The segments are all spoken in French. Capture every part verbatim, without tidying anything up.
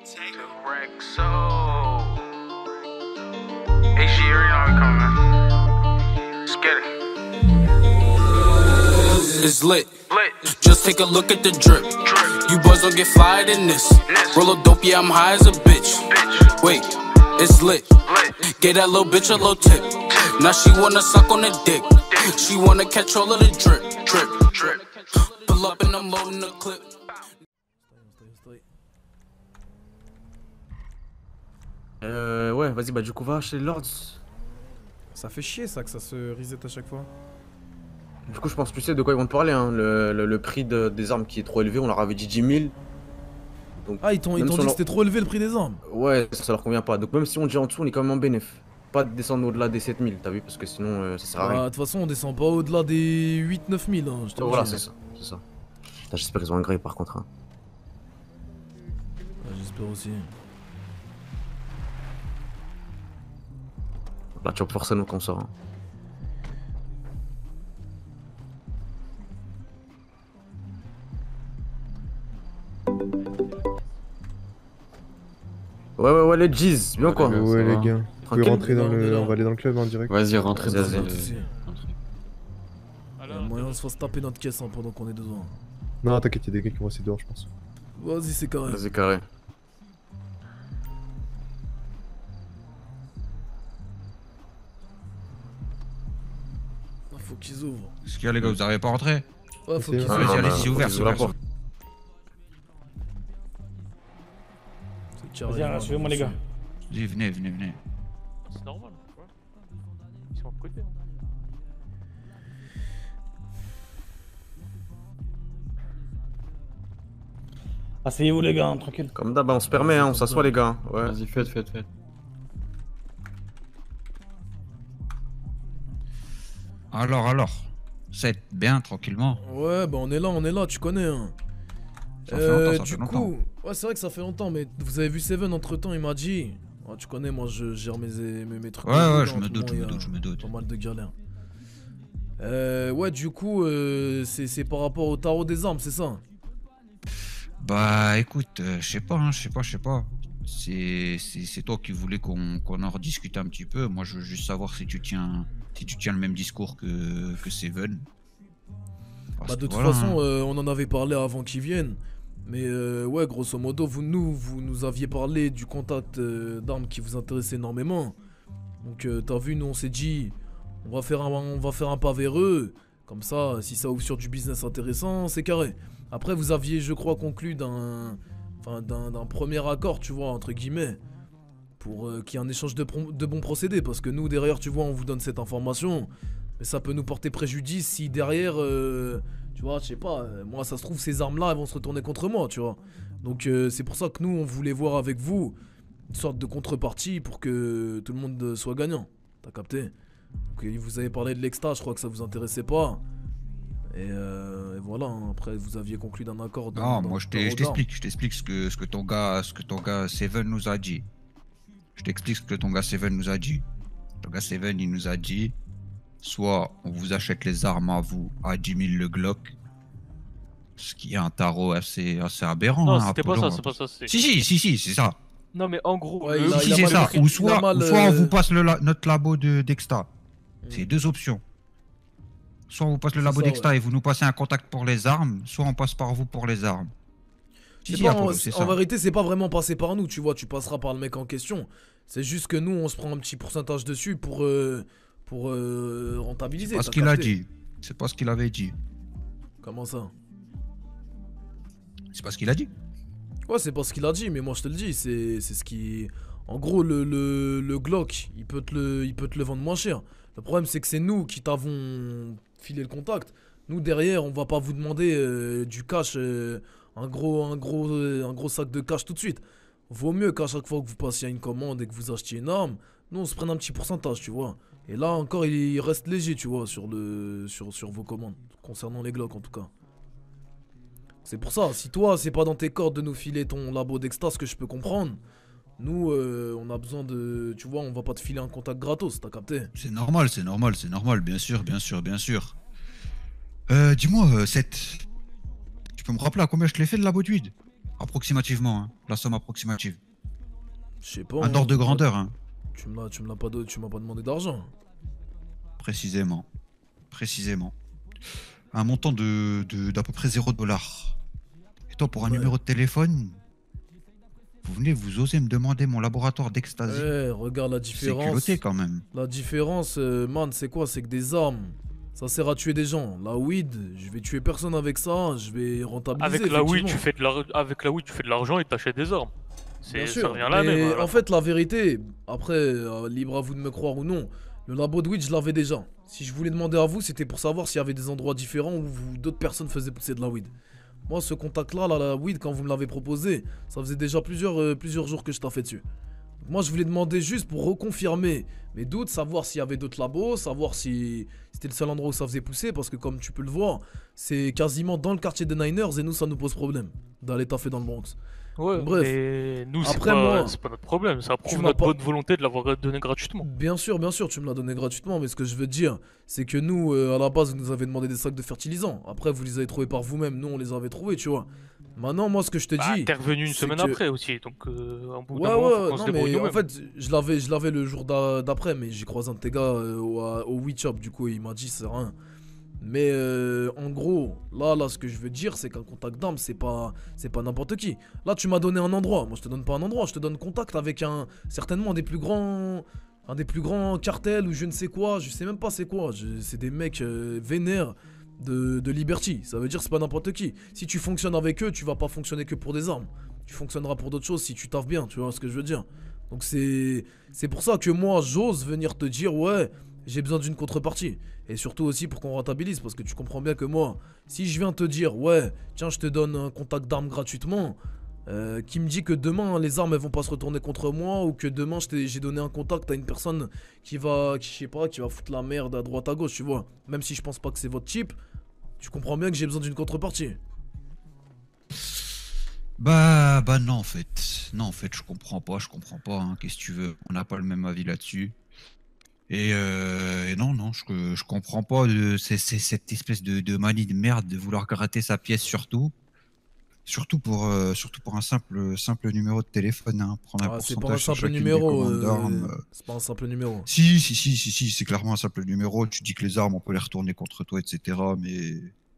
It's lit. Just take a look at the drip. You boys don't get flyer than this. Roll a dope, yeah, I'm high as a bitch. Wait, it's lit. Get that little bitch a little tip. Now she wanna suck on the dick. She wanna catch all of the drip, drip, drip. Pull up and I'm loading the clip. Euh, ouais, vas-y, bah du coup, va chez Lords. Ça fait chier ça que ça se reset à chaque fois. Du coup, je pense que tu sais de quoi ils vont te parler, hein. Le, le, le prix de, des armes qui est trop élevé, on leur avait dit dix mille. Donc, ah, ils t'ont dit leur... que c'était trop élevé le prix des armes. Ouais, ça, ça leur convient pas. Donc même si on dit en dessous, on est quand même en bénéf. Pas de descendre au-delà des sept mille, t'as vu, parce que sinon euh, ça sert à rien. De toute façon, on descend pas au-delà des huit neuf mille. Hein, oh, voilà, c'est ça, c'est ça. J'espère qu'ils ont un grave par contre. Hein. Ouais, j'espère aussi. Là, tu vas forcer nous qu'on sort. Hein. Ouais, ouais, ouais, les G's, bien quoi. Ouais, ouais les gars. Vous pouvez rentrer dans le. On va aller dans le club en direct. Vas-y, rentrez dans le club. Il y a moyen de se faire taper notre caisse hein, pendant qu'on est dedans. Non, t'inquiète, y'a des gars qui vont rester dehors, je pense. Vas-y, c'est carré. Vas-y, carré. Faut qu'ils ouvrent. Est-ce qu'il y a les gars, vous arrivez pas à rentrer? Ouais, faut qu'ils ouvrent. Allez, allez, c'est ouvert, c'est ouvert. Vas-y, suivez-moi les gars. Vas-y, venez, venez, venez. C'est normal, quoi. Ils sont à côté. Asseyez-vous les gars, tranquille. Comme d'hab, on se permet, hein, on s'assoit les gars. Ouais. Vas-y, faites, faites, faites. Alors, alors, c'est bien, tranquillement. Ouais, bah on est là, on est là, tu connais. Hein. Ça fait longtemps, ça du fait coup, longtemps. Ouais, c'est vrai que ça fait longtemps, mais vous avez vu Seven entre temps, il m'a dit. Ouais, tu connais, moi je gère mes, mes, mes trucs. Ouais, ouais, je me doute, je me doute, je me doute. Pas mal de galères. Euh, ouais, du coup, euh, c'est par rapport au tarot des armes, c'est ça? Bah écoute, euh, je sais pas, hein, je sais pas, je sais pas. C'est toi qui voulais qu'on qu'on en rediscute un petit peu. Moi, je veux juste savoir si tu tiens, si tu tiens le même discours que, que Seven. Bah, de toute voilà, façon, hein. euh, on en avait parlé avant qu'ils viennent. Mais euh, ouais, grosso modo, vous nous, vous nous aviez parlé du contact euh, d'armes qui vous intéressait énormément. Donc euh, t'as vu, nous on s'est dit, on va faire un, on va faire un pas vers eux. Comme ça, si ça ouvre sur du business intéressant, c'est carré. Après, vous aviez, je crois, conclu d'un, enfin, d'un premier accord, tu vois, entre guillemets, pour euh, qu'il y ait un échange de, de bons procédés. Parce que nous, derrière, tu vois, on vous donne cette information. Mais ça peut nous porter préjudice si derrière, euh, tu vois, je sais pas, euh, moi ça se trouve ces armes-là elles vont se retourner contre moi, tu vois. Donc euh, c'est pour ça que nous on voulait voir avec vous une sorte de contrepartie pour que tout le monde soit gagnant. T'as capté? Donc euh, vous avez parlé de l'exta, je crois que ça vous intéressait pas. Et, euh, et voilà, hein. Après vous aviez conclu d'un accord. Dans, non, dans, moi je t'explique, je t'explique ce que, ce que ton gars, ce que ton gars Seven nous a dit. Je t'explique ce que ton gars Seven nous a dit. Ton gars Seven il nous a dit. Soit on vous achète les armes à vous à dix mille le Glock, ce qui est un tarot assez, assez aberrant. Non, hein, c'était pas ça, c'est pas ça. Si, si, si, si, c'est ça. Non, mais en gros, ouais, le... il a, si, il c'est ça. Écrit, ou soit, mal, ou soit euh... on vous passe le, notre labo de d'Exta. Mm. C'est deux options. Soit on vous passe le labo d'Exta ouais. et vous nous passez un contact pour les armes, soit on passe par vous pour les armes. Si, si, pas, Apollo, en, en vérité, c'est pas vraiment passé par nous, tu vois, tu passeras par le mec en question. C'est juste que nous, on se prend un petit pourcentage dessus pour... Euh... Pour euh, rentabiliser. C'est pas ce qu'il a dit. C'est pas ce qu'il avait dit. Comment ça? C'est pas ce qu'il a dit. Ouais, c'est pas ce qu'il a dit, mais moi je te le dis, c'est ce qui... En gros, le, le, le Glock, il peut, te le, il peut te le vendre moins cher. Le problème, c'est que c'est nous qui t'avons filé le contact. Nous, derrière, on va pas vous demander euh, du cash, euh, un, gros, un, gros, euh, un gros sac de cash tout de suite. Vaut mieux qu'à chaque fois que vous passiez à une commande et que vous achetiez une arme, nous, on se prenne un petit pourcentage, tu vois. Et là encore il reste léger tu vois sur, le, sur, sur vos commandes, concernant les Glock en tout cas. C'est pour ça, si toi c'est pas dans tes cordes de nous filer ton labo d'extase que je peux comprendre, nous euh, on a besoin de, tu vois on va pas te filer un contact gratos, t'as capté? C'est normal, c'est normal, c'est normal, bien sûr, bien sûr, bien sûr. Euh, dis-moi, euh, Seth, tu peux me rappeler à combien je te l'ai fait le labo de weed? Approximativement, hein. La somme approximative. Je sais pas. Un ordre de grandeur, hein. Tu me l'as, tu me l'as pas, tu m'as pas demandé d'argent. Précisément. Précisément. Un montant de, de, d'à peu près zéro dollar. Et toi, pour un Ouais. numéro de téléphone, vous venez, vous osez me demander mon laboratoire d'ecstasy. Eh, regarde la C'est différence. culotté quand même. La différence, euh, man, c'est quoi? C'est que des armes, ça sert à tuer des gens. La weed, je vais tuer personne avec ça, je vais rentabiliser. Avec la weed, effectivement. tu fais de l'ar- avec la weed, tu fais de l'argent et t'achètes des armes. Bien C'est ça sûr. revient là mais même. hein, là. en fait, la vérité, après, euh, libre à vous de me croire ou non, le labo de weed, je l'avais déjà. Si je voulais demander à vous, c'était pour savoir s'il y avait des endroits différents où vous- d'autres personnes faisaient pousser de la weed. Moi, ce contact-là, là, la weed, quand vous me l'avez proposé, ça faisait déjà plusieurs, euh, plusieurs jours que je t'en fais dessus. Donc moi, je voulais demander juste pour reconfirmer mes doutes, savoir s'il y avait d'autres labos, savoir si c'était le seul endroit où ça faisait pousser, parce que comme tu peux le voir, c'est quasiment dans le quartier des Niners et nous, ça nous pose problème d'aller taffer dans le Bronx. Ouais, Bref. mais nous, c'est Après, pas, moi, c'est pas notre problème. Ça prouve m'as notre pas- bonne volonté de l'avoir donné gratuitement. Bien sûr, bien sûr, tu me l'as donné gratuitement, mais ce que je veux dire, c'est que nous, euh, à la base, vous nous avez demandé des sacs de fertilisants. Après, vous les avez trouvés par vous-même, nous, on les avait trouvés, tu vois. Maintenant, moi, ce que je te Bah, dis. t'es revenu une c'est semaine que- après aussi, donc euh, un bout Ouais, d'un moment, faut ouais, qu'on se non, débrouille mais en nous-mêmes. fait, je l'avais, je l'avais le jour d'a- d'après, mais j'ai croisé un de tes gars euh, au, à- au Weed Shop, du coup, il m'a dit, c'est rien. Mais euh, en gros, là, là, ce que je veux dire, c'est qu'un contact d'armes, c'est pas, c'est pas n'importe qui. Là, tu m'as donné un endroit. Moi, je te donne pas un endroit, je te donne contact avec un, certainement un des plus grands, un des plus grands cartels ou je ne sais quoi. Je sais même pas c'est quoi. Je- C'est des mecs euh, vénères de, de Liberty. Ça veut dire c'est pas n'importe qui. Si tu fonctionnes avec eux, tu vas pas fonctionner que pour des armes. Tu fonctionneras pour d'autres choses si tu taffes bien. Tu vois ce que je veux dire. Donc c'est, c'est pour ça que moi, j'ose venir te dire ouais. J'ai besoin d'une contrepartie. Et surtout aussi pour qu'on rentabilise. Parce que tu comprends bien que moi, si je viens te dire, ouais, tiens, je te donne un contact d'armes gratuitement, euh, qui me dit que demain, les armes, elles vont pas se retourner contre moi, ou que demain, je t'ai- j'ai donné un contact à une personne qui va, qui, je sais pas, qui va foutre la merde à droite à gauche, tu vois. Même si je pense pas que c'est votre type, tu comprends bien que j'ai besoin d'une contrepartie. Bah, bah non, en fait. Non, en fait, je comprends pas, je comprends pas. Hein. Qu'est-ce que tu veux? On n'a pas le même avis là-dessus. Et, euh, et non, non, je, je comprends pas de, c'est, c'est cette espèce de, de manie de merde de vouloir gratter sa pièce surtout. Surtout pour, euh, surtout pour un simple, simple numéro de téléphone. Hein. Prendre un Ah, c'est pas un pourcentage sur simple chacune des numéro. commandes euh, d'armes, euh. c'est pas un simple numéro. Si, si, si, si, si, c'est clairement un simple numéro. Tu dis que les armes, on peut les retourner contre toi, et cetera. Mais.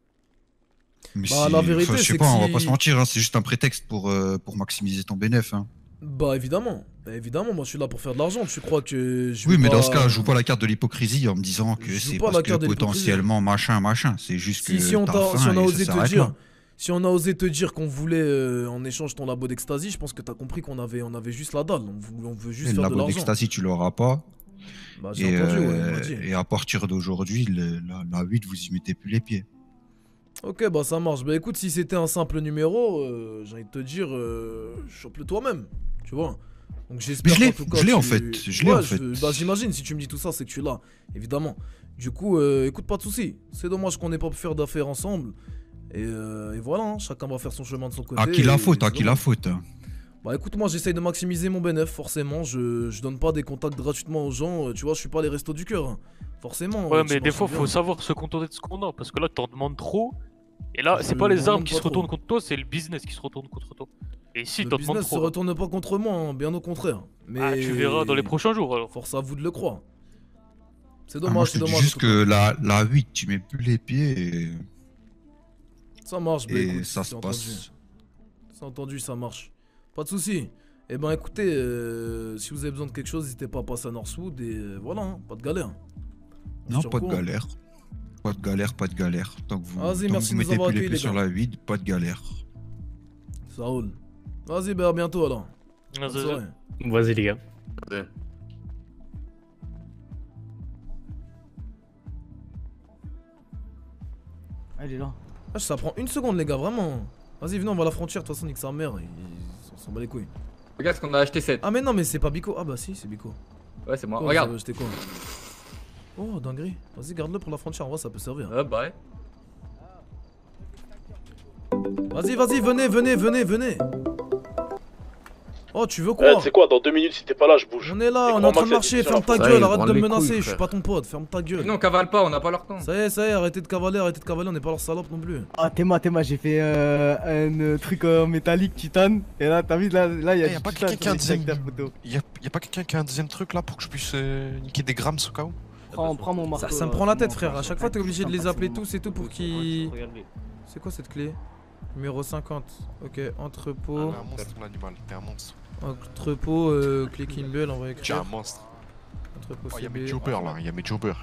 Mais Bah, c'est- la vérité, enfin, je sais c'est pas, que on va si- pas se mentir, hein, c'est juste un prétexte pour, euh, pour maximiser ton bénéfice. Hein. Bah évidemment, Bah, évidemment, moi je suis là pour faire de l'argent. Tu crois que je Oui, vais mais pas- dans ce cas, je joue pas la carte de l'hypocrisie en me disant que Je joue c'est pas parce la que carte de l'hypocrisie. potentiellement machin, machin. C'est juste que Si, si on, t'as t'a- faim si on a et osé ça te s'arrête dire, là. si on a osé te dire qu'on voulait euh, en échange ton labo d'ecstasy, je pense que t'as compris qu'on avait, on avait juste la dalle. On, vou- on veut juste Et le faire de labo l'argent. d'ecstasy, tu l'auras pas. Bah j'ai Et, entendu, ouais, euh, il m'a dit. et à partir d'aujourd'hui, le- la, la huit, vous y mettez plus les pieds. Ok, bah ça marche. Bah écoute, si c'était un simple numéro, euh, j'ai envie de te dire, euh, chope-le toi-même, tu vois. Donc j'espère Mais je l'ai, qu'en tout cas, je l'ai, en tu- fait, je l'ai, Ouais, en fait. Bah j'imagine, si tu me dis tout ça, c'est que tu l'as, évidemment. Du coup, euh, écoute, pas de soucis. C'est dommage qu'on n'ait pas pu faire d'affaires ensemble. Et, euh, et voilà, hein, chacun va faire son chemin de son côté. À qui la et faute, à c'est qui la dommage. faute. hein. Bah écoute, moi j'essaye de maximiser mon bénéfice, forcément. Je, je donne pas des contacts gratuitement aux gens. euh, Tu vois, je suis pas les restos du cœur. hein. Forcément. Ouais, euh, mais tu des marches fois, bien. faut savoir se contenter de ce qu'on a. Parce que là, t'en demandes trop. Et là, Je c'est pas les m'en armes demande qui pas se retournent trop. contre toi, c'est le business qui se retourne contre toi. Et ici, Le t'en demandes business se trop. retourne pas contre moi, hein, bien au contraire. Mais Ah, tu verras dans les prochains jours alors. Force à vous de le croire. C'est Ah, moi, dommage, je c'est te dis dommage. juste en tout que la, la huit, tu mets plus les pieds et, cas. Ça marche, bah et écoute, ça c'est se entendu. passe. C'est entendu, ça marche. Pas de soucis. Eh ben écoutez, euh, si vous avez besoin de quelque chose, n'hésitez pas à passer à Northwood et euh, voilà, hein, pas de galère. On se Non, tient au pas de courant. galère. Pas de galère, pas de galère. Tant que vous, Vas-y, tant que merci vous de nous mettez avoir plus les accueillis, pieds les sur gars. la huit, pas de galère. Ça roule. Vas-y, bah à bientôt alors. Bonne Vas-y, soirée. Vas-y, les gars. Ouais. Ah, il est là. Ah, ça prend une seconde, les gars, vraiment. Vas-y, venez, on va à la frontière. De toute façon, nique sa mère. Ils ils s'en bat les couilles. Regarde ce qu'on a acheté sept. Ah, mais non, mais c'est pas Bico. Ah, bah si, c'est Bico. Ouais, c'est moi. Quoi, Regarde. vous avez acheté quoi? Oh, dinguerie. Vas-y, garde-le pour la frontière. En vrai, ça peut servir. Ah bah ouais. Vas-y, vas-y, venez, venez, venez, venez. Oh, tu veux quoi? Eh, c'est quoi, dans deux minutes si t'es pas là, je bouge. On est là, on est en train de marcher, ferme ta gueule, arrête de me menacer, je suis pas ton pote, ferme ta gueule. Non, on cavale pas, on n'a pas leur temps. Ça y est, ça y est, arrêtez de cavaler, arrêtez de cavaler, on n'est pas leur salope non plus. Ah, Théma, Théma, j'ai fait euh, un truc en métallique titane. Et là, t'as vu, là, là, il y a. Y'a pas quelqu'un qui a un deuxième. Y'a y a pas quelqu'un qui a un deuxième truc là pour que je puisse euh, niquer des grammes au cas où? Prends, prends mon marteau. Ça, ça me prend la tête, frère. À chaque fois, t'es obligé de les appeler tous et tout pour qu'ils. C'est quoi cette clé? Numéro cinquante. Ok, entrepôt. T'es un monstre, l'animal, t'es un monstre. Entrepôt, euh, click in bell, on va écrire. T'es un monstre. Entrepôt, oh, C B. y'a mes jobbers là, y'a mes jobbers.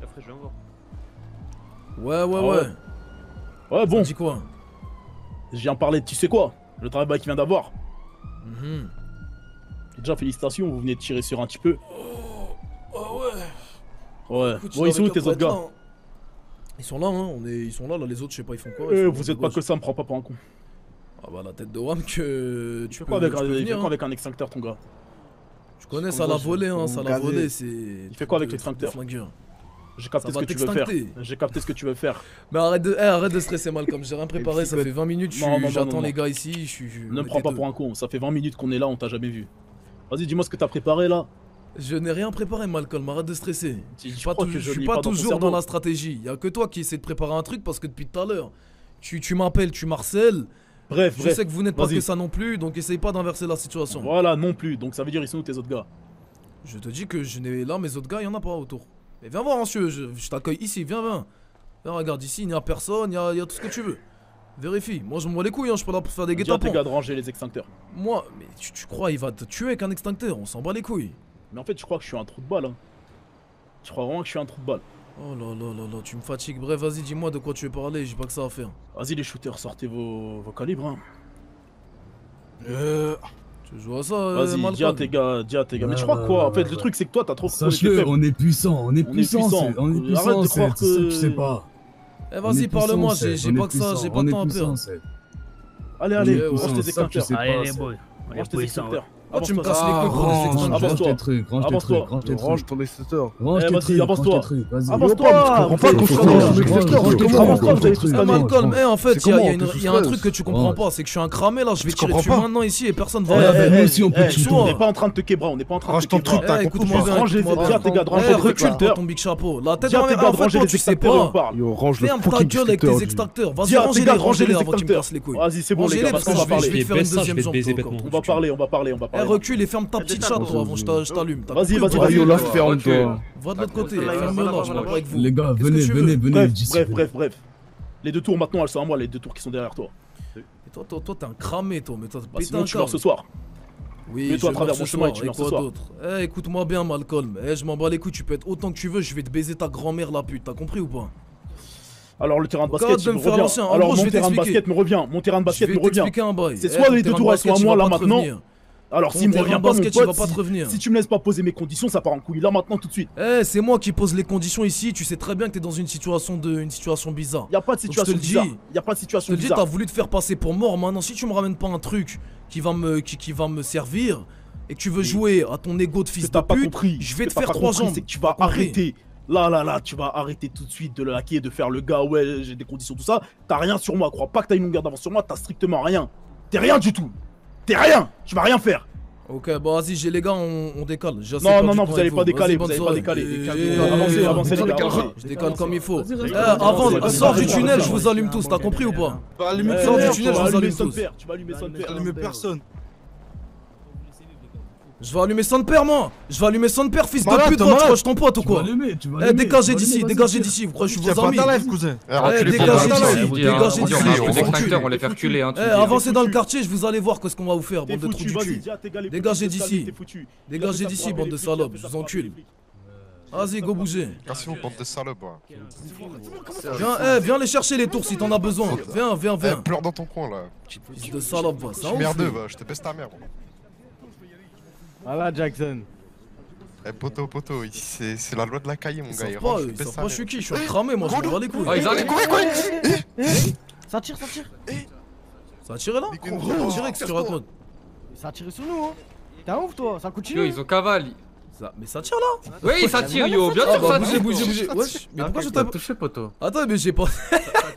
Ouais, ouais, Ah ouais. Ouais, bon. Dis quoi? Je viens parler de tu sais quoi? Le travail qu'il vient d'avoir. Mhm. Déjà, félicitations, vous venez de tirer sur un petit peu. Oh, ouais. Ouais. Écoute, Bon, ils sont où tes devrais autres être gars? là, hein. Ils sont là, hein. On est... Ils sont là, là, les autres, je sais pas, ils font quoi. Euh, ils font vous des êtes pas gauches. que ça, me prends pas pour un con. Ah bah la tête de Wam que tu Tu fais peux, quoi avec tu un, peux il venir, fait quoi hein. avec un extincteur, ton gars? Tu connais, ça l'a volé, hein, ça l'a volé, c'est... Il fait quoi avec l'extincteur? J'ai capté ce que tu veux faire. J'ai capté ce que tu veux faire. Mais arrête de, eh, arrête de stresser mal comme j'ai rien préparé, ça fait vingt minutes, j'attends les gars ici, je suis... Ne me prends pas pour un con, ça fait vingt minutes qu'on est là, on t'a jamais vu. Vas-y, dis-moi ce que t'as préparé là. Je n'ai rien préparé, Malcolm, arrête de stresser. Tu Je suis pas, crois tou- que je je suis lis pas pas dans ton toujours cerveau dans la stratégie. Y'a que toi qui essaie de préparer un truc parce que depuis tout à l'heure, tu, tu m'appelles, tu marcelles. Bref, je bref. sais que vous n'êtes pas Vas-y. que ça non plus, donc essaye pas d'inverser la situation. Voilà, non plus, donc ça veut dire ils sont où tes autres gars? Je te dis que je n'ai là, mes autres gars, il y en a pas autour. Mais viens voir, monsieur, je, je t'accueille ici, viens, viens. Viens, regarde ici, il n'y a personne, il y a, il y a tout ce que tu veux. Vérifie, moi je m'en bats les couilles, hein, je suis pas là pour faire des Dis à tes guet-apens. gars de ranger les extincteurs. Moi, mais tu, tu crois il va te tuer avec un extincteur, on s'en bat les couilles. Mais en fait, je crois que je suis un trou de balle. Hein. Je crois vraiment que je suis un trou de balle. Oh là là là là, tu me fatigues. Bref, vas-y, dis-moi de quoi tu veux parler, j'ai pas que ça à faire. Vas-y, les shooters, sortez vos, vos calibres. Hein. Euh... Tu joues à ça, euh, Vas-y, dis à Malcolm. tes gars, dis à tes gars. Mais Ouais, je crois ouais, quoi En ouais, fait, ouais. le truc, c'est que toi, t'as trop. Sache-le, on est puissant, on est On est puissant, puissant. c'est- on est Arrête puissant, de c'est croire c'est ça que que- tu sais pas. Eh On vas-y, est parle-moi, puissant, j'ai c'est- j'ai on pas est que ça, puissant, j'ai pas on de est temps à puissant, perdre. c'est- Allez, allez, On est range puissant, tes c'est ça que tu extincteurs. sais pas, Allez, les c'est- boys. Range tes extincteurs. Oh, tu me Avance-toi. casses les couilles pour les Range, extincteurs. range tes Avance-toi. trucs, range tes Avance-toi. trucs, range tes trucs. Range ton extincteur. Range Eh, tes vas-y, trucs, range avance-toi. tes trucs, vas-y. Avance-toi. comprends pas Avance-toi, qu'on avance-toi, range, avance-toi, extincteur, avance-toi, je avance-toi, comprends vous avez tous pas. Eh, calmé. Malcolm, eh, en fait, C'est il y, a- comment, y a une- t'es sous y a un stress. truc que tu comprends Ouais. pas, c'est que je suis un cramé là, je vais Tu tirer comprends dessus pas maintenant ici et personne Eh, va eh, rien faire. eh, nous aussi, on peut eh, tuer. On n'est pas en train de te québra, on n'est pas en train de Range te ton québra. truc, t'as Eh, un coup de écoute-moi pied. bien, Rangez, écoute-moi dis à bien. tes gars de Eh, ranger les recule extincteurs. ton big chapeau. La tête Dis à dans tes la gars en de fait, ranger toi, les tu sais extincteurs et on pas. parle. Yo, range le Ferme ta fucking gueule avec tes extincteur. extincteurs. Vas-y, Dis à tes rangez-les, gars de ranger rangez-les les avant que tu me extincteurs. casses les couilles. Vas-y, c'est bon, les Rangez-les gars, parce que on je va vais je parler. vais te faire une deuxième jambe. toi, encore. On va parler, on va parler, on va Eh, parler. recule et ferme ta petite chatte, toi, avant que je t'a- je t'allume. T'as Vas-y, compris ou vas-y, pas vas-y. Yo, la ferme, toi. Va de l'autre côté, Voilà, ferme-le voilà, là, je voilà, parle pas avec vous. Les gars, Qu'est-ce que venez, tu veux venez, venez Bref, d'ici. bref, bref, bref. Les deux tours maintenant, elles sont à moi, les deux tours qui sont derrière toi. Et toi, toi, toi, t'es un cramé, toi, mais toi, t'as Bah, pété sinon, un tu meurs câble. ce soir. Oui, Mets-toi je à travers meurs mon ce chemin et soir, tu et meurs ce quoi soir. d'autre? Eh, écoute-moi bien, Malcolm. Eh, je m'en bats les couilles, tu peux être autant que tu veux, je vais te baiser ta grand-mère, la pute, t'as compris ou pas? Alors, le terrain de Regarde basket, de il me me faire revient. l'ancien. En Alors, gros, je mon vais terrain de t'expliquer. basket me revient. Mon terrain de Je basket vais me revient. t'expliquer un bail. C'est Eh, soit ton les deux terrain de tours, elles sont basket, à il moi va là pas te maintenant. revenir. Alors, Ton s'il me terrain revient de pas, mon basket, il va pote, pas te si- revenir. si tu me laisses pas poser mes conditions, ça part en couille. Là, maintenant, tout de suite. Eh, c'est moi qui pose les conditions ici, tu sais très bien que t'es dans une situation de une situation bizarre. Y a pas de Donc, je te situation le bizarre. dis. Y a pas de Je te situation le dis, bizarre. t'as voulu te faire passer pour mort, maintenant si tu me ramènes pas un truc qui va me qui, qui va me servir et que tu veux jouer à ton ego de Ce fils que t'as de pas pute, compris, je ce vais que te t'as faire pas trois compris, jambes. c'est que tu vas T'as compris? arrêter. Là, là, là, tu vas arrêter tout de suite de le hacker, de faire le gars, ouais, j'ai des conditions, tout ça. T'as rien sur moi, crois pas que t'as une longueur d'avance sur moi, t'as strictement rien. T'es rien du tout. T'es rien. Tu vas rien faire. Ok, bon vas-y, j'ai les gars, on, on décale. J'ai assez Non, perdu non, de non, temps vous allez avec pas décaler, Vas-y, vous bonne allez pas soirée. décaler. Eh, Décalez, eh, avancez, eh, avancez, les gars, avancez. avancez. Je décale comme il faut. Vas-y, reste Eh, là. avant, Vas-y, sors vas-y, du tunnel, vas-y, je vous allume tous, t'as compris ou pas? Allumer Eh, Sors du tu tunnel, vas je vous allumer allume son tous. père, tu vas allumer son père. Allumer personne. Je vais allumer son père, moi. Je vais allumer son père, fils de Malade, pute, t'es toi, tu malade. crois que je ton pote ou Tu vas quoi? allumer, tu vas Eh, allumer. dégagez tu vas d'ici, allumer, dégagez vas-y, d'ici, vous croyez que je suis Tiens vos pas amis? ta live, cousin. Eh, dégagez d'ici, dégagez On d'ici. dit, on vous les êtes extincteurs, culs. on les fait reculer, hein. tu Eh, dis. avancez dans le quartier, je vous allez voir ce qu'on va vous faire, T'es bande de trous foutu, du vas-y, cul. dis à tes gars les Dégagez foutus, d'ici. t'es foutu. Dégagez Fais ça d'ici, pour bande de les flics, salopes, fais je ça vous pour encule. les flics. Vas-y, go bouger. Cassez-vous, bande de salopes. ouais. Viens, eh, viens les chercher les tours si t'en as besoin. Viens, viens, Eh, viens. pleure dans ton coin là. Fils de salope, va. Je C'est suis un merdeux, ouf, lui. va, je te baisse ta mère. Voilà, Jackson. Eh, poteau, poteau, ici c'est c'est la loi de la cahier, mon Ils gars. savent il pas, rentre, je ils te baisse savent ta pas je suis mère. qui, je suis un cramé, moi je m'en bats les couilles. Oh, ils arrivent. Ça tire, ça tire. Ça a tiré là? Ça a tiré, qu'est-ce que tu racontes? Ça a tiré sur nous, hein. T'es un ouf, toi. Ça Yo, continue. ils ont cavale. Ça- Mais ça tire là? Oui, ça tire, yo. Bien Ah sûr, bah ça bougez, tire. bougez, bougez. Wesh, mais pourquoi je T'as tape? touché, poteau? Attends, mais j'ai pas.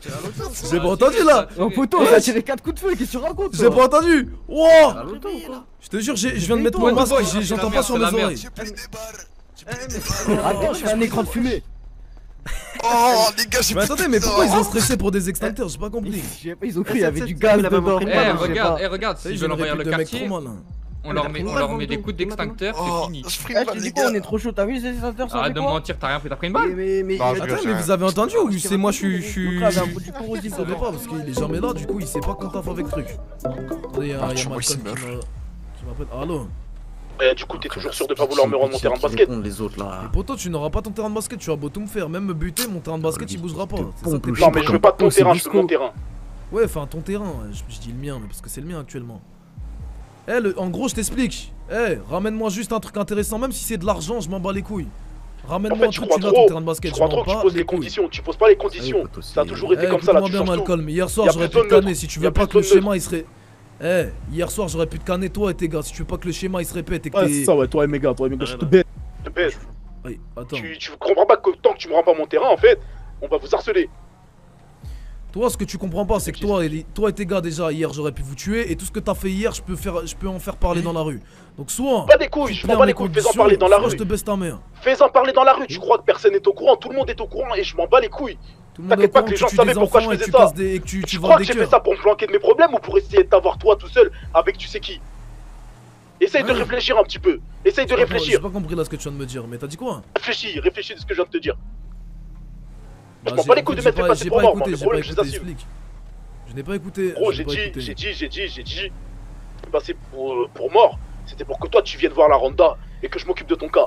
J'ai pas entendu là. Oh poteau, on a tiré quatre coups de feu, qu'est-ce que tu racontes? J'ai pas entendu. Wouah. Je te jure, je viens de mettre mon masque, j'entends pas sur mes oreilles. Attends, je fais un écran de fumée. Oh les gars, j'ai Mais attendez, mais pourquoi ils ont stressé pour des extincteurs? J'ai pas compris. Je sais pas, ils ont cru, il y avait du gaz dedans. Eh, regarde, eh, regarde, s'ils veulent envahir le quartier, hein. on leur met, on leur met des coups d'extincteur, c'est fini. Eh, je te dis quoi, on est trop chaud, t'as vu les extincteurs ça? Arrête de me mentir, t'as rien pris, t'as pris une balle? Mais, mais, Attends, mais vous avez entendu ou c'est moi je suis. Je suis. Je savais pas parce qu'il est jamais là, du coup il sait pas qu'on taffe avec truc. Attendez, y'a Malcolm qui m'appelle. Allô? Eh, du coup, t'es toujours sûr de pas vouloir me rendre mon terrain de basket? Les autres là. Mais poto, tu n'auras pas ton terrain de basket, tu vas beau tout me faire, même me buter, mon terrain de basket il bougera pas. Non, mais je veux pas ton terrain, je veux mon terrain. Ouais, enfin ton terrain, je, je dis le mien, mais parce que c'est le mien actuellement. Eh, le, en gros, je t'explique. Eh, ramène-moi juste un truc intéressant, même si c'est de l'argent, je m'en bats les couilles. Ramène-moi en fait, un truc, tu tu crois vas trop, ton terrain de basket, tu je crois m'en trop que tu bats poses les les couilles. conditions, tu poses pas les conditions. Ça a toujours été Eh, comme ça là, écoute-moi tu bien, changes tout. Malcolm, hier soir Y a j'aurais plus pu te besoin de canner, neutre. si tu Y a veux pas plus que le besoin de schéma il serait... Eh, hier soir j'aurais pu te canner toi et tes gars, si tu veux pas que le schéma il se répète et que Ouais, t'es... c'est ça, ouais, toi et mes gars, toi et mes gars, je te baise. Je te baise. Oui, attends. Tu, tu comprends pas que tant que tu me rends pas mon terrain, en fait, on va vous harceler. Toi, ce que tu comprends pas, c'est que toi et, les- toi et tes gars, déjà, hier, j'aurais pu vous tuer. Et tout ce que t'as fait hier, je peux, faire, je peux en faire parler dans la rue. Donc, soit. Pas des couilles, je m'en bats les couilles, fais-en parler dans la soit rue. je te baisse ta mère. Fais-en parler dans la rue, tu crois que personne n'est au courant, tout le monde est au courant et je m'en bats les couilles. Tout le monde est au T'inquiète pas courant que les que gens tu tues savaient des pourquoi je enfants et faisais que tu ça. casses des- et que tu- tu Tu vends crois des que j'ai fait cœurs. ça pour me planquer de mes problèmes ou pour essayer de t'avoir toi tout seul avec tu sais qui? Essaye de Ouais. réfléchir un petit peu, essaye de J'ai pas- J'ai réfléchir. pas compris là ce que tu viens de me dire, mais t'as dit quoi? Réfléchis, réfléchis de ce que je viens de te dire. Je Bah, m'en j'ai- bats les en couilles de fait, mettre j'ai les pas- passer j'ai pour pas mort, moi, écouté, mes j'ai pas problèmes, je les écouté, assume. explique. Je n'ai pas écouté. Gros, j'ai pas dit, écouté. j'ai dit, j'ai dit, j'ai dit. Bah, c'est pour, euh, pour mort. C'était pour que toi tu viennes voir la Ronda et que je m'occupe de ton cas.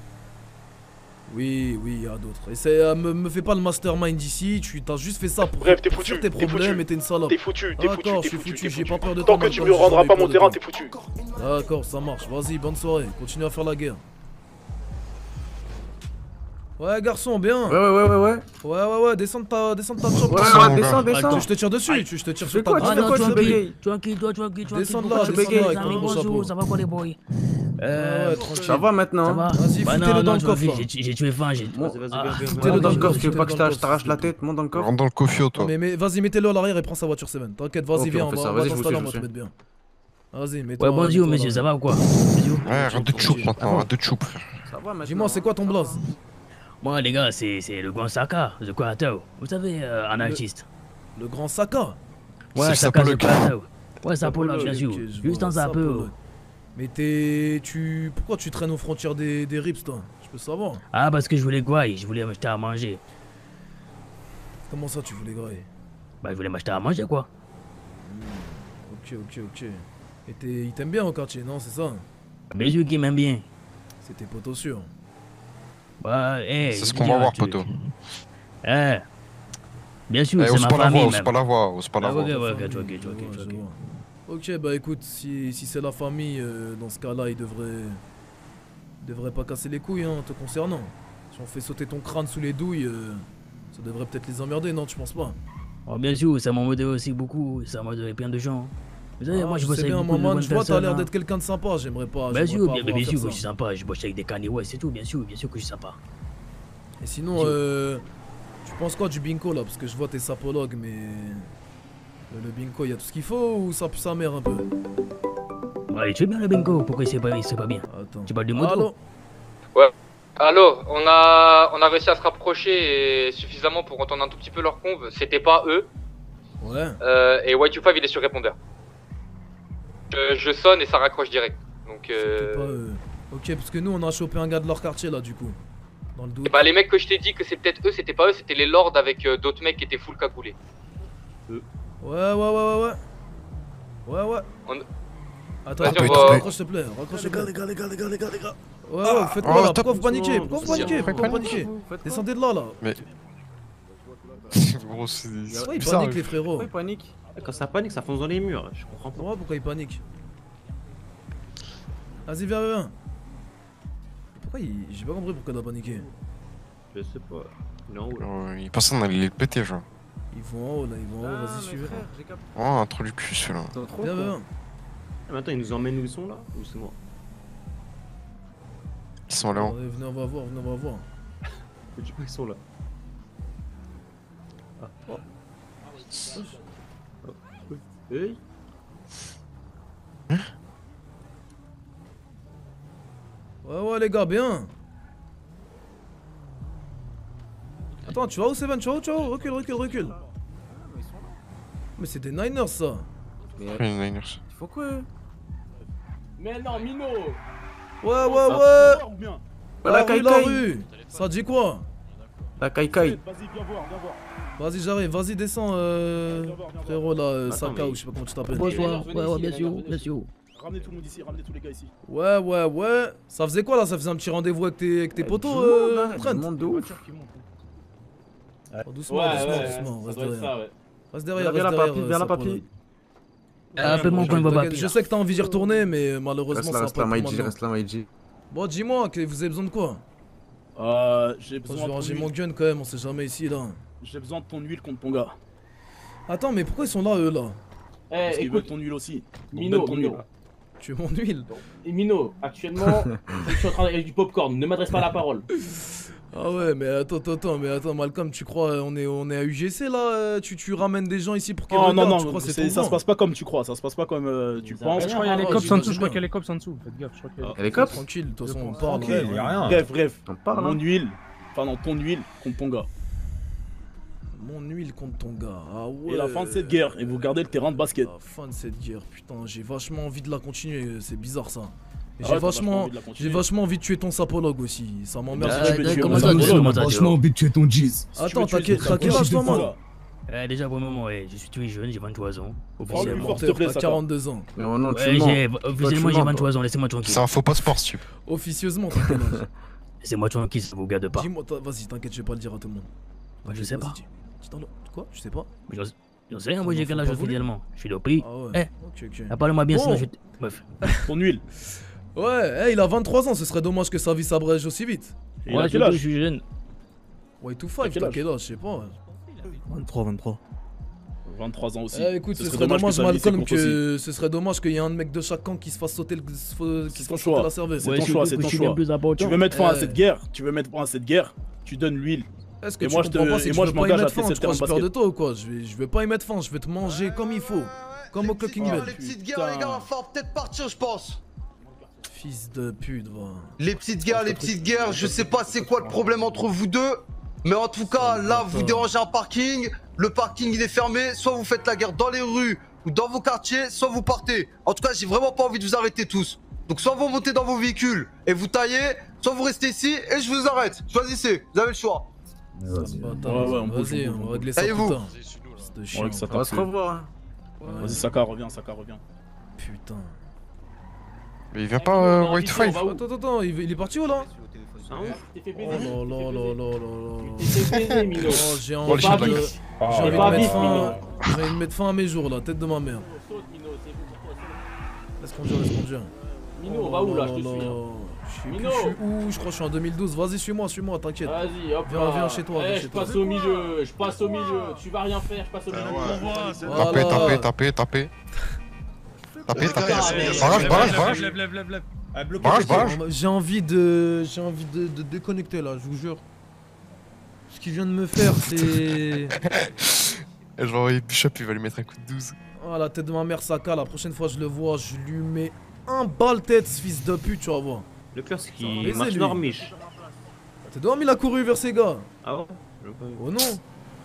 Oui, oui, il y a d'autres. Et c'est, euh, me, me fais pas le mastermind ici, tu t'as juste fait ça pour, Bref, t'es pour foutu, fuir tes t'es problèmes foutu. et t'es une salope. T'es foutu, t'es foutu, D'accord, t'es je suis foutu, foutu, t'es j'ai pas foutu. peur de Tant toi, que tu Malcolm, me j'ai rendras jamais pas peur mon de terrain, toi. t'es foutu. D'accord, ça marche. Vas-y, bonne soirée. Continue à faire la guerre. Ouais, garçon, bien. Ouais, ouais, ouais, ouais, ouais. Ouais, ouais, ouais, descends de ta, descends de ta chop. Ouais, ouais, descends, descends. Je te tire dessus, tu- je te tire Tu sur fais ta quoi, tu gueule. fais quoi, tu bégayes? Tranquille, toi, tranquille, tranquille. Descends de pourquoi là, tu descends de bégayes, là avec ça ton va, gros bonjour, chapeau. ça va quoi les boys? Euh, Ouais, tranquille. Ça va maintenant, Ça hein. va? Vas-y, Bah foutez-le non, dans non, le tu vois, coffre. j'ai- j'ai j'ai tué fin, j'ai... Bon, Ah, foutez-le dans le coffre, tu veux pas que je t'a- je t'arrache la tête, monte dans le coffre. Rentre dans le cofio, toi. Non, mais, mais vas-y, mettez-le à l'arrière et prends sa voiture, Seven. T'inquiète, vas-y, Ok, viens, on on fait va ça. on va Vas-y, je vous t'installer, suis, on va je te vous mettre bien. Vas-y, mets-toi. Ouais, bonjour, monsieur, ça va ou quoi? Bonjour. Ouais, arrête de choup maintenant, arrête de choup, frère. Ça va maintenant. Dis-moi, c'est quoi ton blaze? Moi, les gars, c'est c'est le grand Saka, The Kuratao. Vous savez, euh, un artiste. Le grand Saka? Ouais, C'est Saka, The Sapologue. Kuratao. Ouais, Sapologue, Ok, bien sûr. ok, je Juste vois, un zappeu. Sapologue. Mais t'es. Tu. Pourquoi tu traînes aux frontières des, des rips, toi? Je peux savoir. Ah, parce que je voulais quoi? Je voulais m'acheter à manger. Comment ça, tu voulais grailler? Bah, je voulais m'acheter à manger, quoi. Ok, ok, ok. Et t'es- il t'aime bien au quartier, non? C'est ça? Bien sûr qu'il m'aime bien. C'est tes potos sûrs. Bah, eh. C'est ce je qu'on dis va un voir, truc. poto. Eh. Bien sûr, Eh, c'est ose ma pas la famille, voir, ose même. pas la voir, ose pas la Ah, voir. ok, ouais, ok, Famille, ok, je ok, vois, ok, je ok. vois. Ok, bah écoute, si, si c'est la famille, euh, dans ce cas-là, il devrait. il devrait pas casser les couilles, hein, te concernant. Si on fait sauter ton crâne sous les douilles, euh, ça devrait peut-être les emmerder, non? Tu penses pas? Oh, bien sûr, ça m'a modéré aussi beaucoup. Ça m'a modéré plein de gens. Vous savez, Ah, moi, je je bosse sais avec bien, beaucoup de maman, bonnes je vois, t'as personnes. l'air hein. d'être quelqu'un de sympa, j'aimerais pas. Bien j'aimerais sûr, pas bien, avoir à bien faire sûr ça. que je suis sympa. Je bosse avec des Kanye West, c'est tout, bien sûr, bien sûr que je suis sympa. Et sinon, Bien sûr. euh, tu penses quoi du bingo là? Parce que je vois tes sapologues, mais. Le, le bingo, il y a tout ce qu'il faut ou ça pue sa mère un peu? Ouais, tu es bien le bingo, pourquoi c'est pas, c'est pas bien? Attends. Tu parles du moto? Allô? Ouais. Allô, on a, on a réussi à se rapprocher et suffisamment pour entendre un tout petit peu leur conve. C'était pas eux. Ouais. Euh, et Y deux cinq il est sur répondeur. Je, je sonne et ça raccroche direct. Donc euh... C'était pas, euh, Ok, parce que nous on a chopé un gars de leur quartier là du coup. Dans le doute. Bah les mecs que je t'ai dit que c'est peut-être eux, c'était pas eux, c'était les lords avec euh, d'autres mecs qui étaient full cagoulés. Ouais, ouais, ouais, ouais, ouais. Ouais, ouais. On... Attends, Vas-y, attends, on va- raccroche s'il te plaît, raccroche s'il te plaît. Les gars, les gars, les gars, les gars, les gars. Ouais, ouais, faites quoi Oh, là? top. Pourquoi vous paniquez? Pourquoi vous Doucement, paniquez? doucement. Pourquoi vous paniquez? Descendez de là là. Mais. Gros, c'est. c'est Ouais, ils bizarre, paniquent les frérots. Pourquoi il panique? Quand ça panique, ça fonce dans les murs, je comprends pas. Ouais, pourquoi ils paniquent? Vas-y, viens, viens. Pourquoi il... J'ai pas compris pourquoi il a paniqué. Je sais pas. Il est en haut là. Euh, il personne n'allait le péter, genre. Ils vont en haut là, ils vont en haut, vas-y, suivez. Oh, un trou du cul, celui-là. Viens, viens. Ah, mais attends, ils nous emmènent où ils sont là? Ou c'est moi? Ils sont là-haut. Allez, venez, on va voir, venez, on va voir. Je dis pas qu'ils sont là. Ah. Oui. Ouais, ouais, les gars, bien. Attends, tu vas où, Seven? Tu vas où? Tu vas où? Recule, recule, recule. Mais c'est des Niners, ça. Mais les Niners. Il faut quoi? Mais non, Mino. Ouais, ouais, ouais. Voilà, La rue, Kai la Kai. rue. Ça dit quoi? La Kai Kai. Vas-y, viens voir, viens voir. Vas-y, j'arrive. Vas-y, descends, euh... frérot, là, euh, Attends, Saka, mais- ou je sais pas comment tu t'appelles. Bonsoir. Ouais, ouais, bien sûr, bien sûr. Ramenez tout le monde ici, ramenez tous les gars ici. Ouais, ouais, ouais. Ça faisait quoi, là? Ça faisait un petit rendez-vous avec tes, avec tes potos, du monde, euh, hein, Trent? du monde de ouf. Oh, doucement, Ouais, doucement, ouais, doucement. ça Reste doit être derrière. ça, ouais. Reste derrière, Viens là, reste papy, derrière. viens là, euh, ça papy. prend- Appelle-moi quand il va T'inquiète, papy. Je sais que t'as envie d'y retourner, mais malheureusement, Reste ça là, va reste pas là, être Maïji, maintenant. reste là, Maïji. Bon, dis-moi, que vous avez besoin de quoi? Euh, j'ai Je besoin vais de ton ranger mon huile. gun quand même, on sait jamais ici, là. J'ai besoin de ton huile contre ton gars. Attends, mais pourquoi ils sont là, eux, là? Parce Eh, qu'ils veulent écoute, ton huile aussi. Donc, Mino, donne ton Mino. huile. Tu veux mon huile? Et Mino, actuellement, je suis en train avec du popcorn, ne m'adresse pas la parole. Ah ouais, mais attends, attends, attends, mais attends, Malcolm, tu crois, euh, on est, on est à U G C, là? euh, Tu, tu ramènes des gens ici pour qu'ils Oh non, regardent, non, tu crois, c'est- c'est ton ça se grand. passe pas comme tu crois, ça se passe pas comme euh, tu Ça penses. va Je crois qu'il y a les Ah, cops en dessous, j'imagine je crois bien. qu'il y a les cops en dessous. Faites gaffe, je crois qu'il y a Ah. Et les cops? Tranquille, de toute façon, on pense parle. tranquille, ouais. y a rien. Bref, bref. On parle, Mon hein. huile, enfin non, ton huile contre ton gars. Mon huile contre ton gars. Ah ouais. Et la fin de cette guerre, et vous gardez le terrain de basket. La fin de cette guerre, putain, j'ai vachement envie de la continuer, c'est bizarre ça. Et Ah j'ai ouais, t'as vachement vachement, envie de la continuer. j'ai vachement envie de tuer ton sapologue aussi, ça m'emmerde. Ah, si tu tu veux veux tuer comment mon ça, sapologue, comment t'as ça, vachement envie de tuer ton Jeez. Attends, tu veux t'as tuer quel ton t'as quel âge toi, sapologue, man? Euh, déjà pour le moment, ouais, je suis tué jeune, j'ai vingt-trois ans. Oh, lui, Officiellement. force, s'il te plaît, T'as Saka. quarante-deux ans. Non, non, tu Ouais, mens. j'ai, Toi, tu officiellement j'ai mens, vingt-trois ans, laissez-moi tranquille. C'est un faux passeport, stup. Officieusement, t'as quel âge? Laissez-moi tranquille, ça vous garde pas. Dis-moi, t'as- vas-y, t'inquiète, je vais pas le dire à tout le monde. Moi je sais Vas-y, pas. dis. Dis dans le- Quoi? Je sais pas. Mais j'en- J'en sais rien, moi T'en j'ai as quel pas âge voulu officiellement. Je suis le prix. Ah ouais. Eh, Ok, ok. ah, parle-moi bien Bon. sinon je. Bref. Ton huile. Ouais, eh, il a vingt-trois ans, ce serait dommage que sa vie s'abrège aussi vite. Et il a Ouais, quel surtout, âge je suis jeune. Ouais, tout T'as five, quel t'as âge quel âge? Je sais pas. vingt-trois, vingt-trois. vingt-trois ans aussi. Eh, écoute, ce, Ce serait serait dommage, dommage que sa vie Malcolm, s'écourte aussi. que ce serait dommage qu'il y ait un mec de chaque camp qui se fasse sauter, le... qui se C'est fasse ton sauter choix. la cervelle. C'est Ouais, ton surtout choix, c'est que ton je suis bien choix. plus important. Tu veux mettre fin à Eh. cette guerre, tu veux mettre fin à cette guerre, tu donnes l'huile. Est-ce que Et tu moi, je te- comprends pas, c'est et que moi, je je veux pas y m'engage à mettre te fin, laisser tu crois que je le terrain peur de de toi ou quoi? je vais, je vais pas y mettre fin, je vais te manger comme il faut. Comme au clocking bell. Les petites guerres, les gars, va falloir peut-être partir, je pense. Fils de pute, va. Les petites guerres, les petites guerres, je sais pas c'est quoi le problème entre vous deux. Mais en tout cas, là, vous dérangez un parking. Le parking, il est fermé. Soit vous faites la guerre dans les rues ou dans vos quartiers, soit vous partez. En tout cas, j'ai vraiment pas envie de vous arrêter tous. Donc, soit vous montez dans vos véhicules et vous taillez, soit vous restez ici et je vous arrête. Choisissez, vous avez le choix. Vas-y, Ouais, ouais, on bouge, vas-y, on bouge, on on va régler ça bouge. plus Allez-vous. tard. Fils de On chien. règle ça On va se revoir. hein. Vas-y, Saka, reviens, Saka, reviens. Putain. Mais il vient pas euh, White Five. Five. Attends, attends, attends, il il est parti où là? Hein, t'es fait Oh baiser. là là là là là là. T'es fait baiser, Mino. Oh, j'ai Bon, envie les chiens de... de J'ai la- envie de pas mettre vif, fin... Mino. J'ai envie de mettre fin à mes jours là, tête de ma mère. Saute, Mino, c'est bon pour toi, saute. Laisse conduire, laisse conduire. Mino, on va où là, je te suis. hein. Je suis Mino. plus, je suis où? Je crois que je suis en deux mille douze. Vas-y, suis-moi, suis-moi, t'inquiète. Vas-y, hop Viens, là. viens chez toi, Eh, viens je chez toi. passe au milieu, je passe au milieu. Tu vas rien faire, je passe au milieu. Voilà. Tapez, tapez, tapez, tapez. Tapez, tapez. allez, Barrage, barrage, Lève, barrage. lève, lève, lève, lève. Barrage, barrage. J'ai envie de... J'ai envie de, de déconnecter là, je vous jure. Ce qu'il vient de me faire, c'est... Et je vais envoyer Bishop, il va lui mettre un coup de douze. Oh la tête de ma mère Saka, la prochaine fois je le vois, je lui mets un balle tête ce fils de pute, tu vas voir. Le pire, c'est Ça va qu'il baiser, marche lui. normiche. T'es dehors, il a couru vers ces gars. Ah ouais? Je l'ai pas vu. Oh non.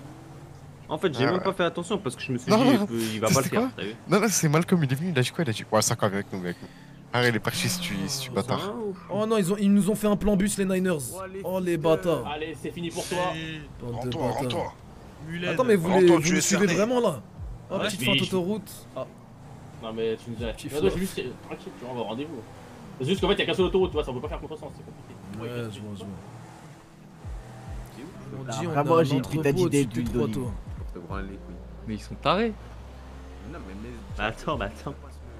En fait, j'ai Ah même ouais. pas fait attention parce que je me suis Non, dit, non, il va tu pas sais le faire, quoi t'as vu? Non, non, c'est Malcolm, il est venu, il a dit quoi? Il a dit, ouais, ça avec nous, avec nous. Arrête, il est parti si tu, si tu bâtard. Oh non, ils, ont, ils nous ont fait un plan bus les Niners. Oh les bâtards. Allez, c'est fini pour toi. Bande de Rends-toi, bâtards. rends-toi. Attends, mais vous, les, Rends-toi, vous tu me es suivez cerné. vraiment là? Oh, Ouais, petite je feinte suis- autoroute. Ah, Non, mais tu nous as. Petit Non, non, fluff. j'ai juste. Tranquille, tu vois, on va au rendez-vous. C'est juste qu'en fait, il y a qu'un seul autoroute, tu vois, ça on peut pas faire contresens, c'est compliqué. ouais, je vois, je vois. On Là, dit, on vraiment, a un j'ai pris ta entrepôt idée au-dessus de d'huile toi, d'olive. toi. Te branler les couilles. Mais ils sont tarés. Non, mais mais. Bah attends, bah attends.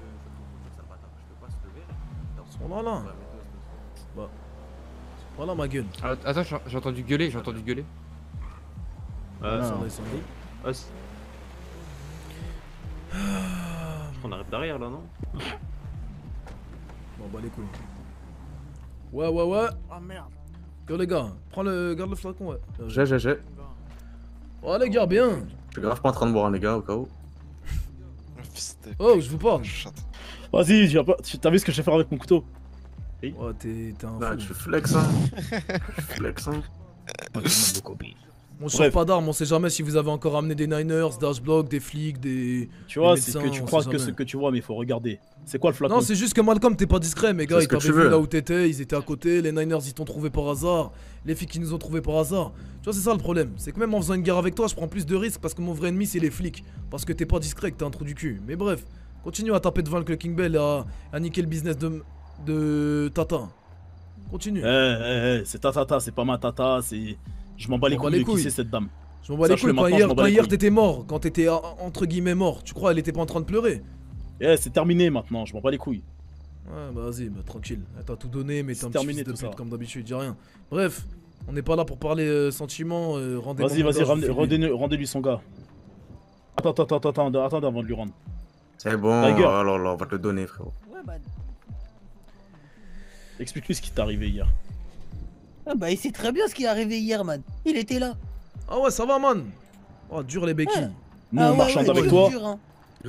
Ils sont là, là. Bah. Voilà ma gueule. Ah, Attends, j'ai j'ai entendu gueuler, j'ai entendu gueuler. Euh, Ils sont là, ils sont là. ah, c'est- Je crois qu'on arrive derrière là, non? Bon, bah les couilles. Ouais, ouais, ouais. Ah merde. Yo les gars, prends le. Garde le flacon, ouais. J'ai, j'ai, j'ai. Oh les gars, bien. Je suis grave pas en train de boire, les gars, au cas où. Oh, je vous parle. Vas-y, viens pas. T'as vu ce que je vais faire avec mon couteau? Oh, t'es un Bah, fou. tu flex, hein. Tu flex, hein. On change pas d'armes, on sait jamais si vous avez encore amené des Niners, Dash Block, des flics, des. Tu vois, des c'est médecins, que tu on crois sait que jamais. ce que tu vois, mais il faut regarder. C'est quoi le flacon? Non, c'est juste que Malcolm, t'es pas discret, mes gars. C'est Ils ce que t'avaient tu vu veux. là où t'étais, ils étaient à côté. Les Niners, ils t'ont trouvé par hasard. Les filles qui nous ont trouvé par hasard. Tu vois, c'est ça le problème. C'est que même en faisant une guerre avec toi, je prends plus de risques parce que mon vrai ennemi, c'est les flics. Parce que t'es pas discret, que t'es un trou du cul. Mais bref, continue à taper devant le King Bell et à, à niquer le business de, de Tata. Continue. Eh, eh, eh, c'est ta tata, c'est pas ma tata, c'est. Je m'en bats les m'en bats couilles les de qui couilles. c'est cette dame. Je m'en bats les Sache-le couilles. Quand maintenant, hier, je m'en bats quand les hier couilles. t'étais mort, quand t'étais euh, entre guillemets mort, tu crois elle était pas en train de pleurer? Eh, c'est terminé maintenant, je m'en bats les couilles. Ouais, bah vas-y, bah tranquille. Elle t'a tout donné, mais t'es un C'est petit terminé fils de tout pute ça. comme d'habitude, dis rien. Bref, on n'est pas là pour parler euh, sentiments. Euh, rendez Vas-y, vas-y, ramenez- rendez- rendez-lui son gars. Attends, attends, attends, attends, attends avant de lui rendre. C'est bon, Tiger. alors là, on va te le donner, frérot. Explique-lui ce qui t'est arrivé hier. Ah bah il sait très bien ce qui est arrivé hier, man. Il était là. Ah ouais, ça va, man. Oh, dur les béquilles. Nous, Ah on ouais, marchande ouais, avec dur, toi. dur, hein.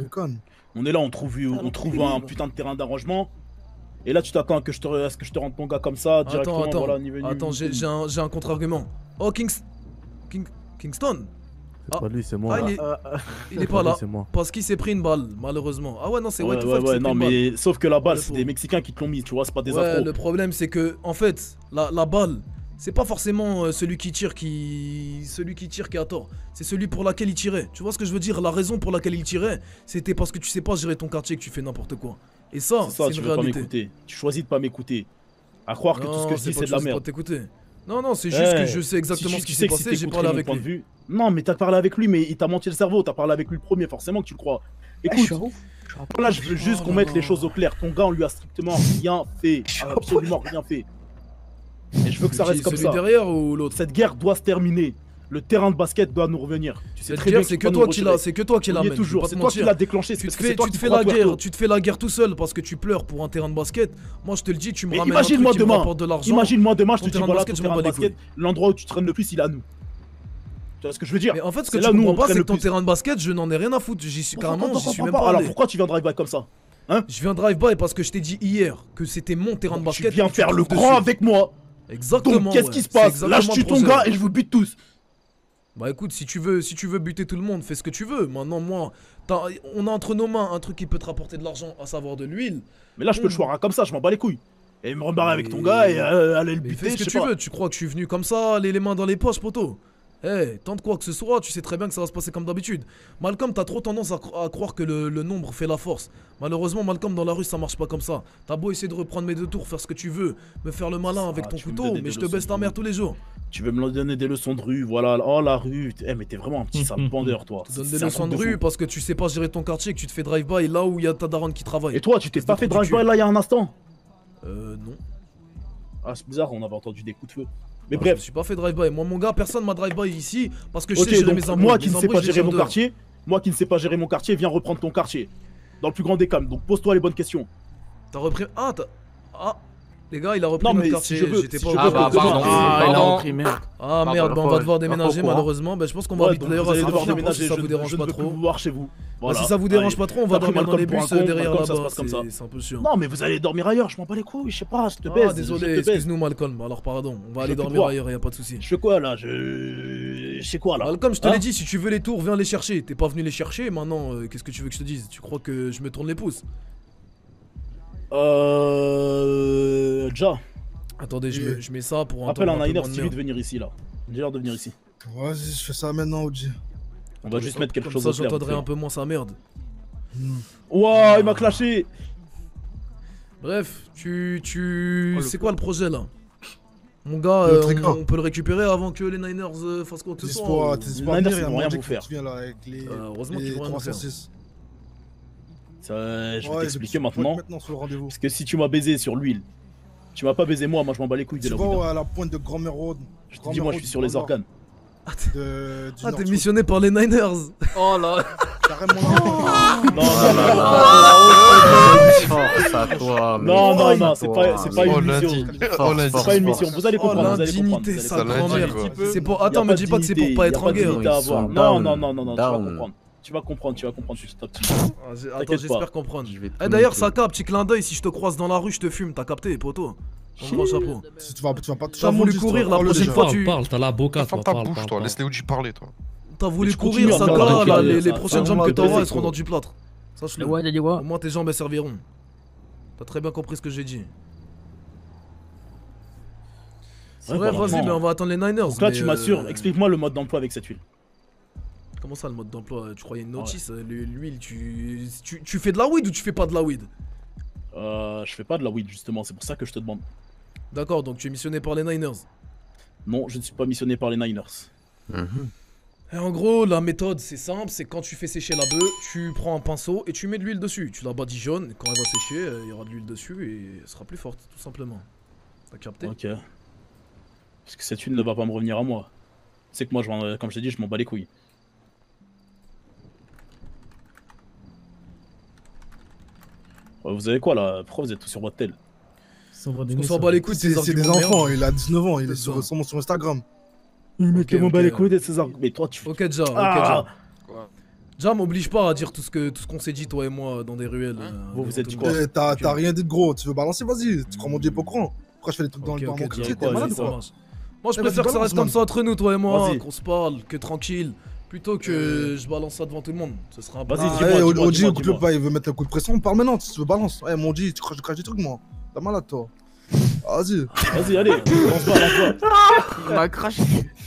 On est là, on trouve, on trouve un putain de terrain d'arrangement. Et là, tu t'attends que je te, à ce que je te rende ton gars comme ça, directement. Attends, attends, voilà, ni venu, attends, ni j'ai connu. j'ai un, j'ai un contre-argument. Oh, Kings... King... Kingston. C'est pas lui, c'est moi. Ah, il est, Euh, il est c'est pas pas lui, là. c'est moi. Parce qu'il s'est pris une balle, malheureusement. Ah ouais, non, c'est Ouais, White ouais, Wolf qui ouais, s'est pris non, une balle. mais sauf que la balle, Ouais, c'est faut- des Mexicains qui te l'ont mis, tu vois, c'est pas des Ouais, afros. le problème c'est que, en fait, la, la balle, c'est pas forcément euh, celui qui tire qui. Celui qui tire qui a tort. C'est celui pour laquelle il tirait. Tu vois ce que je veux dire? La raison pour laquelle il tirait, c'était parce que tu sais pas gérer ton quartier et que tu fais n'importe quoi. Et ça, C'est ça, c'est tu une veux pas réalité. m'écouter. Tu choisis de pas m'écouter. À croire que tout ce que je dis, c'est de la Pas merde. t'écouter. Non, non, c'est juste Eh, que je sais exactement si ce tu qui sais s'est que si passé, j'ai t'écouterais parlé mon avec point de lui. vue- Non, mais t'as parlé avec lui, mais il t'a menti le cerveau. T'as parlé avec lui le premier, forcément que tu le crois. Écoute, là, je veux juste qu'on mette les choses au clair. Ton gars, on lui a strictement rien fait. Absolument rien fait. Et je veux que ça Qui, reste comme celui ça. derrière ou l'autre? Cette guerre doit se terminer. Le terrain de basket doit nous revenir. Tu sais Cette très guerre, bien c'est qu'il que faut toi nous qui retirer. l'as, c'est que toi qui On y est l'amène. toujours. je vais C'est pas te toi qui mentir. l'as déclenché. Tu C'est te parce que fais, c'est toi tu te qui fais crois la puerto. guerre, tu te fais la guerre tout seul parce que tu pleures pour un terrain de basket. Moi, je te le dis, tu me Mais ramènes un truc imagine-moi qui me demain. rapporte de l'argent. Imagine-moi demain, je Ton te dis terrain de voilà, basket, ton je m'en terrain bats de les couilles. basket, l'endroit où tu traînes le plus, il est à nous. Tu vois ce que je veux dire? Mais en fait, ce que C'est tu là, nous, comprends on pas, traîne c'est le que ton plus. terrain de basket, je n'en ai rien à foutre. J'y suis carrément, Attends, j'y suis attends, même attends, pas alors allé. pourquoi tu viens drive-by comme ça? Hein? Je viens drive-by parce que je t'ai dit hier que c'était mon terrain de basket. Tu viens et que faire le trouves grand dessus. avec moi. Exactement. Donc qu'est-ce ouais. qui se C'est passe? exactement Lâche-tu le ton projet, gars ouais. et je vous bute tous. Bah écoute, si tu veux, si tu veux buter tout le monde, fais ce que tu veux. Maintenant, moi, t'as- on a entre nos mains un truc qui peut te rapporter de l'argent, à savoir de l'huile. Mais là, je peux le choir comme ça, je m'en bats les couilles. Et me rebarrer avec ton gars et euh, aller le Mais buter, fais ce que je sais tu pas. veux. Tu crois que je suis venu comme ça, les, les mains dans les poches, poteau? Eh, tente quoi que ce soit, tu sais très bien que ça va se passer comme d'habitude. Malcolm, t'as trop tendance à, cro- à croire que le, le nombre fait la force. Malheureusement, Malcolm, dans la rue, ça marche pas comme ça. T'as beau essayer de reprendre mes deux tours, faire ce que tu veux, me faire le malin avec ton tu veux me couteau, donner mais des je te leçons baisse de ta rue. mère tous les jours. Tu veux me donner des leçons de rue, voilà. Oh la rue. Eh, mais t'es vraiment un petit sale bandeur, toi. Tu donnes C'est des un leçons truc de fou. rue parce que tu sais pas gérer ton quartier, que tu te fais drive-by là où il y a ta daronne qui travaille. Et toi, tu t'es Espèce pas de fait trou du drive-by cul. là il y a un instant? Euh, non. Ah, c'est bizarre, on avait entendu des coups de feu. Mais Non, bref. Je me suis pas fait drive-by. Moi, mon gars, personne m'a drive-by ici parce que je Ok, sais gérer donc mes embrouilles. moi qui Mes ne sais embrouilles, pas je les gérer gère mon dehors. quartier, moi qui ne sais pas gérer mon quartier, viens reprendre ton quartier. Dans le plus grand des calmes. Donc pose-toi les bonnes questions. T'as repris. Ah, t'as. Ah, les gars, il a repris Non, notre mais quartier. si je veux- J'étais si pas je au veux courant. que demain- Ah, il a Pardon. repris, merde. Ah, Pardon, merde, bah, on va devoir déménager Pas au courant. malheureusement. Bah, je pense qu'on va Ouais, habiter donc d'ailleurs vous allez à devoir Saint-Pierre, déménager, si ça je vous ne- dérange je pas ne veux trop. plus vous voir chez vous. Bah, Voilà. si ça vous dérange Allez. pas trop, on va T'as pris dormir dans les Malcolm pour bus un con, derrière Malcolm, ça se là-bas. passe comme ça. C'est c'est un peu chiant. Non, mais vous allez dormir ailleurs, je m'en bats les couilles, je sais pas, je te Ah, baise. désolé, je te baise. excuse-nous Malcolm. Alors, pardon, on va Je aller veux plus dormir te voir. ailleurs, y a pas de souci. Je fais quoi là? Je. Je sais quoi là? Malcolm, je te Hein? l'ai dit, si tu veux les tours, viens les chercher. T'es pas venu les chercher, maintenant, euh, qu'est-ce que tu veux que je te dise? Tu crois que je me tourne les pouces? Euh. Déjà. Attendez, je, mets, je mets ça pour un Appelle temps un un peu Niner moins de Stevie merde. de venir ici là. Dis-leur de venir ici. Vas-y, je fais ça maintenant, O G. On va juste mettre quelque Comme chose ça, au clair. j'entendrai un peu moins sa merde. Ouah, il m'a clashé. Bref, tu. tu... Oh, le c'est quoi le projet là? Mon gars, Le euh, tricot. on, on peut le récupérer avant que les Niners euh, fassent quoi que ce T'es soit. pas ou- t'es Les pas Niners, venir, il y ils a vont rien Magic vous qui faire. vient là avec les, Euh, heureusement les qu'ils vont rien trois nous faire. cent six. Ça, je vais Ouais, t'expliquer il est maintenant. maintenant sur le rendez-vous. Parce que si tu m'as baisé sur l'huile, tu m'as pas baisé moi, moi je m'en bats les couilles de Tu la vas Ouida. à la pointe de Grand-Mère Road. Je te dis, moi je suis sur les organes. De, du Ah, Nord t'es Sud. missionné par les Niners. Oh là. carrément Non, Force à toi. non, non, non, c'est pas, c'est pas Oh, une lundi. mission. Oh, lundi. C'est pas une mission. Vous allez Oh, comprendre. vous allez l'indignité, comprendre, sale vous allez lundi, grand-mère. quoi. C'est pour. Y a Attends, me dis pas que c'est pour dignité, pas y a être en guerre. dignité à Ils sont avoir. Non, down. non, non, non, non, tu vas Down. comprendre. Tu vas comprendre, tu vas comprendre petit à petit. Ah, j'ai- Attends, T'inquiète j'espère pas. comprendre. Je vais te Eh, d'ailleurs, niquer. Saka, petit clin d'œil, si je te croise dans la rue, je te fume. T'as capté, poto? Mon grand chapeau. Si tu vas, tu vas pas T'as voulu courir la prochaine fois, tu. Parle, t'as la boca, Ferme toi, ta parle, bouche, parle, toi. parle. Laisse les O G parler, toi. T'as voulu tu continues courir, à Saka, me parler, là, ça, les, les ça, prochaines ça, jambes ça, que ça, t'auras, ça, elles seront ça. dans du plâtre. Sache-le. Ouais, t'as dit quoi? Au moins tes jambes elles serviront. T'as très bien compris ce que j'ai dit. Ouais, Ouais, franchement. vas-y, mais on va attendre les Niners. Donc là, mais, tu euh, m'assures. Explique-moi le mode d'emploi avec cette huile. Comment ça, le mode d'emploi? Tu croyais une notice? euh, L'huile, tu... tu. Tu fais de la weed ou tu fais pas de la weed? Euh, je fais pas de la weed justement, c'est pour ça que je te demande. D'accord, donc tu es missionné par les Niners. Non, je ne suis pas missionné par les Niners. Et en gros, la méthode, c'est simple, c'est quand tu fais sécher la bœuf, tu prends un pinceau et tu mets de l'huile dessus. Tu la badigeonnes, et quand elle va sécher, euh, il y aura de l'huile dessus et elle sera plus forte, tout simplement. T'as capté? Ok. Parce que cette huile ne va pas me revenir à moi. Tu sais que moi, je m'en- comme je t'ai dit, je m'en bats les couilles. Euh, Vous avez quoi là? Pourquoi vous êtes tous sur votre tel? On s'en bat les couilles de C'est ces c'est des arguments de enfants, merde. il a dix-neuf ans, il est C'est sur, ça. sur, sur Instagram. Mais Ok, je m'en bats ok. les couilles de ces arguments. Mais toi, tu. Ok, déjà, ok, Ah déjà. Déjà, m'oblige pas à dire tout ce que tout ce qu'on s'est dit, toi et moi, dans des ruelles. euh, Vous, vous devant êtes tout dit le quoi? monde. Eh, T'as Ok. t'as rien dit de gros, tu veux balancer, vas-y. Tu crois mon Dieu pas au courant? Pourquoi je fais des trucs dans Ok, le dans ok, mon ok, quartier? ok, T'es malade vas-y, ou ça quoi? marche. Moi, je Eh, préfère que vas-y, ça reste balance, comme ça entre nous, toi et moi, Vas-y. qu'on se parle, que tranquille, plutôt que je balance ça devant tout le monde. Ce sera un peu. Vas-y, Ah, dis-moi, eh, dis-moi, Oji, dis-moi, écoute-le dis-moi. pas, il veut mettre un coup de pression, parle maintenant, si tu veux balance. Eh, mon Dieu, tu craches, tu craches des trucs, moi. T'as malade, toi. Vas-y. Vas-y, allez, lance pas, lance pas. Il m'a craché.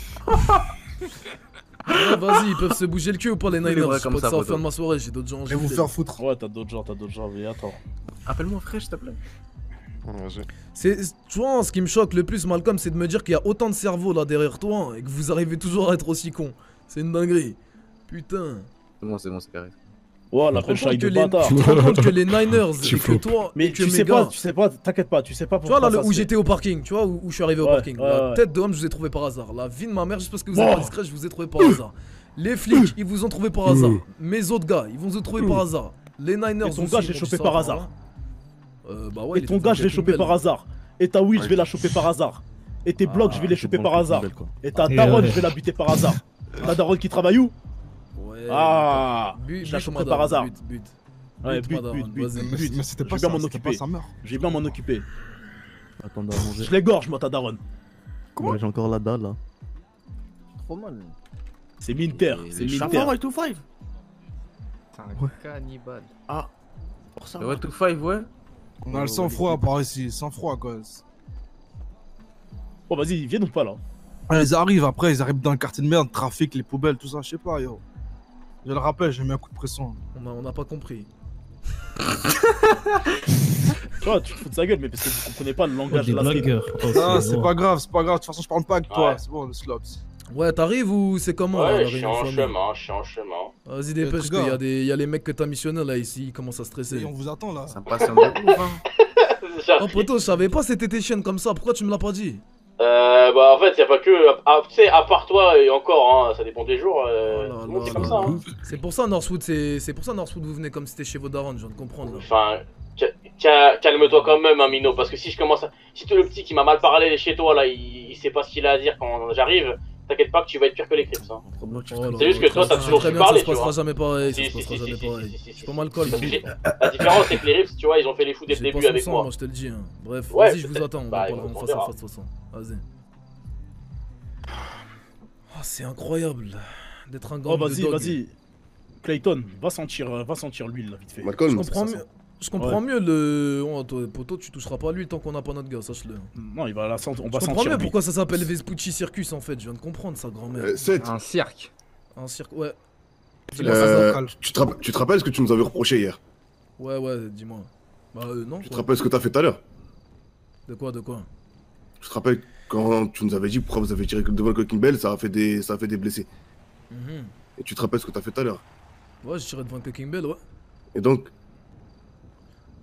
Ouais, vas-y, ils peuvent se bouger le cul ou pas, les Il est Niners? vrai Je comme sais pas ça, que ça va poteau. faire de ma soirée, j'ai d'autres gens. Je j'ai vais vous des- faire foutre. Ouais, t'as d'autres gens, t'as d'autres gens, mais attends. Appelle-moi frère, s'il te plaît. Vas-y. C'est, tu vois, ce qui me choque le plus, Malcolm, c'est de me dire qu'il y a autant de cerveau là derrière toi et que vous arrivez toujours à être aussi con. C'est une dinguerie. Putain. C'est bon, c'est bon, c'est carré. Oh, Tu te l'appel rends compte Shai que de les- bâtard. tu te rends compte que les Niners Tu et que flopes. toi Mais et que tu sais mes pas, gars- tu sais pas, t'inquiète pas, tu sais pas Tu vois pourquoi là ça le- où se fait. j'étais au parking, tu vois où, où je suis arrivé au Ouais, parking. ouais, La ouais. tête de homme, je vous ai trouvé par hasard. La vie de ma mère, juste parce que vous Bon. êtes pas discret, je vous ai trouvé par hasard. Les flics, ils vous ont trouvé par hasard. Mes autres gars, ils vous ont trouvé par hasard. Les Niners Et ton aussi, gars, ils je l'ai m'ont dit chopé ça par avant, hasard. hein. Euh, bah ouais, Et il ton était gars, je l'ai devant chopé une par belle. hasard. Et ta weed, je vais la choper par hasard. Et tes blocs, je vais les choper par hasard. Et ta Et daronne, ouais. je vais la buter par hasard. Ta daronne qui travaille où? Ouais, Ah, but- je la but, choperai madame, par hasard. but, but. Ouais, But, but, madame, but, but, vas-y. Mais, but. mais c'était Je pas vais bien ça, m'en c'était pas occuper. sa mère. Je vais bien m'en occuper. Attendez à manger. Je l'égorge, moi, ta daronne. Ouais, j'ai encore la dalle là. Trop mal. C'est Minter, c'est Minter. Chapeau, two five. C'est un Ouais. cannibale. Ah. Pour ça. Ouais, what to five, ouais. On a le sang-froid par ici, sang-froid, quoi. Oh, vas-y, ils viennent ou pas là? Ouais, ils arrivent après, ils arrivent dans le quartier de merde, trafic, les poubelles, tout ça, je sais pas, yo. Je le rappelle, j'ai mis un coup de pression. On a, on a pas compris. Tu vois, tu te fous de sa gueule, mais parce que vous comprenez pas le langage Des de la street. blagueurs. Oh, Non, c'est bon. pas grave, c'est pas grave, de toute façon, je parle pas avec toi, Ouais. c'est bon, le slops. Ouais, t'arrives ou c'est comment là, Ouais, la je suis réunion en famille? chemin, je suis en chemin. Vas-y, dépêche, Eh, parce gars. qu'il y, a des- y a les mecs que t'as missionnés là ici, ils commencent à stresser. Et on vous attend là. Ça passe un peu ouf, hein. Oh poto, je savais pas c'était tes chaînes comme ça, pourquoi tu me l'as pas dit? Euh, bah en fait, y a pas que. Ah, tu sais, à part toi et encore, hein, ça dépend des jours. Euh, Oh là tout le monde, là c'est comme là ça. là. Hein. C'est pour ça Northwood, c'est c'est pour ça Northwood vous venez comme si c'était chez vos darons, je viens de comprendre là. Enfin, ca- ca- calme-toi quand même, hein, Mino, parce que si je commence à. Si tout le petit qui m'a mal parlé chez toi là, il, il sait pas ce qu'il a à dire quand j'arrive, t'inquiète pas que tu vas être pire que les Crips. Hein. Oh là C'est juste là, que toi, t'as très toujours très su bien, parler, ça se tu passera vois. jamais pareil, ça Si, se si, passera si, jamais si, si, pareil. si, si, Je si, suis pas si. mal colle. Parce que j'ai- La différence, c'est que les Rips, tu vois, ils ont fait les fous dès le J'ai pas début son avec sang, moi. moi je te le dis. Hein. Bref, Ouais, vas-y, je vous peut-être. attends, on Bah, en parlera en écoute, on face à verra. face de toute façon. Vas-y. Oh, c'est incroyable d'être un gang Oh, de vas-y, dogs. vas-y. Clayton, va sentir, euh, va sentir l'huile là, vite fait. Je comprends mieux. Je comprends Ouais. mieux le. Oh, toi, poto, tu toucheras pas à lui tant qu'on n'a pas notre gars, sache-le. Non, il va la sentir, on va Je comprends sentir. mieux lui. pourquoi ça s'appelle Vespucci Circus en fait, je viens de comprendre sa grand-mère. Euh, sept. Un cirque. Un cirque, ouais. Euh, tu, te rapp- tu te rappelles ce que tu nous avais reproché hier? Ouais, ouais, dis-moi. Bah, euh, non. Tu te quoi. rappelles ce que t'as fait tout à l'heure? De quoi, de quoi? Tu te rappelles quand tu nous avais dit pourquoi vous avez tiré devant le Cooking Bell, ça a fait des, ça a fait des blessés. Mhm. Et tu te rappelles ce que t'as fait tout à l'heure? Ouais, j'ai tiré devant le Cooking Bell, ouais. Et donc,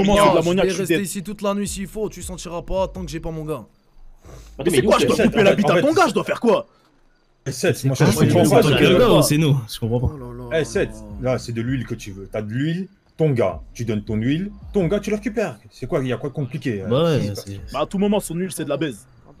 moment, c'est de l'ammoniac. Je je vais suis rester dead. ici toute la nuit s'il faut, tu sentiras pas tant que j'ai pas mon gars. Mais c'est quoi, je dois couper la bite à ton gars, je dois faire quoi? sept, moi je Ah, comprends c'est pas. nous, je c'est le comprends gars pas. ou c'est nous? Je comprends pas. Eh, sept, là c'est de l'huile que tu veux. T'as de l'huile, ton gars, tu donnes ton huile, ton gars tu le récupères. C'est quoi, il y a quoi de compliqué? Bah, à tout moment, son huile, c'est de la baise.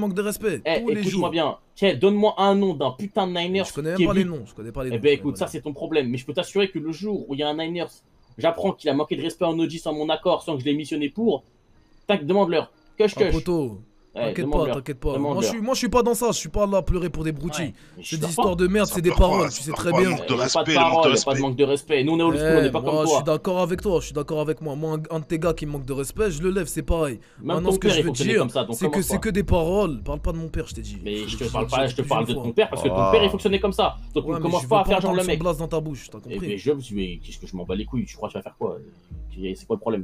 manque de respect. Eh, tous les écoute-moi jours. bien. Tiens, donne-moi un nom d'un putain de Niners. Je connais même qui est pas les vu- noms. Je connais pas les noms. Eh ben écoute, ça c'est ton problème. Mais je peux t'assurer que le jour où il y a un Niners j'apprends qu'il a manqué de respect en O G sans mon accord, sans que je l'ai missionné pour, tac, demande-leur. Cush, Ah, cush. poto. Ouais, T'inquiète pas, demande-leur. t'inquiète pas. Moi Demande-leur. je, suis, moi je suis pas dans ça, je suis pas là à pleurer pour des broutilles. Ouais, mais je C'est suis des histoires de merde, Ça c'est des pleure pas, paroles, ça tu sais pleure très pas, bien. le manque de Il y a pas respect, de le manque de parole, y a respect. pas de manque de respect. Nous on est old school, Eh, on n'est pas moi, comme je toi. suis d'accord avec toi, je suis d'accord avec moi. Moi, un, un de tes gars qui me manque de respect, je le lève, c'est pareil. Même Maintenant, ton ce que père, je il veux fonctionnait dire, comme ça, donc c'est que commence c'est pas. que des paroles. Parle pas de mon père, je t'ai dit. Mais je te l'ai parle dit pas, je te plusieurs parle de fois. ton père parce que ton Oh. père il fonctionnait comme ça. Donc Ouais, on mais commence je pas veux à faire genre entendre le son mec. blase dans ta bouche, t'as Eh compris. ben, je mais qu'est-ce que je m'en bats les couilles, tu crois que tu vas faire quoi? C'est quoi le problème?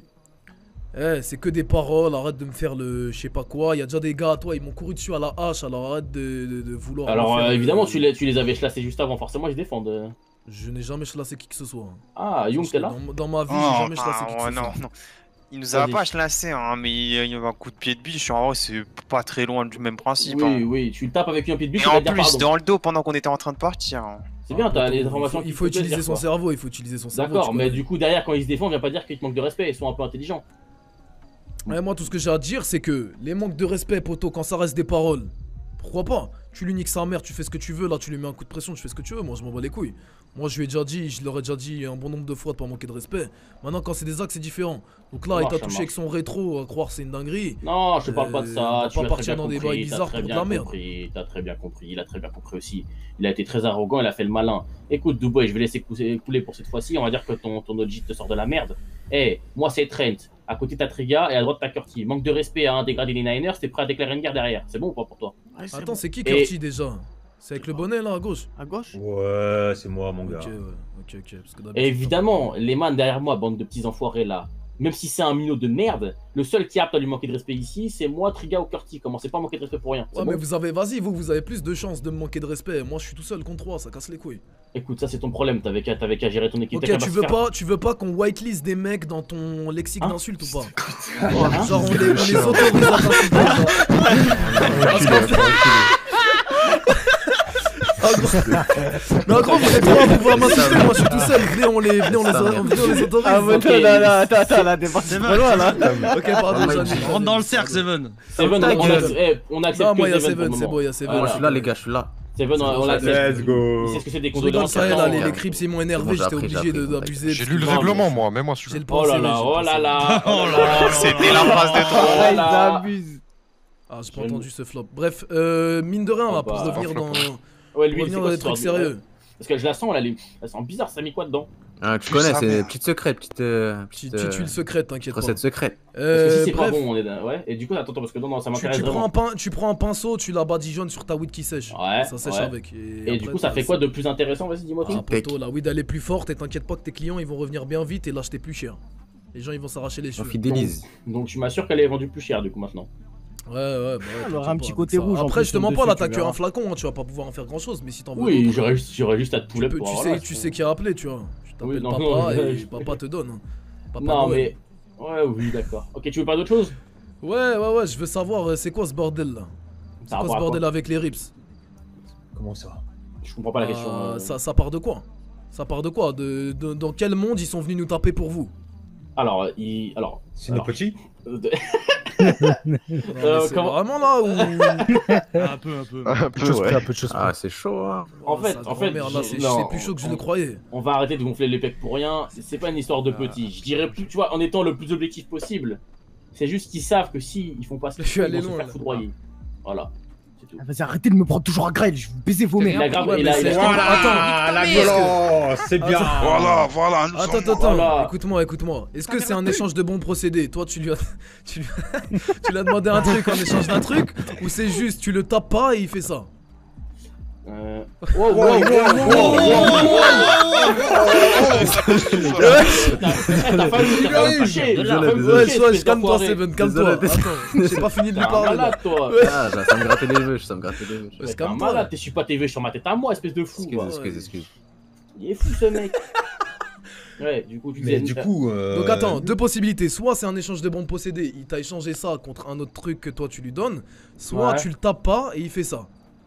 Eh, c'est que des paroles, arrête de me faire le je sais pas quoi. Il y a déjà des gars à toi, ils m'ont couru dessus à la hache, alors arrête de, de, de vouloir. Alors me faire euh, le- évidemment tu les, tu les avais chlassés juste avant, forcément ils se défendent. euh. Je n'ai jamais chlassé qui que ce soit. Ah, Young t'es là? Dans, dans ma vie, Oh, j'ai jamais chlassé ah, qui que ouais, ce non, soit. non. Il nous a Vas-y. pas chlassé, hein, mais il y a un coup de pied de biche. En vrai, c'est pas très loin du même principe. Oui, hein. oui, tu le tapes avec un pied de biche, Et il va en dire plus, pardon. dans le dos pendant qu'on était en train de partir. hein. C'est bien, t'as les Il informations faut, qui il faut te plaisent, utiliser dire son quoi. cerveau, il faut utiliser son cerveau. D'accord, tu mais connais. du coup derrière quand ils se défendent, viens pas dire qu'ils te manquent de respect, ils sont un peu intelligents. Ouais, moi, tout ce que j'ai à dire, c'est que les manques de respect, poto, quand ça reste des paroles, pourquoi pas? Tu lui niques sa mère, tu fais ce que tu veux, là, tu lui mets un coup de pression, tu fais ce que tu veux, moi, je m'en bats les couilles. Moi, je lui ai déjà dit, je leur ai déjà dit un bon nombre de fois de pas manquer de respect. Maintenant, quand c'est des actes, c'est différent. Donc là, Ça il marche, t'a ça touché marche. avec son rétro, à croire c'est une dinguerie. Non, je te parle pas de Euh, ça, on va tu pas l'as très partir bien dans des compris, bails t'as bizarres très pour de bien la merde. compris, t'as très bien compris, il a très bien compris aussi. Il a été très arrogant, il a fait le malin. Écoute, Dubois, je vais laisser couler, couler pour cette fois-ci, on va dire que ton, ton O G te sort de la merde. Eh, moi c'est Trent, à côté t'as Triga et à droite t'as Curti. Manque de respect à un dégradé des Niners, t'es prêt à déclarer une guerre derrière. C'est bon ou pas pour toi? Attends, c'est qui Et- Curti déjà? C'est avec le bonnet là à gauche? À gauche? Ouais, c'est moi, mon gars. Ok, ouais, ok, ok. Parce que Et d'habitude, évidemment, les man derrière moi, bande de petits enfoirés là, même si c'est un minot de merde, le seul qui a apte à lui manquer de respect ici, c'est moi, Triga ou Curti. Commencez pas à manquer de respect pour rien. c'est Ouais, bon mais vous avez, vas-y, vous, vous avez plus de chances de me manquer de respect. Moi, je suis tout seul contre trois, ça casse les couilles. Écoute, ça c'est ton problème, t'avais qu'à t'avais qu'à gérer ton équipe. Ok, T'as qu'à tu se veux faire- pas, tu veux pas qu'on whitelist des mecs dans ton lexique Hein d'insultes ou pas? Hein Genre, on les, on les autorise à t'insulter. Parce qu'en fait- Ah, gros. Non, gros, vous êtes trois à pouvoir m'insulter, moi je suis tout seul. Venez, on les, venez, on les, venez, on les autorise. Ah, mais Ok. attends, là, là, attends, attends, là, dépasse C'est pas loin, là. Ok, pardon, j'annule. Rentre dans le cercle, Seven. Seven, Ta on, gueule. accepte, eh, on accepte Non, moi, que il y a Seven Seven, pour le c'est moment. bon, il y a Seven. Voilà. Moi, je suis là, les gars, je suis là. Seven, on, on l'accepte. Let's go. Il sait ce que c'est des Je rigole, condoléances. ça, là, attends. les, les crips ils m'ont énervé, Bon, j'ai j'étais appris, j'ai obligé appris, de- d'abuser. J'ai lu le règlement, moi, même moi celui-là. J'ai le Oh là là, oh là là, oh là là. C'était la phrase de trop. Oh là Ils là. abusent. Ah, j'ai pas entendu ce flop. Bref, euh, mine de rien, Oh là, bah, pour revenir flop. dans. Ouais, lui, revenir c'est dans quoi des cette trucs histoire de- sérieux. Parce que je la sens, elle, elle, elle sent bizarre, ça a mis quoi dedans? Ah, tu Plus connais, sa c'est mère. petite secrète, petite. euh, Petite petite, petite huile secrète, t'inquiète pas. recette secrète. Parce que Euh, si c'est pas bref, bon, on est dans- ouais. Et du coup, attends, attends, parce que non, non, ça tu, m'intéresse tu prends un vraiment. pain, tu prends un pinceau, tu la badigeonnes sur ta weed qui sèche. Ouais, Ça sèche ouais. avec. Et du après, coup, ça t'as- fait quoi de plus intéressant? Vas-y, dis-moi Ah, tout. poto, la weed elle est plus forte et t'inquiète pas que tes clients ils vont revenir bien vite et l'acheter plus cher. Les gens ils vont s'arracher les On cheveux. fidélise. Donc, tu m'assures qu'elle est vendue plus cher, du coup, maintenant. Ouais, ouais, bah ouais. Alors, t'inquiète un pas, petit avec côté ça. rouge en Après, plus je te mens dessus, pas, là, tu t'as que verras. un flacon, hein, tu vas pas pouvoir en faire grand chose, mais si t'en veux. Oui, d'autres, j'aurais juste, j'aurais juste à te tu, poulet peux- pour tu voilà, sais, tu sais qui a appelé, tu vois. Tu t'appelles Oui, non, papa non, et je- papa te donne. hein. Papa Non, Noël. mais. Ouais, oui, d'accord. Ok, tu veux pas d'autre chose? Ouais, ouais, ouais, je veux savoir, euh, c'est quoi ce bordel là? C'est Ça quoi rapport ce à bordel quoi avec les rips? Comment ça? Je comprends pas la question. Euh, euh. ça, ça part de quoi? Ça part de quoi? de, de- Dans quel monde ils sont venus nous taper pour vous? Alors, il. Alors. C'est nos alors, petits? euh, de- Non, mais Euh, c'est comment- vraiment là ou... Un peu, un peu. Un peu, ouais. Un peu de choses Ah, c'est chaud, hein. En fait, Sa en fait, grand-mère, là, j'ai- c'est non, c'est plus chaud que je on- le croyais. On va arrêter de gonfler les pecs pour rien. C'est c'est pas une histoire de Ah, petits. Je dirais plus, tu vois, en étant le plus objectif possible. C'est juste qu'ils savent que si ils font pas ce Je qu'ils suis font, allé ils vont se loin, faire là. foudroyer. Voilà. C'est tout. Ah, vas-y, arrêtez de me prendre toujours à grêle, je vais vous baiser vos Il mères. a grave. Ouais, il mais a- c'est- il a- Attends, Ah, la violence, c'est bien. Attends. Voilà, voilà, nous Attends, sommes... attends, attends, Voilà. écoute-moi, écoute-moi. Est-ce que c'est un échange de bons procédés? Toi, tu lui as, tu lui as, tu lui as demandé un truc en échange d'un truc? Ou c'est juste, tu le tapes pas et il fait ça? Euh... Wow, wow, wow, wow, Ta femme est touchée. Ta femme est Ouais, touchée, soit, espèce calme-toi, d'enfoiré. Seven, calme-toi. Désolé. Attends, j'ai pas fini de T'es lui un parler. là. malade, toi. Ouais. Ah, ça me grattait les vœux, ça me grattait les vœux. Ouais, c'est T'es un calme-toi. malade, t'es pas tes vœux sur ma tête à moi, espèce de fou. Excuse, quoi. excuse, excuse. Il est fou ce mec. Ouais, du coup, tu Mais disais- du coup. euh, Donc attends, deux possibilités. Soit c'est un échange de bons procédés, il t'a échangé ça contre un autre truc que toi tu lui donnes. Soit Ouais. tu le tapes pas et il fait ça.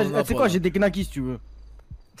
tu sais quoi, j'ai des knackis si tu veux.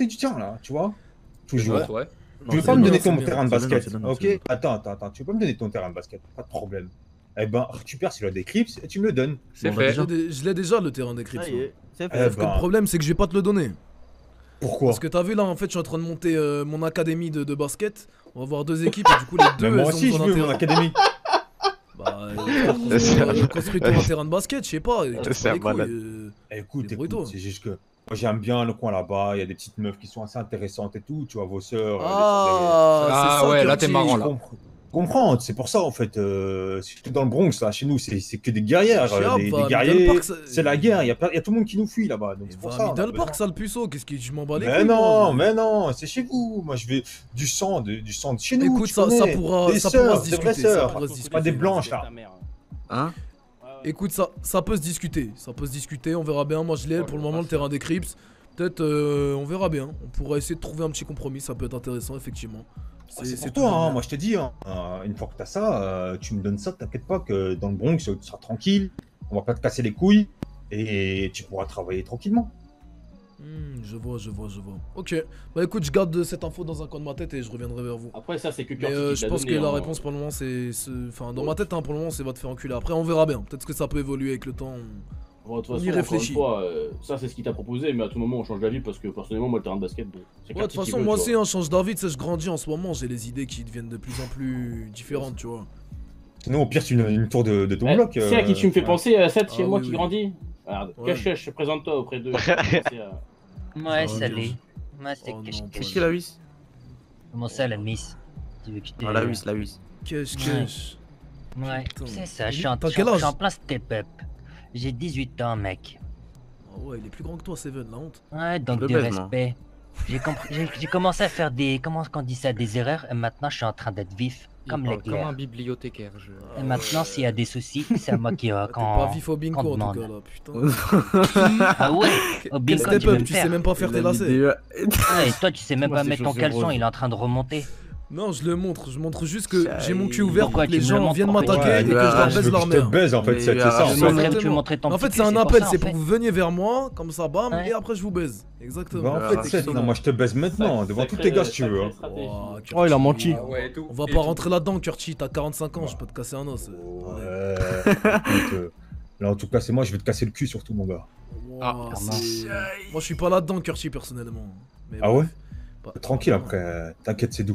côté du tien, là, tu vois. Toujours. Ouais. Tu veux pas me donner ton terrain de basket, ok? Attends, attends, attends, tu veux pas me donner ton terrain de basket, pas de problème. Eh ben, tu perds sur le Decrypts et tu me le donnes. C'est fait. Je l'ai déjà le terrain Decrypts. C'est fait. Sauf que le problème, c'est que je vais pas te le donner. Pourquoi? Parce que t'as vu là, en fait, je suis en train de monter euh, mon académie de, de basket. On va avoir deux équipes et du coup, les deux. Mais moi aussi, je veux mon académie. Bah, euh, construis-toi un terrain de basket, je sais pas. C'est un malade. Écoute, écoute, c'est juste que moi j'aime bien le coin là-bas, il y a des petites meufs qui sont assez intéressantes et tout, tu vois, vos sœurs. Ah, les... ah ouais, là t'es marrant là. Comprends, c'est pour ça en fait, euh, surtout dans le Bronx, là, chez nous, c'est que des guerrières, euh, des, des guerriers, c'est la guerre, il y, y a tout le monde qui nous fuit là-bas, donc c'est pour ça. Middle Park, sale puceau, qu'est-ce que je m'en bats les couilles. Mais non, mais non, c'est chez vous, moi je vais du sang, de, du sang de chez nous. Écoute, ça, ça pourra, des ça sœurs, pourra se discuter, des vraies sœurs, ça pourra se discuter. pas des blanches là. Hein? Écoute, ça, ça peut se discuter, ça peut se discuter, on verra bien, moi je l'ai pour le moment le terrain des Crips. Peut-être, euh, on verra bien, on pourra essayer de trouver un petit compromis, ça peut être intéressant effectivement. C'est pour toi, hein. Moi je te dis, hein. euh, une fois que t'as ça, euh, tu me donnes ça, t'inquiète pas que dans le Bronx, tu seras tranquille, on va pas te casser les couilles, et tu pourras travailler tranquillement. Hmm, je vois, je vois, je vois. Ok, bah écoute, je garde cette info dans un coin de ma tête et je reviendrai vers vous. Après ça c'est que Mais euh, je pense que la réponse pour le moment c'est... Enfin, dans ma tête, hein, pour le moment c'est va te faire enculer. Après on verra bien, peut-être que ça peut évoluer avec le temps. Bon, de toute on façon, y réfléchit. Fois, euh, ça c'est ce qu'il t'a proposé, mais à tout moment on change d'avis parce que personnellement moi le terrain de basket, bon, c'est ouais, de toute façon moi aussi on change d'avis, tu sais, je grandis en ce moment, j'ai les idées qui deviennent de plus en plus différentes, tu vois. Sinon au pire c'est une, une tour de, de ton eh, bloc. Tu sais à qui tu me fais ouais. penser, euh, Seth, chez ah, moi oui, qui oui. grandit. Regarde, Ouais. cache, cache, présente-toi auprès d'eux. Ouais, salut. Moi, c'est Oh que je non, C'est qui la huisse? Comment ça, la miss? Tu veux que je te... Ah, la huisse, la huisse. Qu'est-ce Ouais. que... Ouais, Putain. c'est ça, je Il- suis en, t'as je quel suis en- je âge suis en plein step-up. J'ai dix-huit ans, mec. Ah ouais, il est plus grand que toi, Seven, la honte. Ouais, donc Je le du baise, moi. respect. J'ai compris- j'ai- j'ai commencé à faire des... Comment on dit ça? Des erreurs, et maintenant je suis en train d'être vif, comme parle l'éclair. comme un bibliothécaire. Je... Et maintenant, s'il y a des soucis, c'est à moi qui... Euh, T'es quand... pas vif au bingo qu'on en tout demande. cas là, putain. Ah ouais, au Quel bingo, step tu veux up, me tu faire. sais même pas faire tes La lacets. vidéo- Ouais, et toi, tu sais même Moi, pas c'est mettre ton chaussures caleçon, roses. il est en train de remonter. Non, je le montre, je montre juste que j'ai mon cul ouvert Pourquoi pour que les tu me le gens montres viennent pour que- m'attaquer Ouais, et que je ah, leur je baise veux leur que je te mère. baise en fait, Mais c'est il c'est a ça. en raison. fait. Tu montrais- tu montrais ton En fait, petit c'est cul, un pour appel, ça, c'est en pour fait. que vous veniez vers moi, comme ça, bam, Ouais. et après je vous baise. Exactement. Bah, en fait, c'est non, moi je te baise maintenant, devant tous tes gars si tu veux. hein. Oh, Oh, il a menti. On va pas rentrer là-dedans, Kurti, t'as quarante-cinq ans, je peux te casser un os. Ouais, écoute, euh, là en tout cas c'est moi, je vais te casser le cul surtout mon gars. Ouah, c'est- Moi je suis pas là-dedans, Kurti, personnellement. Mais Ah bref. ouais Bah, Tranquille après, euh, t'inquiète c'est doux.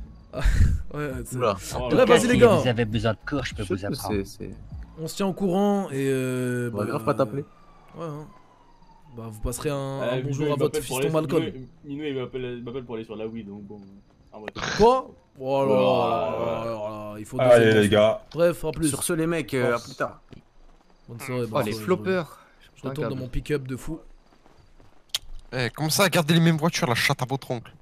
Ouais, c'est... Oula. En Et tout là, cas, vas-y les si gars, vous avez besoin de cours, je peux vous C'est- apprendre. c'est- on se tient au courant et euh... On va grave pas t'appeler. Ouais, hein. Bah vous passerez un, un Euh, bonjour Minou, à il votre m'appelle pour fiston aller- Malcolm. Minou, Minou, il m'appelle il m'appelle pour aller sur la Wii, donc bon. Ah ouais. Quoi? Oh là là, Oh là là là, il faut deux Allez secondes. les gars. Bref, à plus. Sur ce, les mecs, euh, à plus tard. Bonne soirée, Oh, bonne les soirée, floppers. Je retourne dans mon pick-up de fou. Eh, comment ça, gardez les mêmes voitures, la chatte à votre oncle?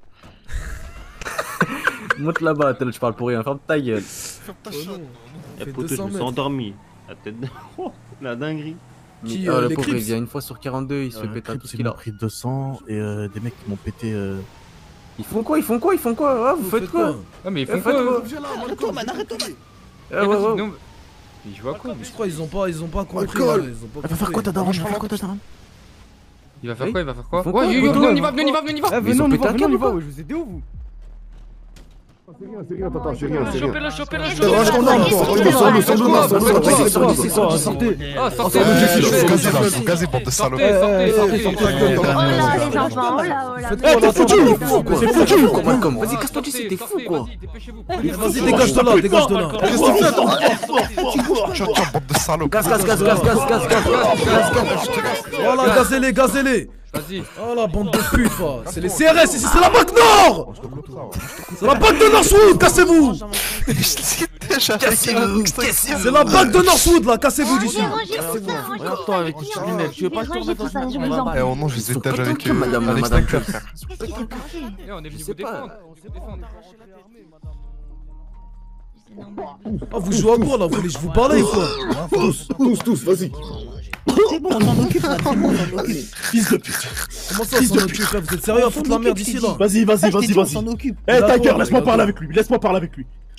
Monte là-bas, tel, je parle pour rien, ferme ta gueule. Ferme ta Oh chatte. non. Eh, Fait poto, je deux cents me suis mètres. endormi. La tête de... Oh, la dinguerie. Qui, Ah, euh, le les pauvre, il Crips vient une fois sur quarante-deux, il se fait Euh, péter à tout Crips, ce ils qu'il m'ont a. pris deux cents et euh, des mecs qui m'ont pété. Euh... Ils font quoi? Ils font quoi? Ils font quoi? Ah, vous faites quoi? Ah, mais ils Eh, font faites quoi? quoi? eux Arrête-toi, man, arrête-toi, man. Eh, ouais, ouais. Non, mais je vois quoi? Je crois ils ont pas, ils ont pas compris. Alcool. ouais, ils ont pas Elle va faire compris. quoi ta daronne? Elle va faire quoi ta daronne? Il va faire Oui. quoi? Il va faire quoi? Ils font Ouais, quoi? yo, yo, Poto, venez, on y va, venez, on y va, venez, on y va! Eh, Mais ils venez, ont on y pété va, un venez, on y câble va, ou ouais, je vous ai aidé où vous? C'est rien, c'est rien, attends, c'est rien, c'est rien. Chopez-le, chopez-le, Range chopez-le! ton arme, toi, range ton arme, sors de là, sors de là, Sortez, sors de là, sortez, sors de là. sortez. Ah, sortez, Eh, sortez, je vous sortez, gazez là, je vous gazez, bande de salopes. sortez, sortez, sortez, sortez, sortez. sortez. Oh là les enfants, oh là oh là. Faites quoi, t'es foutu, t'es fou quoi? c'est C'est foutu, fou quoi, quoi. Malcolm, Ah, vas-y, casse-toi d'ici, sortez, t'es fou sortez, quoi? vas-y, dépêchez-vous. Vas-y, dégage de là, dégage de là. Qu'est-ce que tu fais, toi? Tiens, tiens, bande de salopes. Gaz, gaz, gaz, gaz, gaz, gaz, gaz, gaz, gaz. Voilà, gazez-les, gazez-les. Vas-y. Oh la bande de putes, va. C'est les C R S ici, c'est la BAC Nord. C'est la BAC de Northwood, cassez-vous. Cassez-vous, cassez-vous. C'est la BAC de Northwood là, cassez-vous d'ici. Regarde-toi avec tes petites lunettes. Tu veux pas que je te remette dans je vous en Eh, oh non, je les étage avec eux. Madame, Avec madame, Sniper, frère. Eh, on est venu vous défendre. Ah, vous jouez à quoi là? Vous voulez que je vous parle ou quoi? Tous, tous, tous, vas-y. C'est bon, on s'en occupe, là, c'est bon, on s'en occupe. Fils de pute. Comment ça, on s'en occupe là? Vous êtes sérieux à foutre la merde ici là? Vas-y, vas-y, Ah, je t'ai vas-y, dit, on vas-y. s'en occupe. Eh, ta D'accord, gueule, laisse-moi d'accord. parler avec lui, laisse-moi parler avec lui.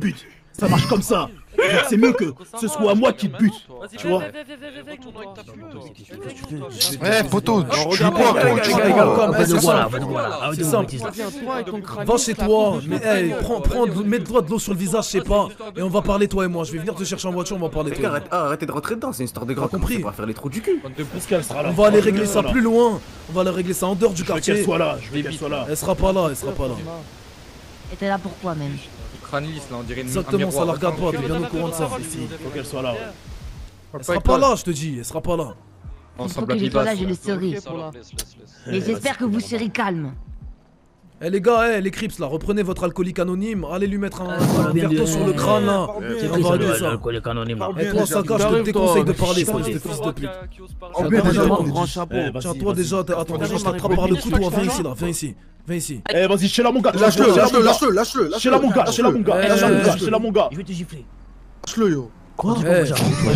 but. Ça marche comme ça. c'est mieux que ce soit moi qui te bute. Tu vois? Eh, poteau, tu Oh, tu regarde, bois, regarde, toi, tu regarde, bois. regarde, Va c'est de voilà, simple. va de voilà. Ah, C'est de simple. voilà. Va chez toi, mais hey, prends, prends, de- mets-toi de l'eau sur le visage, je sais pas, et on va parler toi et moi. Je vais venir te chercher en voiture, on va parler Les toi. gars, arrête- ah, arrêtez de rentrer dedans, c'est une histoire de gras. compris. On va faire les trous du cul. On va aller régler ça plus loin. On va aller régler ça en dehors du Je veux quartier. qu'elle soit là, je veux qu'elle soit là. Elle sera pas là, elle sera pas là. Et t'es là pour quoi même? Crâne lisse là, on dirait une Exactement, ça la regarde pas, t'es bien au courant de ça. Si, faut qu'elle soit là. Elle sera pas là, je te dis, elle sera pas là. Il faut que je sois là, je le serai. Et j'espère que vous serez calme. Eh les gars, eh les Crips là, reprenez votre alcoolique anonyme, allez lui mettre un, Parle un bien verre de- sur le crâne là. C'est On qui va ça, régler le- ça. l'alcoolique anonyme là? Et toi, Saka, je te déconseille de parler, espèce de fils de pute. Oh, bien, Attends, déjà, attends, grand chapeau. Eh, vas-y, Tiens, toi vas-y. déjà, attends, attends, déjà, je t'attrape par le cou, toi, viens ici là, viens ici. Viens ici. Eh, vas-y, chez là, mon gars. Lâche-le, Chez là, lâche-le, mon gars. lâche-le, lâche-le, lâche-le. Chez là, mon gars, chez là, mon gars. Eh, Chez là, mon gars, eh, chez là, mon gars. Je vais te gifler. Lâche-le, yo. Quoi? Eh, Tu vas eh,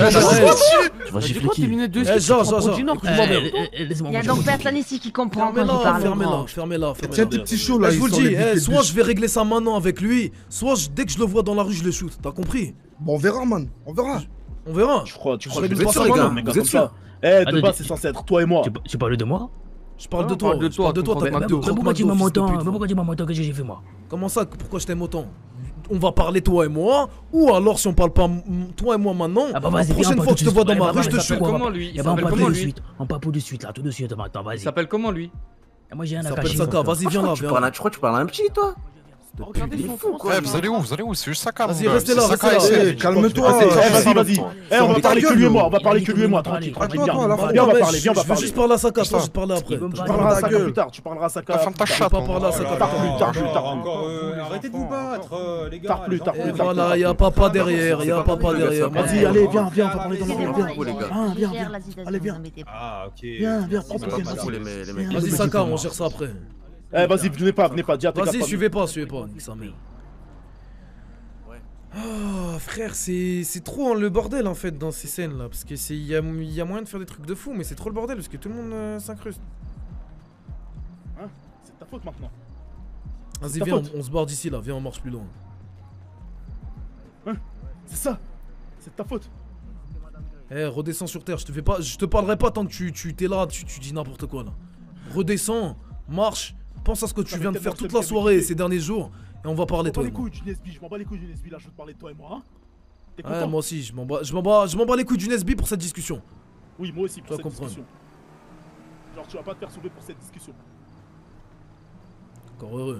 gifler Tu vas gifler Quoi, qui tes lunettes de Eh, ski, Jean, tu te Jean, prends pour Jean. du Nord, Écoute-moi bien. Il y a donc personne ici qui comprend quand je Fermez-la, parle. fermez-la, grand. fermez-la, Tiens, fermez-la. tes petits chauds là, Eh, je ils vous le sont dis, les eh, bites soit de je vais régler ça maintenant avec lui, soit je- dès que je le vois dans la rue, je le shoot. T'as compris? Bon, on verra, man. On verra. On verra. Tu crois, tu Je crois règle que pas je ça vais maintenant. les gars, Vous êtes comme ça. Eh, de Attends, base, tu- c'est censé être toi et moi. Tu, tu parles de moi? Je parle Ah, de on toi, parle de je toi, parle de toi, ton t'as frère. pas Mais de pourquoi tu m'as autant? Mais de pourquoi tu m'as autant que j'ai fait moi? Comment ça, pourquoi je t'aime autant? On va parler toi et moi, ou alors si on parle pas m- toi et moi maintenant, Ah bah la vas-y, viens, prochaine on fois parle que je tout te de vois suite. dans Ouais, ma bah, rue, je te bah, shoot. bah, Comment lui? Il Eh ben, on s'appelle parle comment tout de lui? suite. On parle tout de suite là, tout de suite maintenant, Il vas-y. s'appelle comment lui? Et moi j'ai un Il à s'appelle cacher. Saka, vas-y viens là, Tu viens parles là. à- tu crois que tu parles à un petit, toi? Regardez son front, Ouais, vous allez où? Vous allez où? C'est juste Saka. Vas-y, mon gars. restez C'est là, Saka restez là. et c'est- Eh, calme-toi. Eh, vas-y, vas-y. Eh, on va Mais parler ta que gueule, lui et moi, yo. on va parler que lui et moi, Calme-toi, tranquille, calme-toi, tranquille, viens. calme-toi, Viens, on va Ouais, parler, je- viens, on va Je veux parler. juste parler à Saka, C'est toi ça. je te parler après. Il veut me Je Tu parler. parle parleras à à Saka Saka. plus tard, tu parleras à Saka. Ferme ta plus tard. chatte. pas parler à Saka. Tard plus tard, plus tard. Encore, euh, arrêtez de vous battre, euh, les gars. Tard plus tard, les Et plus tard. voilà, y'a papa derrière, y'a papa derrière. Vas-y, allez, viens, viens, on va parler dans C'est la bon, viens. il- les gars. il Viens, viens, gère viens. la situation, Allez, vous viens. embêtez pas. Ah, ok. Viens, viens, prends ton C'est pied, pas pour les vas-y. mecs, les mecs. Viens, Vas-y vas-y, Saka, vas-y. on gère ça après. Eh, vas-y, venez pas, venez pas, dis à tes Vas-y, gars, suivez pas, suivez pas, nique sa mère. Ah frère, c'est c'est trop hein, le bordel en fait dans ces scènes là, parce que c'est il y a, y a moyen de faire des trucs de fou, mais c'est trop le bordel parce que tout le monde euh, s'incruste. Hein, c'est de ta faute maintenant. Vas-y C'est ta viens, faute. on, on se barre d'ici là, viens on marche plus loin. Hein, c'est ça. C'est de ta faute. Eh redescends sur terre, je te fais pas, je te parlerai pas tant que tu tu t'es là, tu, tu dis n'importe quoi là. Redescends, marche, pense à ce que tu viens de faire toute la soirée ces derniers jours et on va parler Je m'en toi. bats et les moi. couilles du Nesby, je m'en bats les couilles du Nesby, là, je veux te parler de toi et moi, hein. T'es Ouais, content? moi aussi, je m'en bats, je m'en bats, je m'en bats les couilles du Nesby pour cette discussion. Oui, moi aussi, pour vas cette comprendre. discussion. Genre, tu vas pas te faire sauver pour cette discussion. Encore heureux.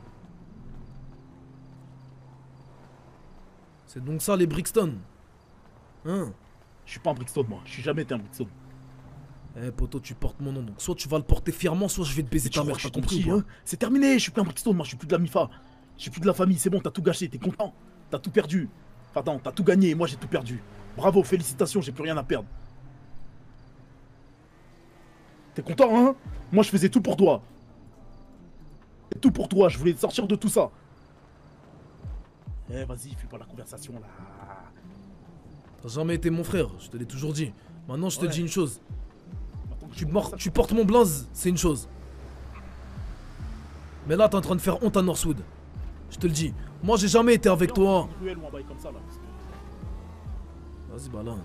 C'est donc ça les Brixton. Hein? Je suis pas un Brixton, moi. Je suis jamais été un Brixton. Eh poto, tu portes mon nom, donc soit tu vas le porter fièrement, soit je vais te baiser Tu ta crois mère, que je t'as suis ton compris petit, ou pas? hein? C'est terminé, je suis plus un Brixton, moi, je suis plus de la Mifa. Je suis plus de la famille, c'est bon, t'as tout gâché, t'es content. T'as tout perdu. Enfin, non, t'as tout gagné et moi j'ai tout perdu. Bravo, félicitations, j'ai plus rien à perdre. T'es content, hein? Moi, je faisais tout pour toi. C'est tout pour toi, je voulais te sortir de tout ça. Eh, vas-y, fais pas la conversation, là. T'as jamais été mon frère, je te l'ai toujours dit. Maintenant, je te Ouais. dis une chose. Attends que je Tu, te mor- fasse ça. tu portes mon blaze, c'est une chose. Mais là, t'es en train de faire honte à Northwood. Je te le dis. Moi, j'ai jamais été avec Viens, on toi. va faire une ruelle ou un bail comme ça, là, parce que- Vas-y, bah là.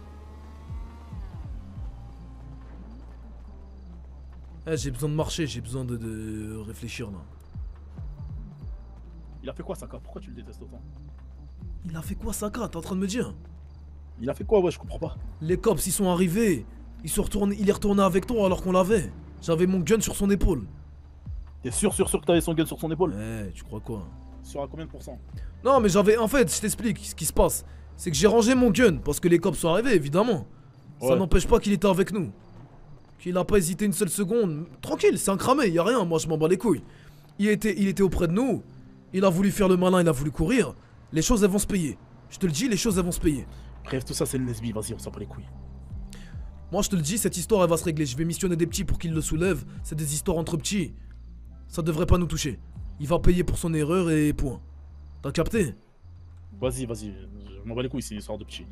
Eh, j'ai besoin de marcher, j'ai besoin de, de réfléchir là. Il a fait quoi, Saka? Pourquoi tu le détestes autant? Il a fait quoi, Saka? T'es en train de me dire? Il a fait quoi? Ouais, je comprends pas. Les cops, ils sont arrivés. Ils sont retournés, il est retourné avec toi alors qu'on l'avait. J'avais mon gun sur son épaule. T'es sûr, sûr, sûr que t'avais son gun sur son épaule? Eh, tu crois quoi? Sur à combien de pourcents? Non, mais j'avais. En fait, je t'explique ce qui se passe. C'est que j'ai rangé mon gun parce que les cops sont arrivés, évidemment. Ça Ouais. n'empêche pas qu'il était avec nous. Qu'il a pas hésité une seule seconde. Tranquille, c'est un cramé, y a rien, moi je m'en bats les couilles. Il était, il était auprès de nous. Il a voulu faire le malin, il a voulu courir. Les choses, elles vont se payer. Je te le dis, les choses, elles vont se payer. Bref, tout ça, c'est le Nesby, vas-y, on s'en bat les couilles. Moi, je te le dis, cette histoire, elle va se régler. Je vais missionner des petits pour qu'ils le soulèvent. C'est des histoires entre petits. Ça devrait pas nous toucher. Il va payer pour son erreur et point. T'as capté? Vas-y, vas-y, je m'en bats les couilles, c'est une histoire de petit.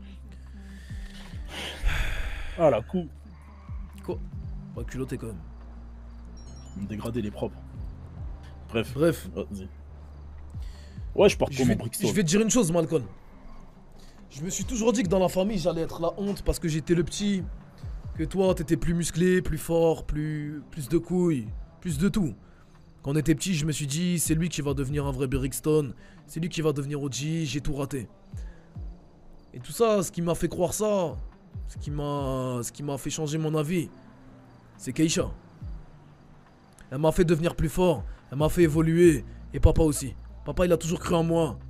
Ah, la coup. Quoi? Pas culotté quand même. Me dégrader les propres. Bref. Bref. Vas-y. Ouais, je porte Je quoi, vais, mon Brixton? je vais te dire une chose, Malcolm. Je me suis toujours dit que dans la famille, j'allais être la honte parce que j'étais le petit. Que toi, t'étais plus musclé, plus fort, plus, plus de couilles, plus de tout. Quand on était petit, je me suis dit, c'est lui qui va devenir un vrai Brixton. C'est lui qui va devenir O G, j'ai tout raté. Et tout ça, ce qui m'a fait croire ça, ce qui m'a ce qui m'a fait changer mon avis, c'est Keisha. Elle m'a fait devenir plus fort, elle m'a fait évoluer, et papa aussi. Papa, il a toujours cru en moi.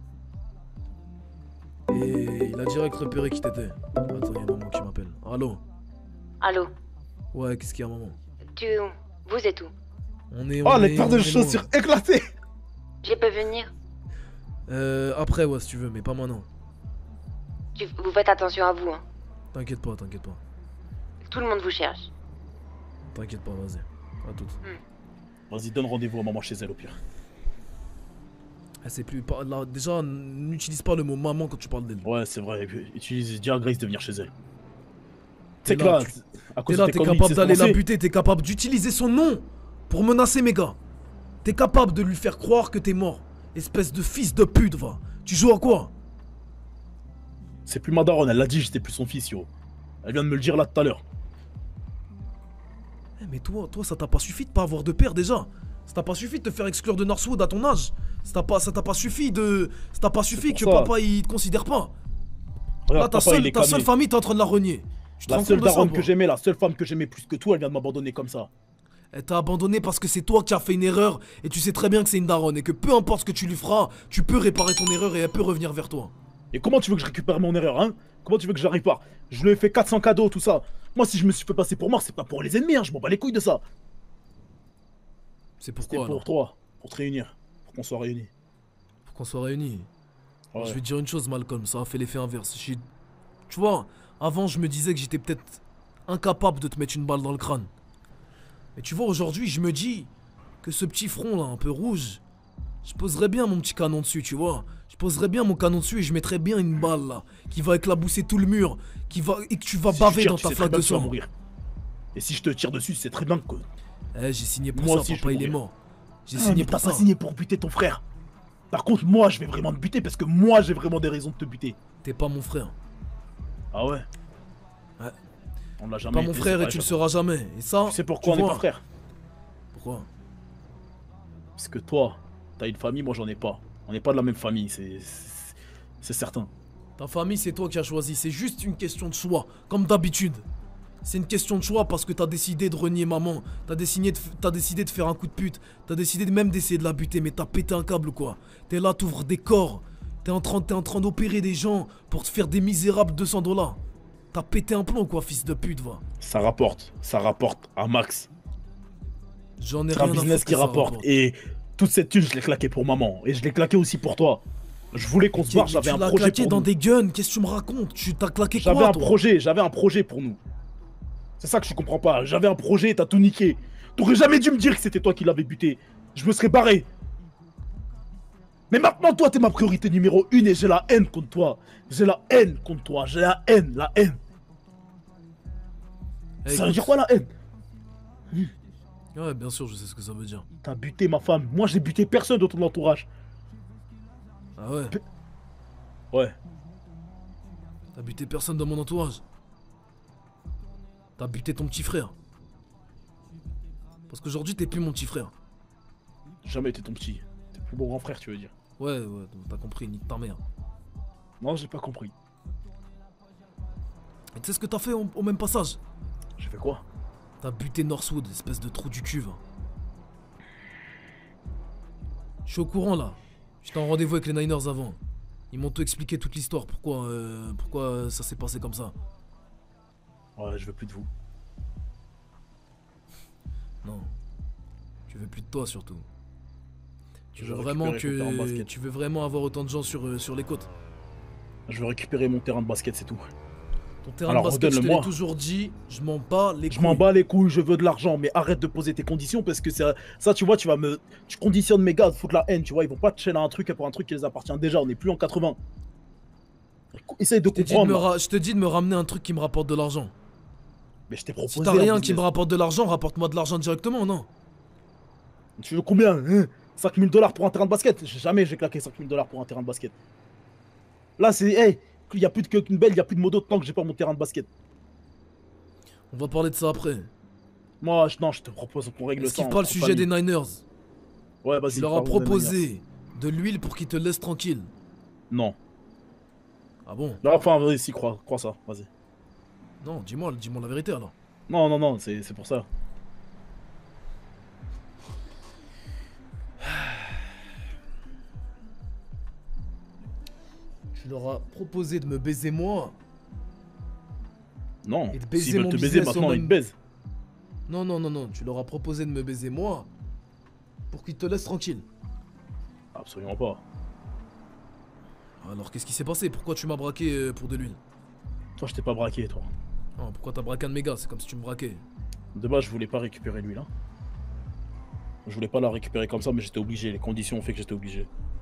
Et il a direct repéré qui t'étais. Attends, il y a maman qui m'appelle. Allô? Allô? Ouais, qu'est-ce qu'il y a, maman? Tu es où? Vous êtes où? On est. Oh, on les est- paires on de est chaussures loin. éclatées! Je peux venir? Euh, après, ouais, si tu veux, mais pas maintenant. Tu- Vous faites attention à vous, hein. T'inquiète pas, t'inquiète pas. Tout le monde vous cherche. T'inquiète pas, vas-y. À toutes. Vas-y, donne rendez-vous à maman chez elle au pire. Eh, c'est plus. pas- Là, déjà, n'utilise pas le mot maman quand tu parles d'elle. Ouais, c'est vrai. Utilise, dis à Grace de venir chez elle. T'es C'est que là, là, tu- à T'es cause là, de tes t'es conneries, capable c'est d'aller la commencé. buter, t'es capable d'utiliser son nom pour menacer mes gars. T'es capable de lui faire croire que t'es mort. Espèce de fils de pute, va. Tu joues à quoi? C'est plus ma daronne, elle l'a dit, j'étais plus son fils, yo. Elle vient de me le dire là tout à l'heure. Eh, mais toi, toi, ça t'a pas suffi de pas avoir de père déjà. Ça t'a pas suffi de te faire exclure de Northwood à ton âge. Ça t'a pas, ça t'a pas suffi de, ça t'a pas suffi pour que ça. papa il te considère pas. Regarde, Là, ta papa, il seule, est ta camé. seule famille, t'es en train de la renier. Tu te La rends seule compte de ça, daronne ou que pas? j'aimais, la seule femme que j'aimais plus que tout, elle vient de m'abandonner comme ça. Elle t'a abandonné parce que c'est toi qui as fait une erreur et tu sais très bien que c'est une daronne et que peu importe ce que tu lui feras, tu peux réparer ton erreur et elle peut revenir vers toi. Et comment tu veux que je récupère mon erreur, hein? Comment tu veux que je la répare? Je lui ai fait quatre cents cadeaux, tout ça. Moi, si je me suis fait passer pour mort, c'est pas pour les ennemis, hein. Je m'en bats les couilles de ça. C'est pourquoi C'était alors pour toi, pour te réunir, pour qu'on soit réunis. Pour qu'on soit réunis. Ouais. Je vais te dire une chose, Malcolm, ça a fait l'effet inverse. J'ai- Tu vois, avant je me disais que j'étais peut-être incapable de te mettre une balle dans le crâne. Mais tu vois, aujourd'hui, je me dis que ce petit front là, un peu rouge, je poserais bien mon petit canon dessus, tu vois. Je poserais bien mon canon dessus et je mettrais bien une balle là, qui va éclabousser tout le mur, qui va et que tu vas Si baver je tire, dans tu ta sais flaque très bien de que tu vas sang. mourir. Et si je te tire dessus, c'est très bien que. Eh, j'ai signé pour Moi ça, aussi, je papa vais il est mourir. mort. J'ai Ah, signé mais pour t'as ça. pas signé pour buter ton frère. Par contre, moi, je vais vraiment te buter parce que moi, j'ai vraiment des raisons de te buter. T'es pas mon frère. Ah ouais? Ouais. On l'a jamais Pas mon été, frère c'est et vrai, tu le j'avoue. seras jamais. Et ça, Tu sais pourquoi tu on est vois. pas frères? Pourquoi? Parce que toi, t'as une famille, moi j'en ai pas. On n'est pas de la même famille, c'est. c'est- C'est certain. Ta famille, c'est toi qui as choisi. C'est juste une question de choix, comme d'habitude. C'est une question de choix parce que t'as décidé de renier maman. T'as décidé, de f- t'as décidé de faire un coup de pute. T'as décidé de même d'essayer de la buter, mais t'as pété un câble ou quoi? T'es là, t'ouvres des corps. T'es en train, t'es en train d'opérer des gens pour te faire des misérables deux cents dollars. T'as pété un plomb quoi, fils de pute, va. Ça rapporte, ça rapporte un max. J'en ai C'est rien un à business foutre qui que ça rapporte. rapporte. Et toute cette thune, je l'ai claqué pour maman. Et je l'ai claqué aussi pour toi. Je voulais qu'on se Mais barre, j'avais tu un l'as projet claqué pour dans nous. des guns, qu'est-ce que tu me racontes? Tu t'as claqué J'avais quoi, un toi? projet, j'avais un projet pour nous. C'est ça que je comprends pas. J'avais un projet, t'as tout niqué. T'aurais jamais dû me dire que c'était toi qui l'avais buté. Je me serais barré. Mais maintenant, toi, t'es ma priorité numéro une et j'ai la haine contre toi. J'ai la haine contre toi. J'ai la haine, la haine. Eh, Ça veut écoute. dire quoi la haine? Ouais, bien sûr, je sais ce que ça veut dire. T'as buté ma femme. Moi, j'ai buté personne de ton entourage. Ah ouais? Ouais. T'as buté personne dans mon entourage. T'as buté ton petit frère. Parce qu'aujourd'hui, t'es plus mon petit frère. J'ai jamais été ton petit. T'es plus mon grand frère, tu veux dire. Ouais, ouais, t'as compris, nique ta mère. Non, j'ai pas compris. Et tu sais ce que t'as fait au, au même passage? J'ai fait quoi? T'as buté Northwood, espèce de trou du cul, va. Je suis au courant là. J'étais en rendez-vous avec les Niners avant. Ils m'ont tout expliqué toute l'histoire, pourquoi, euh, pourquoi ça s'est passé comme ça. Ouais, je veux plus de vous. Non. Tu veux plus de toi surtout. Tu Je veux veux vraiment récupérer ton terrain de que basket. tu veux vraiment avoir autant de gens sur, euh, sur les côtes. Je veux récupérer mon terrain de basket, c'est tout. Ton terrain Alors, de basket, je te l'ai redonne-le-moi. toujours dit, je m'en bats les couilles. Je m'en bats les couilles, je veux de l'argent, mais arrête de poser tes conditions parce que ça, ça, tu vois, tu vas me. Tu conditionnes mes gars, foutre la haine, tu vois, ils vont pas te chaîner un truc pour un truc qui les appartient déjà, on n'est plus en quatre-vingts. Essaye de Je te dis de comprendre. me là. ra- je te dis de me ramener un truc qui me rapporte de l'argent. Mais je t'ai proposé. Si t'as un rien qui business. me rapporte de l'argent, rapporte-moi de l'argent directement, non? Tu veux combien hein cinq mille dollars pour un terrain de basket? Jamais j'ai claqué cinq mille dollars pour un terrain de basket. Là, c'est. Hey, il y a plus de qu'une belle, il y a plus de modo tant que j'ai pas mon terrain de basket. On va parler de ça après. Moi, je, non, je te propose qu'on règle Est-ce ça. qu'il parle le sujet des Niners? Ouais, vas-y. Tu leur as parlons des Niners. proposé de l'huile pour qu'ils te laissent tranquille. Non. Ah bon? Non, enfin, vas-y, si, crois, crois ça, vas-y. Non, dis-moi, dis-moi la vérité alors. Non, non, non, c'est c'est pour ça. Tu leur as proposé de me baiser moi. Non, Et de s'ils baiser veulent mon te baiser, business maintenant, au ils te même- baisent. Non, non, non, non, tu leur as proposé de me baiser moi pour qu'ils te laissent tranquille. Absolument pas. Alors qu'est-ce qui s'est passé? Pourquoi tu m'as braqué euh, pour de l'huile? Toi, je t'ai pas braqué, toi. Non, pourquoi t'as braqué un de mes gars? C'est comme si tu me braquais. De base, je voulais pas récupérer l'huile, hein. Je voulais pas la récupérer comme ça, mais j'étais obligé. Les conditions ont fait que j'étais obligé.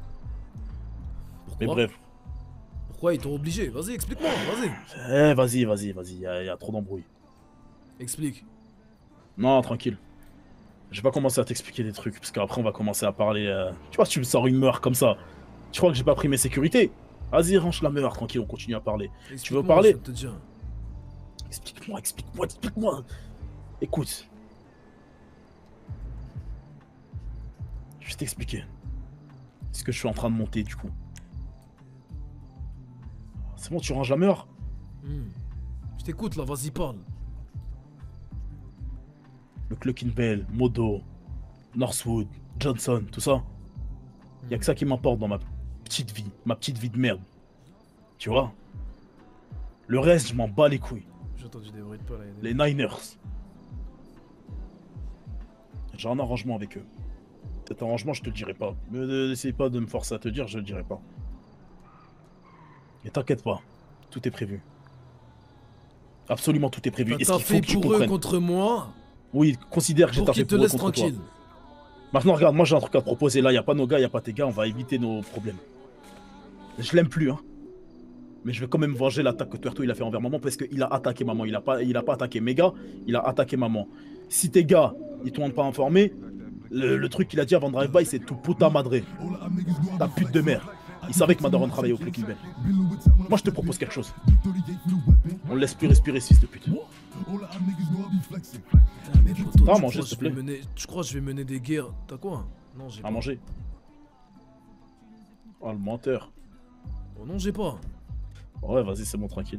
Mais bref. Pourquoi ils t'ont obligé? Vas-y, explique-moi, vas-y. Eh, vas-y, vas-y, vas-y, y, a- y a trop d'embrouilles. Explique. Non, tranquille. Je vais pas commencer à t'expliquer des trucs, parce qu'après on va commencer à parler... euh, Tu vois, si tu me sors une meurtre comme ça, tu crois que j'ai pas pris mes sécurités? Vas-y, range la meurtre, tranquille, on continue à parler. Tu veux Explique-moi, parler? je vais te dire. Explique-moi, explique-moi, explique-moi. Écoute. Je vais t'expliquer. Ce que je suis en train de monter, du coup. C'est bon, tu ranges la meurtre? Hmm. Je t'écoute là, vas-y, parle. Le Cluckinbell, Modo, Northwood, Johnson, tout ça. Y a que ça qui m'importe dans ma petite vie, ma petite vie de merde. Tu vois? Le reste, je m'en bats les couilles. J'ai entendu des bruits de pas là. Les Niners. J'ai un arrangement avec eux. Cet arrangement, je te le dirai pas. Ne n'essaye pas de me forcer à te dire, je le dirai pas. Et t'inquiète pas, tout est prévu. Absolument tout est prévu. T'as Et ce qu'il taffé faut que tu pour eux comprennes. contre moi. Oui, considère que j'ai Pour taffé qu'ils te pour eux laissent contre toi. tranquille. Maintenant, regarde, moi j'ai un truc à te proposer. Là, y a pas nos gars, y a pas tes gars, on va éviter nos problèmes. Je l'aime plus, hein. Mais je vais quand même venger l'attaque que Tuerto il a fait envers maman parce qu'il a attaqué maman. Il a pas, il a pas attaqué mes gars, il a attaqué maman. Si tes gars, ils t'ont pas informé, le, le truc qu'il a dit avant Drive-By, c'est tout puta madre. Ta pute de mère. Il savait que ma daronne travaillait au Cluckinbell. Moi, je te propose quelque chose. On le laisse plus respirer, ce fils de pute. Mais poto, Ah, tu manger, crois s'il te que je vais plaît. mener- Tu crois que je vais mener des guerres? T'as quoi? Non, j'ai À pas. manger. Oh, le menteur. Oh non, j'ai pas. Ouais, vas-y, c'est bon, tranquille.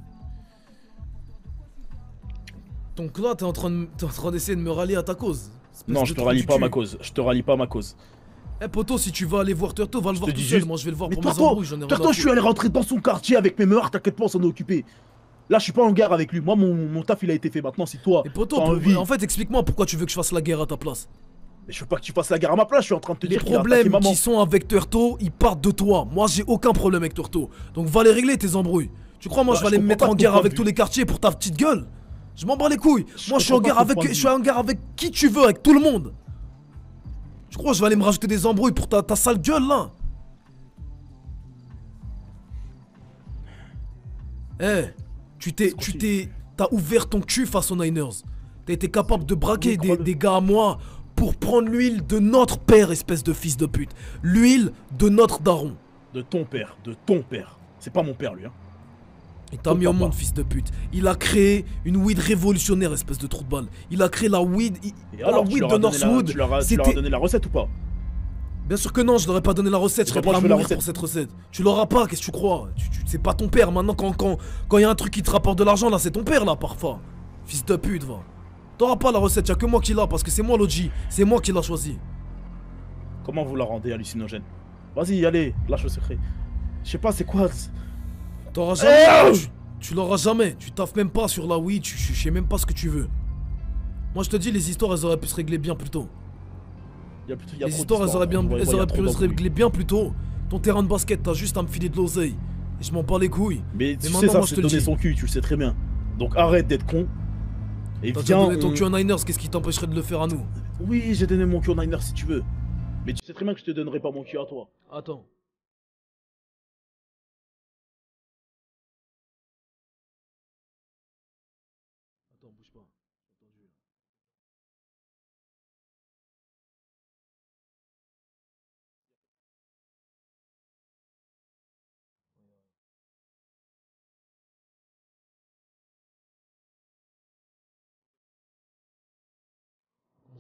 Donc là, t'es en train de- t'es en train d'essayer de me rallier à ta cause. Espèce Non, de je te trou rallie du pas à cul. ma cause. Je te rallie pas à ma cause. Eh poto, si tu vas aller voir Turto, va le voir te tout dis seul. juste- Moi, je vais le voir Mais pour mes Turto, embrouilles. J'en ai rien à Turto, je suis foutre. allé rentrer dans son quartier avec mes meurs, t'inquiète pas, on s'en est occupé. Là, je suis pas en guerre avec lui. Moi, mon, mon taf, il a été fait. Maintenant, si toi, Et poto, t'as pour- envie... en fait, explique-moi pourquoi tu veux que je fasse la guerre à ta place. Mais je veux pas que tu fasses la guerre à ma place, je suis en train de te Les dire qu'il a attaqué problèmes maman. qui sont avec Turto, ils partent de toi. Moi, j'ai aucun problème avec Turto. Donc, va les régler tes embrouilles. Tu crois, moi, Bah, je vais je aller me comprends mettre pas en ton guerre point de avec vue. tous les quartiers pour ta petite gueule? Je m'en bats les couilles. moi, je suis en comprends guerre pas ton avec, point de je vue. suis en guerre avec qui tu veux, avec tout le monde. Tu crois que je vais aller me rajouter des embrouilles pour ta, ta sale gueule là? Eh, tu t'es, tu t'es, t'as ouvert ton cul face aux Niners. T'as été capable de braquer Oui, des, crois-le. des gars à moi pour prendre l'huile de notre père, espèce de fils de pute. L'huile de notre daron. De ton père, de ton père. C'est pas mon père, lui, hein. Il t'a Ton mis au papa. monde, fils de pute. Il a créé une weed révolutionnaire, espèce de trou de balle. Il a créé la weed. il- Et la alors, tu weed leur de as donné la- Northwood. tu leur as- tu leur as C'était. donné la recette ou pas? Bien sûr que non, je n'aurais pas donné la recette, je Et serais moi, prêt à je veux la mourir recette. pour cette recette. Tu l'auras pas, qu'est-ce que tu crois? tu, tu- C'est pas ton père, maintenant quand il quand, quand y a un truc qui te rapporte de l'argent, là c'est ton père là parfois. Fils de pute, va. T'auras pas la recette, y'a que moi qui l'a, parce que c'est moi l'O G, c'est moi qui l'a choisi. Comment vous la rendez hallucinogène? Vas-y, allez, lâche le secret. Je sais pas, c'est quoi? c'est- T'auras jamais. Eh tu tu l'auras jamais, tu taffes même pas sur la weed, tu, je sais même pas ce que tu veux. Moi je te dis, les histoires elles auraient pu se régler bien plus tôt. Y a plus- y a Les trop histoires elles d'histoires, auraient, bien, on voit- elles voit, y a auraient trop pu se d'embrouilles. régler bien plus tôt. Ton terrain de basket, t'as juste à me filer de l'oseille. Et je m'en bats les couilles. Mais tu sais maintenant, ça, moi, je c'est te le donner dis. son cul, tu le sais très bien. Donc arrête d'être con. Et T'as déjà viens. donné ton on- cul aux Niners, qu'est-ce qui t'empêcherait de le faire à nous? Oui, j'ai donné mon cul aux Niners si tu veux. Mais tu sais très bien que je te donnerai pas mon cul à toi. Attends. Attends, bouge pas.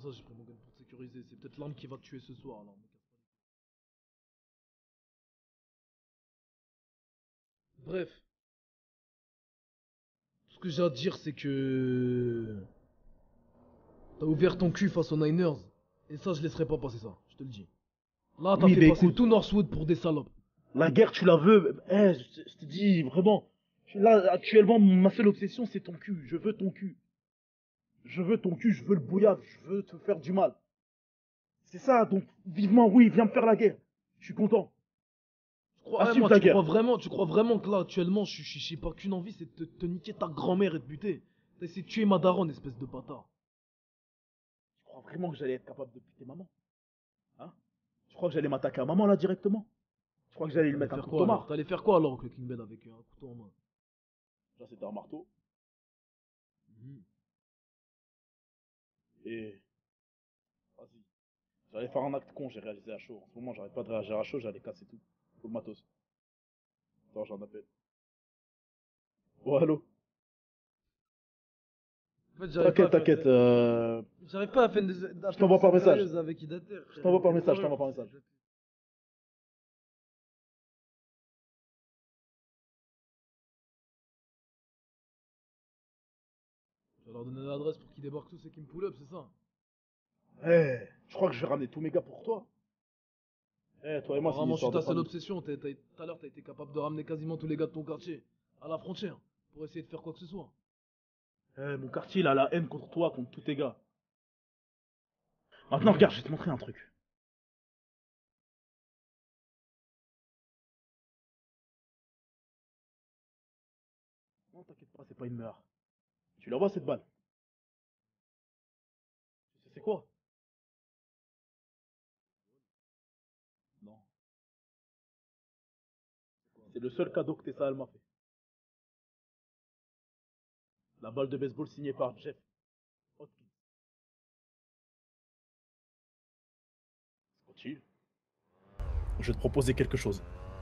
ça j'ai pris mon gun pour te sécuriser. C'est peut-être l'arme qui va te tuer ce soir là. Bref. Tout ce que j'ai à te dire c'est que... T'as ouvert ton cul face aux Niners. Et ça je laisserai pas passer ça, je te le dis. Là t'as Oui, fait mais passer écoute. tout Northwood pour des salopes. La guerre, tu la veux. Eh, je, je te dis, vraiment. Là, actuellement, ma seule obsession, c'est ton cul. Je veux ton cul. Je veux ton cul, je veux le bouillave, je veux te faire du mal. C'est ça, donc, vivement, oui, viens me faire la guerre. Je suis content. Tu crois, Assume vraiment, ta tu guerre. crois vraiment, tu crois vraiment que là, actuellement, je je- j'ai pas qu'une envie, c'est de te, te niquer ta grand-mère et de buter. T'as essayé de tuer ma daronne, espèce de bâtard. Tu crois vraiment que j'allais être capable de buter maman? Hein? Tu crois que j'allais m'attaquer à maman, là, directement? Tu crois que j'allais lui mettre un Faire couteau quoi, au alors marre? T'allais faire quoi alors avec le King Ben avec un couteau en main? Là, c'était un marteau. Et... Vas-y. J'allais faire un acte con, j'ai réalisé à chaud. En ce moment, j'arrête pas de réagir à chaud, j'allais casser tout. Tout le matos. Attends, j'en appelle. Oh, allô? En fait, j'arrive T'inquiète, pas à faire t'inquiète. des- Euh... J'arrive pas à faire des... Je t'envoie par message. Avec Idater. Je t'envoie par message, je t'envoie par message. Je vais leur donner l'adresse pour qu'ils débarquent tous et qu'ils me pull up, c'est ça? Eh, tu crois que je vais ramener tous mes gars pour toi? Eh, toi et moi, c'est une Vraiment, je suis histoire ta de seule famille. obsession. T'as- t'as- Tout à l'heure, t'as été capable de ramener quasiment tous les gars de ton quartier à la frontière pour essayer de faire quoi que ce soit. Eh, mon quartier, il a la haine contre toi, contre tous tes gars. Maintenant, regarde, je vais te montrer un truc. Non, t'inquiète pas, c'est pas une meurtre. Tu la vois, cette balle? Tu sais c'est quoi? Non. C'est le seul cadeau que Tessa, elle m'a fait. La balle de baseball signée par Jeff Hotkins. Continue. Je vais te proposer quelque chose.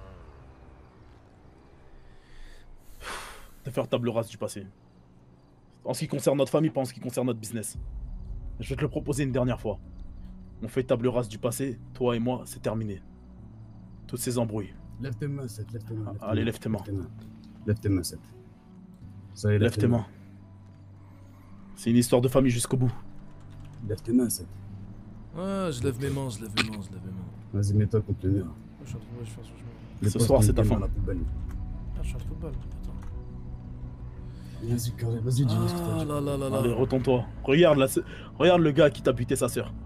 De faire table rase du passé. En ce qui concerne notre famille, pas en ce qui concerne notre business. Je vais te le proposer une dernière fois. On fait table rase du passé, toi et moi, c'est terminé. Toutes ces embrouilles. Lève tes mains, Seth, lève tes mains. Allez, lève tes mains. Lève tes mains, Seth. Ça y est, Lève tes mains. C'est une histoire de famille jusqu'au bout. Lève tes mains, Seth. Ouais, je lève mes mains, je lève mes mains, je lève mes mains. Vas-y, mets-toi contre le mur. Je suis en train de je suis en train de- Les Ce postes soir, c'est ta nickel fin. dans la poubelle. Ah, je suis en football, putain. Vas-y, carré, vas-y, dis-nous ce que t'as Ah dit. là là là là. Allez, retourne-toi. Regarde, la... Regarde le gars qui t'a buté sa sœur.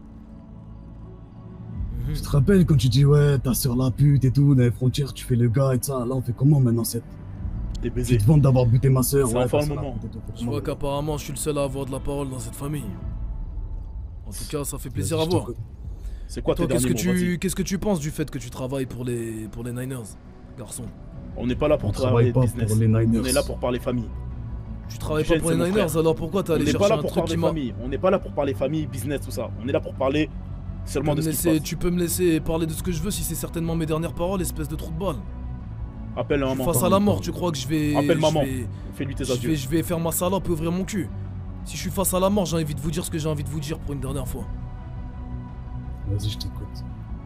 Tu te rappelles quand tu dis ouais, ta soeur la pute et tout, dans les frontières, tu fais le gars et tout ça. Là, on fait comment maintenant, Seth? T'es baisé. Tu te vantes d'avoir buté ma soeur. C'est ouais, enfin ta le sœur la moment. pute et tout, faut Je vois comment- qu'apparemment je suis le seul à avoir de la parole dans cette famille. En tout cas, ça fait plaisir à Vas-y, je voir. t'écoute. C'est quoi Toi, tes qu'est-ce que derniers mots? tu Vas-y. qu'est-ce que tu penses du fait que tu travailles pour les pour les Niners, garçon? On n'est pas là pour On travailler travaille de pas business. pour les Niners. On est là pour parler famille. Tu travailles Michel, pas pour les c'est mon Niners, frère. alors pourquoi t'es On allé n'est chercher pas là un pour truc parler qui m'a... famille. On n'est pas là pour parler famille, business, tout ça. On est là pour parler Tu seulement peux, de me ce qui se laisser, passe. tu peux me laisser parler de ce que je veux si c'est certainement mes dernières paroles, espèce de trou de balle. Appelle Je suis maman. face à la mort, tu crois que je vais... Appelle je maman. vais- Fais-lui tes je adieux. vais, je vais faire ma salope et ouvrir mon cul. Si je suis face à la mort, j'ai envie de vous dire ce que j'ai envie de vous dire pour une dernière fois. Vas-y, je t'écoute.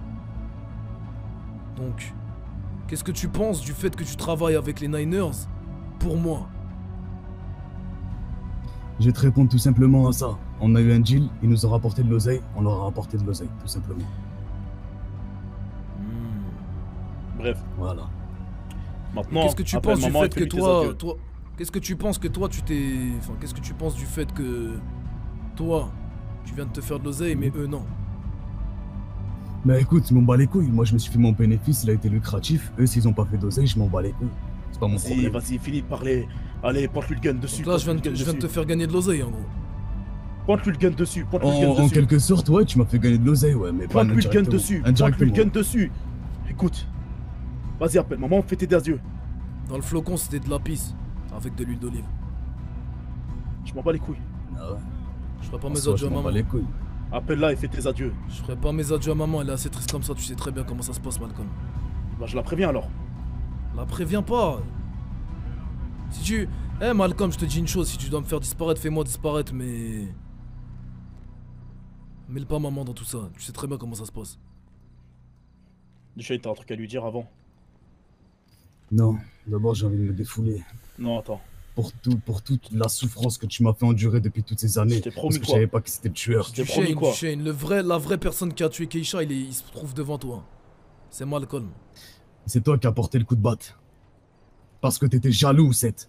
Donc, qu'est-ce que tu penses du fait que tu travailles avec les Niners pour moi? Je vais te répondre tout simplement à ça. On a eu un deal, ils nous ont rapporté de l'oseille, on leur a rapporté de l'oseille, tout simplement. Bref. Voilà. Maintenant, Qu'est-ce que tu appelle penses du maman et fait que fais-lui tes toi, adieux. toi, qu'est-ce que tu penses que toi tu t'es, enfin, qu'est-ce que tu penses du fait que toi, tu viens de te faire de l'oseille, mais eux non. Bah écoute, je m'en bats les couilles. Moi, je me suis fait mon bénéfice, il a été lucratif. Eux, s'ils ont pas fait d'oseille, je m'en bats les couilles. C'est pas mon Vas-y, problème. vas-y, finis de parler. Allez, pointe-lui le gun dessus. Donc là, je viens, de, pointe-lui le gun je viens de te dessus. faire gagner de l'oseille en gros. Pointe-lui le gun dessus. Pointe-lui le En, gun en dessus. quelque sorte, ouais, tu m'as fait gagner de l'oseille, ouais, mais pas Pointe-lui le gun indirectement. dessus. Pointe-lui le Indirectement. gun dessus. Écoute. Vas-y, appelle maman, fais tes adieux. Dans le flocon, c'était de la pisse avec de l'huile d'olive. Je m'en bats les couilles. Ah ouais. Je ferai pas En mes soi, adieux je à m'en maman. bats les couilles. Appelle-la et fais tes adieux. Je ferai pas mes adieux à maman, elle est assez triste comme ça, tu sais très bien comment ça se passe, Malcolm. Bah, je la préviens alors. La préviens pas. Si tu... Eh Malcolm, je te dis une chose, si tu dois me faire disparaître, fais-moi disparaître, mais... Mêle pas maman dans tout ça, tu sais très bien comment ça se passe. Duchesne, t'as un truc à lui dire avant? Non, d'abord j'ai envie de me défouler. Non, attends. Pour, tout, pour toute la souffrance que tu m'as fait endurer depuis toutes ces années. Je t'ai promis parce que quoi? je savais pas que c'était le tueur. Duchesne, Duchesne, le vrai, la vraie personne qui a tué Keisha, il, est, il se trouve devant toi. C'est Malcolm. C'est toi qui as porté le coup de batte. Parce que t'étais jaloux, Seth.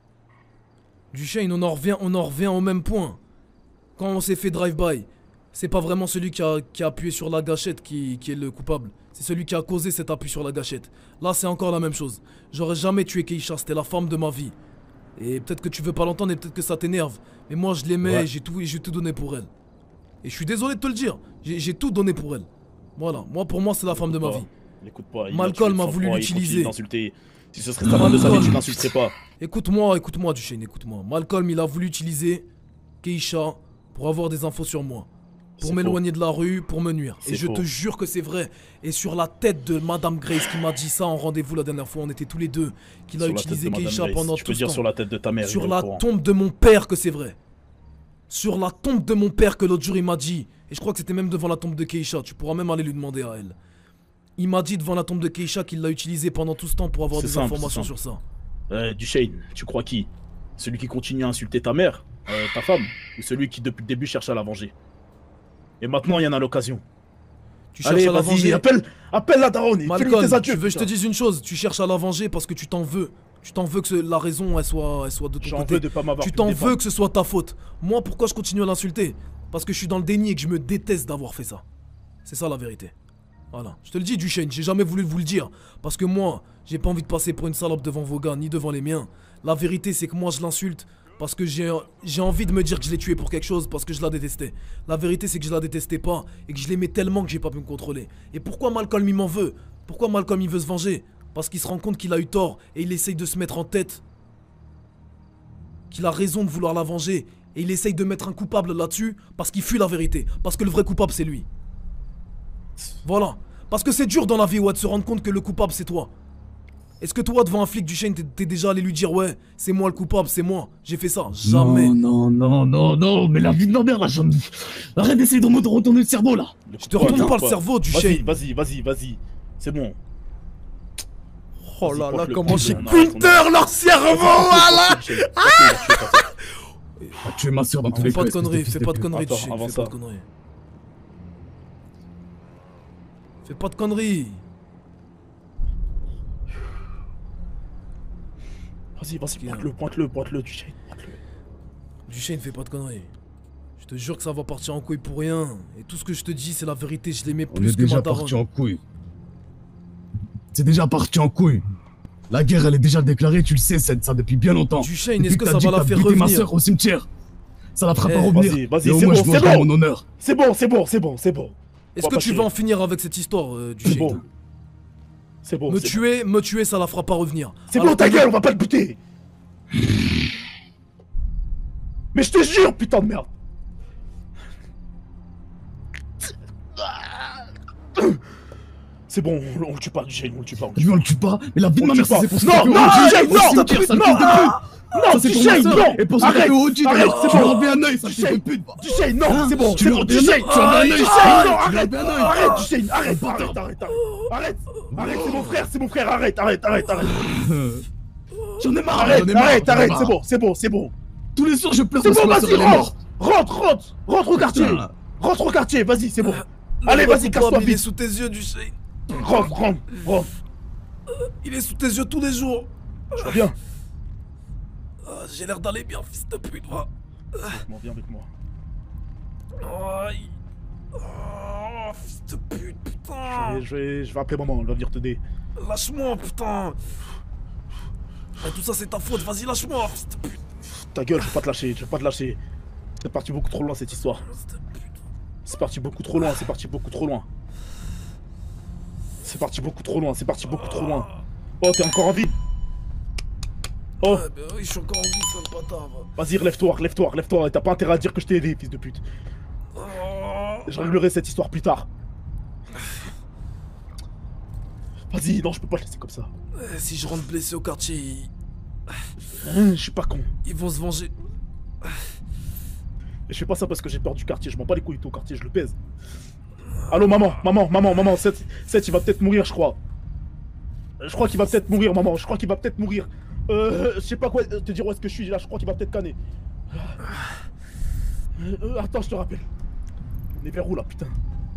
Duchesne, on en revient, on en revient au même point. Quand on s'est fait drive-by, c'est pas vraiment celui qui a, qui a appuyé sur la gâchette qui, qui est le coupable. C'est celui qui a causé cet appui sur la gâchette. Là, c'est encore la même chose. J'aurais jamais tué Keisha, c'était la femme de ma vie. Et peut-être que tu veux pas l'entendre et peut-être que ça t'énerve. Mais moi, je l'aimais Ouais. et j'ai tout, et j'ai tout donné pour elle. Et je suis désolé de te le dire. J'ai j'ai tout donné pour elle. Voilà. Moi, pour moi, c'est la femme de ma vie. L'écoute pas. il Malcolm tué a de voulu sang-froid, il l'utiliser. continue d'insulter. Si ce serait sa femme de sa vie, tu l'insulterais pas. Écoute-moi, écoute-moi, Duchesne, écoute-moi. Malcolm, il a voulu utiliser Keisha pour avoir des infos sur moi. Pour C'est m'éloigner de la rue, pour me nuire. Et C'est je faux. te jure que c'est vrai. Et sur la tête de Madame Grace qui m'a dit ça en rendez-vous la dernière fois, on était tous les deux, qu'il a Sur la tête utilisé de Madame Keisha Grace. pendant Tu tout peux ce dire temps. sur la tête de ta mère, il Sur est au la courant. tombe de mon père que c'est vrai. Sur la tombe de mon père que l'autre jour il m'a dit. Et je crois que c'était même devant la tombe de Keisha. Tu pourras même aller lui demander à elle. Il m'a dit devant la tombe de Keisha qu'il l'a utilisé pendant tout ce temps pour avoir C'est des simple, informations c'est sur simple. ça. Euh, Duchesne, tu crois qui? Celui qui continue à insulter ta mère, euh, ta femme, ou celui qui depuis le début cherche à la venger? Et maintenant, il y en a l'occasion. Tu Allez, cherches à la vas-y, venger. appelle, appelle la daronne et fais-lui Malcolm, tes adieux. tu veux que je te putain. dise une chose? Tu cherches à la venger parce que tu t'en veux. Tu t'en veux que ce- la raison elle soit, elle soit de ton J'en côté. veux de pas m'avoir tu pu t'en défendre. veux que ce soit ta faute. Moi, pourquoi je continue à l'insulter? Parce que je suis dans le déni et que je me déteste d'avoir fait ça. C'est ça la vérité. Voilà. Je te le dis, Duchesne, j'ai jamais voulu vous le dire. Parce que moi, j'ai pas envie de passer pour une salope devant vos gars, ni devant les miens. La vérité, c'est que moi, je l'insulte parce que j'ai j'ai envie de me dire que je l'ai tué pour quelque chose, parce que je la détestais. La vérité, c'est que je la détestais pas et que je l'aimais tellement que j'ai pas pu me contrôler. Et pourquoi Malcolm, il m'en veut? Pourquoi Malcolm, il veut se venger? Parce qu'il se rend compte qu'il a eu tort et il essaye de se mettre en tête qu'il a raison de vouloir la venger. Et il essaye de mettre un coupable là-dessus parce qu'il fuit la vérité. Parce que le vrai coupable, c'est lui. Voilà. Parce que c'est dur dans la vie, ouais, de se rendre compte que le coupable, c'est toi. Est-ce que toi, devant un flic du Duchesne, t'es- t'es déjà allé lui dire, ouais, c'est moi le coupable, c'est moi, j'ai fait ça? Jamais. Non, non, non, non, non, mais la vie de ma mère là, j'en... Arrête d'essayer de me retourner le cerveau là. Je te retourne pas le cerveau, Duchesne. Vas-y, vas-y, vas-y, vas-y. C'est bon. Oh là là, le comment coup, j'ai on arrête, on Pinter arrête. leur cerveau, voilà. Ah, tu es ma soeur dans tous Fais les pas cas. de espèce conneries, fils fais de pas de pute. conneries, Attends, Duchesne, avant fais ça. pas de conneries. Fais pas de conneries. Vas-y, vas-y, pointe-le, pointe-le, pointe-le, Duchesne. pointe-le. Duchesne, fais pas de conneries. Je te jure que ça va partir en couille pour rien. Et tout ce que je te dis, c'est la vérité, je l'aimais On plus est que déjà ma parti daronne. en couille. C'est déjà parti en couille. La guerre, elle est déjà déclarée, tu le sais, c'est ça depuis bien longtemps. Duchesne, Depuis est-ce que t'as ça dit va la t'as faire buté ma revenir? soeur au cimetière. Ça la fera Eh, pas revenir. Vas-y, vas-y, Mais au c'est moins, bon, je c'est mangerai bon. mon honneur. C'est bon, c'est bon, c'est bon, c'est bon. Est-ce On que va tu pas vas en chier. finir avec cette histoire, euh, C'est Duchesne? bon. C'est bon. Me c'est tuer, me tuer, ça la fera pas revenir. C'est Alors bon, ta que- gueule, on va pas te buter. Mais je te jure, putain de merde. C'est bon, on, on le tue pas, Duchesne, on le tue pas. on le tue Je on le tue pas, mais la vie de On ma le mère, tue ça pas. c'est pour ça. Non, non, Duchesne, non, Duchesne, non, non, non, ça c'est pour Duchesne, ma non. soeur. Et pour ça Arrête, que O G, arrête, c'est tu lui bon. enlèves un œil, ça Duchesne, fait pute. Duchesne, non, Hein c'est bon, tu c'est lui bon, enlèves un Duchesne, œil, tu lui enlèves un œil, Duchesne, tu non, lui arrête, enlèves un œil. arrête, Duchesne, arrête, arrête, arrête, arrête, arrête, arrête, c'est mon frère, c'est mon frère, arrête, arrête, arrête, arrête. J'en ai marre, Arrête, j'en ai marre, arrête, j'en ai arrête, marre. c'est bon, c'est bon, c'est bon. Tous les soirs, je pleure C'est parce bon, que ma vas-y, soeur elle est rentre, morte. rentre, rentre, rentre au quartier, Putain. rentre au quartier, vas-y, c'est bon. Le Allez, vrai vas-y, coupable, casse-toi il est vite. sous tes yeux, Duchesne. Rentre, rentre, rentre. Il est sous tes yeux tous les jours. Je reviens. Ah, j'ai l'air d'aller bien, fils de pute, va. Viens, viens avec moi. Aïe. Oh, fils de pute, putain. Je vais, je vais, je vais appeler maman, elle va venir t'aider. Lâche-moi, putain. Et tout ça, c'est ta faute, vas-y, lâche-moi, fils de pute. Ta gueule, je vais pas te lâcher, je vais pas te lâcher. C'est parti beaucoup trop loin cette histoire. C'est parti beaucoup trop loin, c'est parti beaucoup trop loin. C'est parti beaucoup trop loin, c'est parti beaucoup trop loin. Oh, t'es encore en vie. Oh, Ouais, bah oui, je suis encore en vie, sale bâtard. vas-y, relève-toi, relève-toi, relève-toi. T'as pas intérêt à dire que je t'ai aidé, fils de pute. Je réglerai cette histoire plus tard. Vas-y, non, je peux pas te laisser comme ça. Euh, Si je rentre blessé au quartier, ils... Hein, je suis pas con. ils vont se venger. Et je fais pas ça parce que j'ai peur du quartier, je m'en bats les couilles de ton quartier, je le pèse. Allô, maman, maman, maman, maman, Seth, Seth, il va peut-être mourir, je crois. Je crois qu'il va peut-être mourir, maman, je crois qu'il va peut-être mourir. Euh, je sais pas quoi te dire où est-ce que je suis là, je crois qu'il va peut-être canner. Euh, attends, je te rappelle. On est vers où là, putain?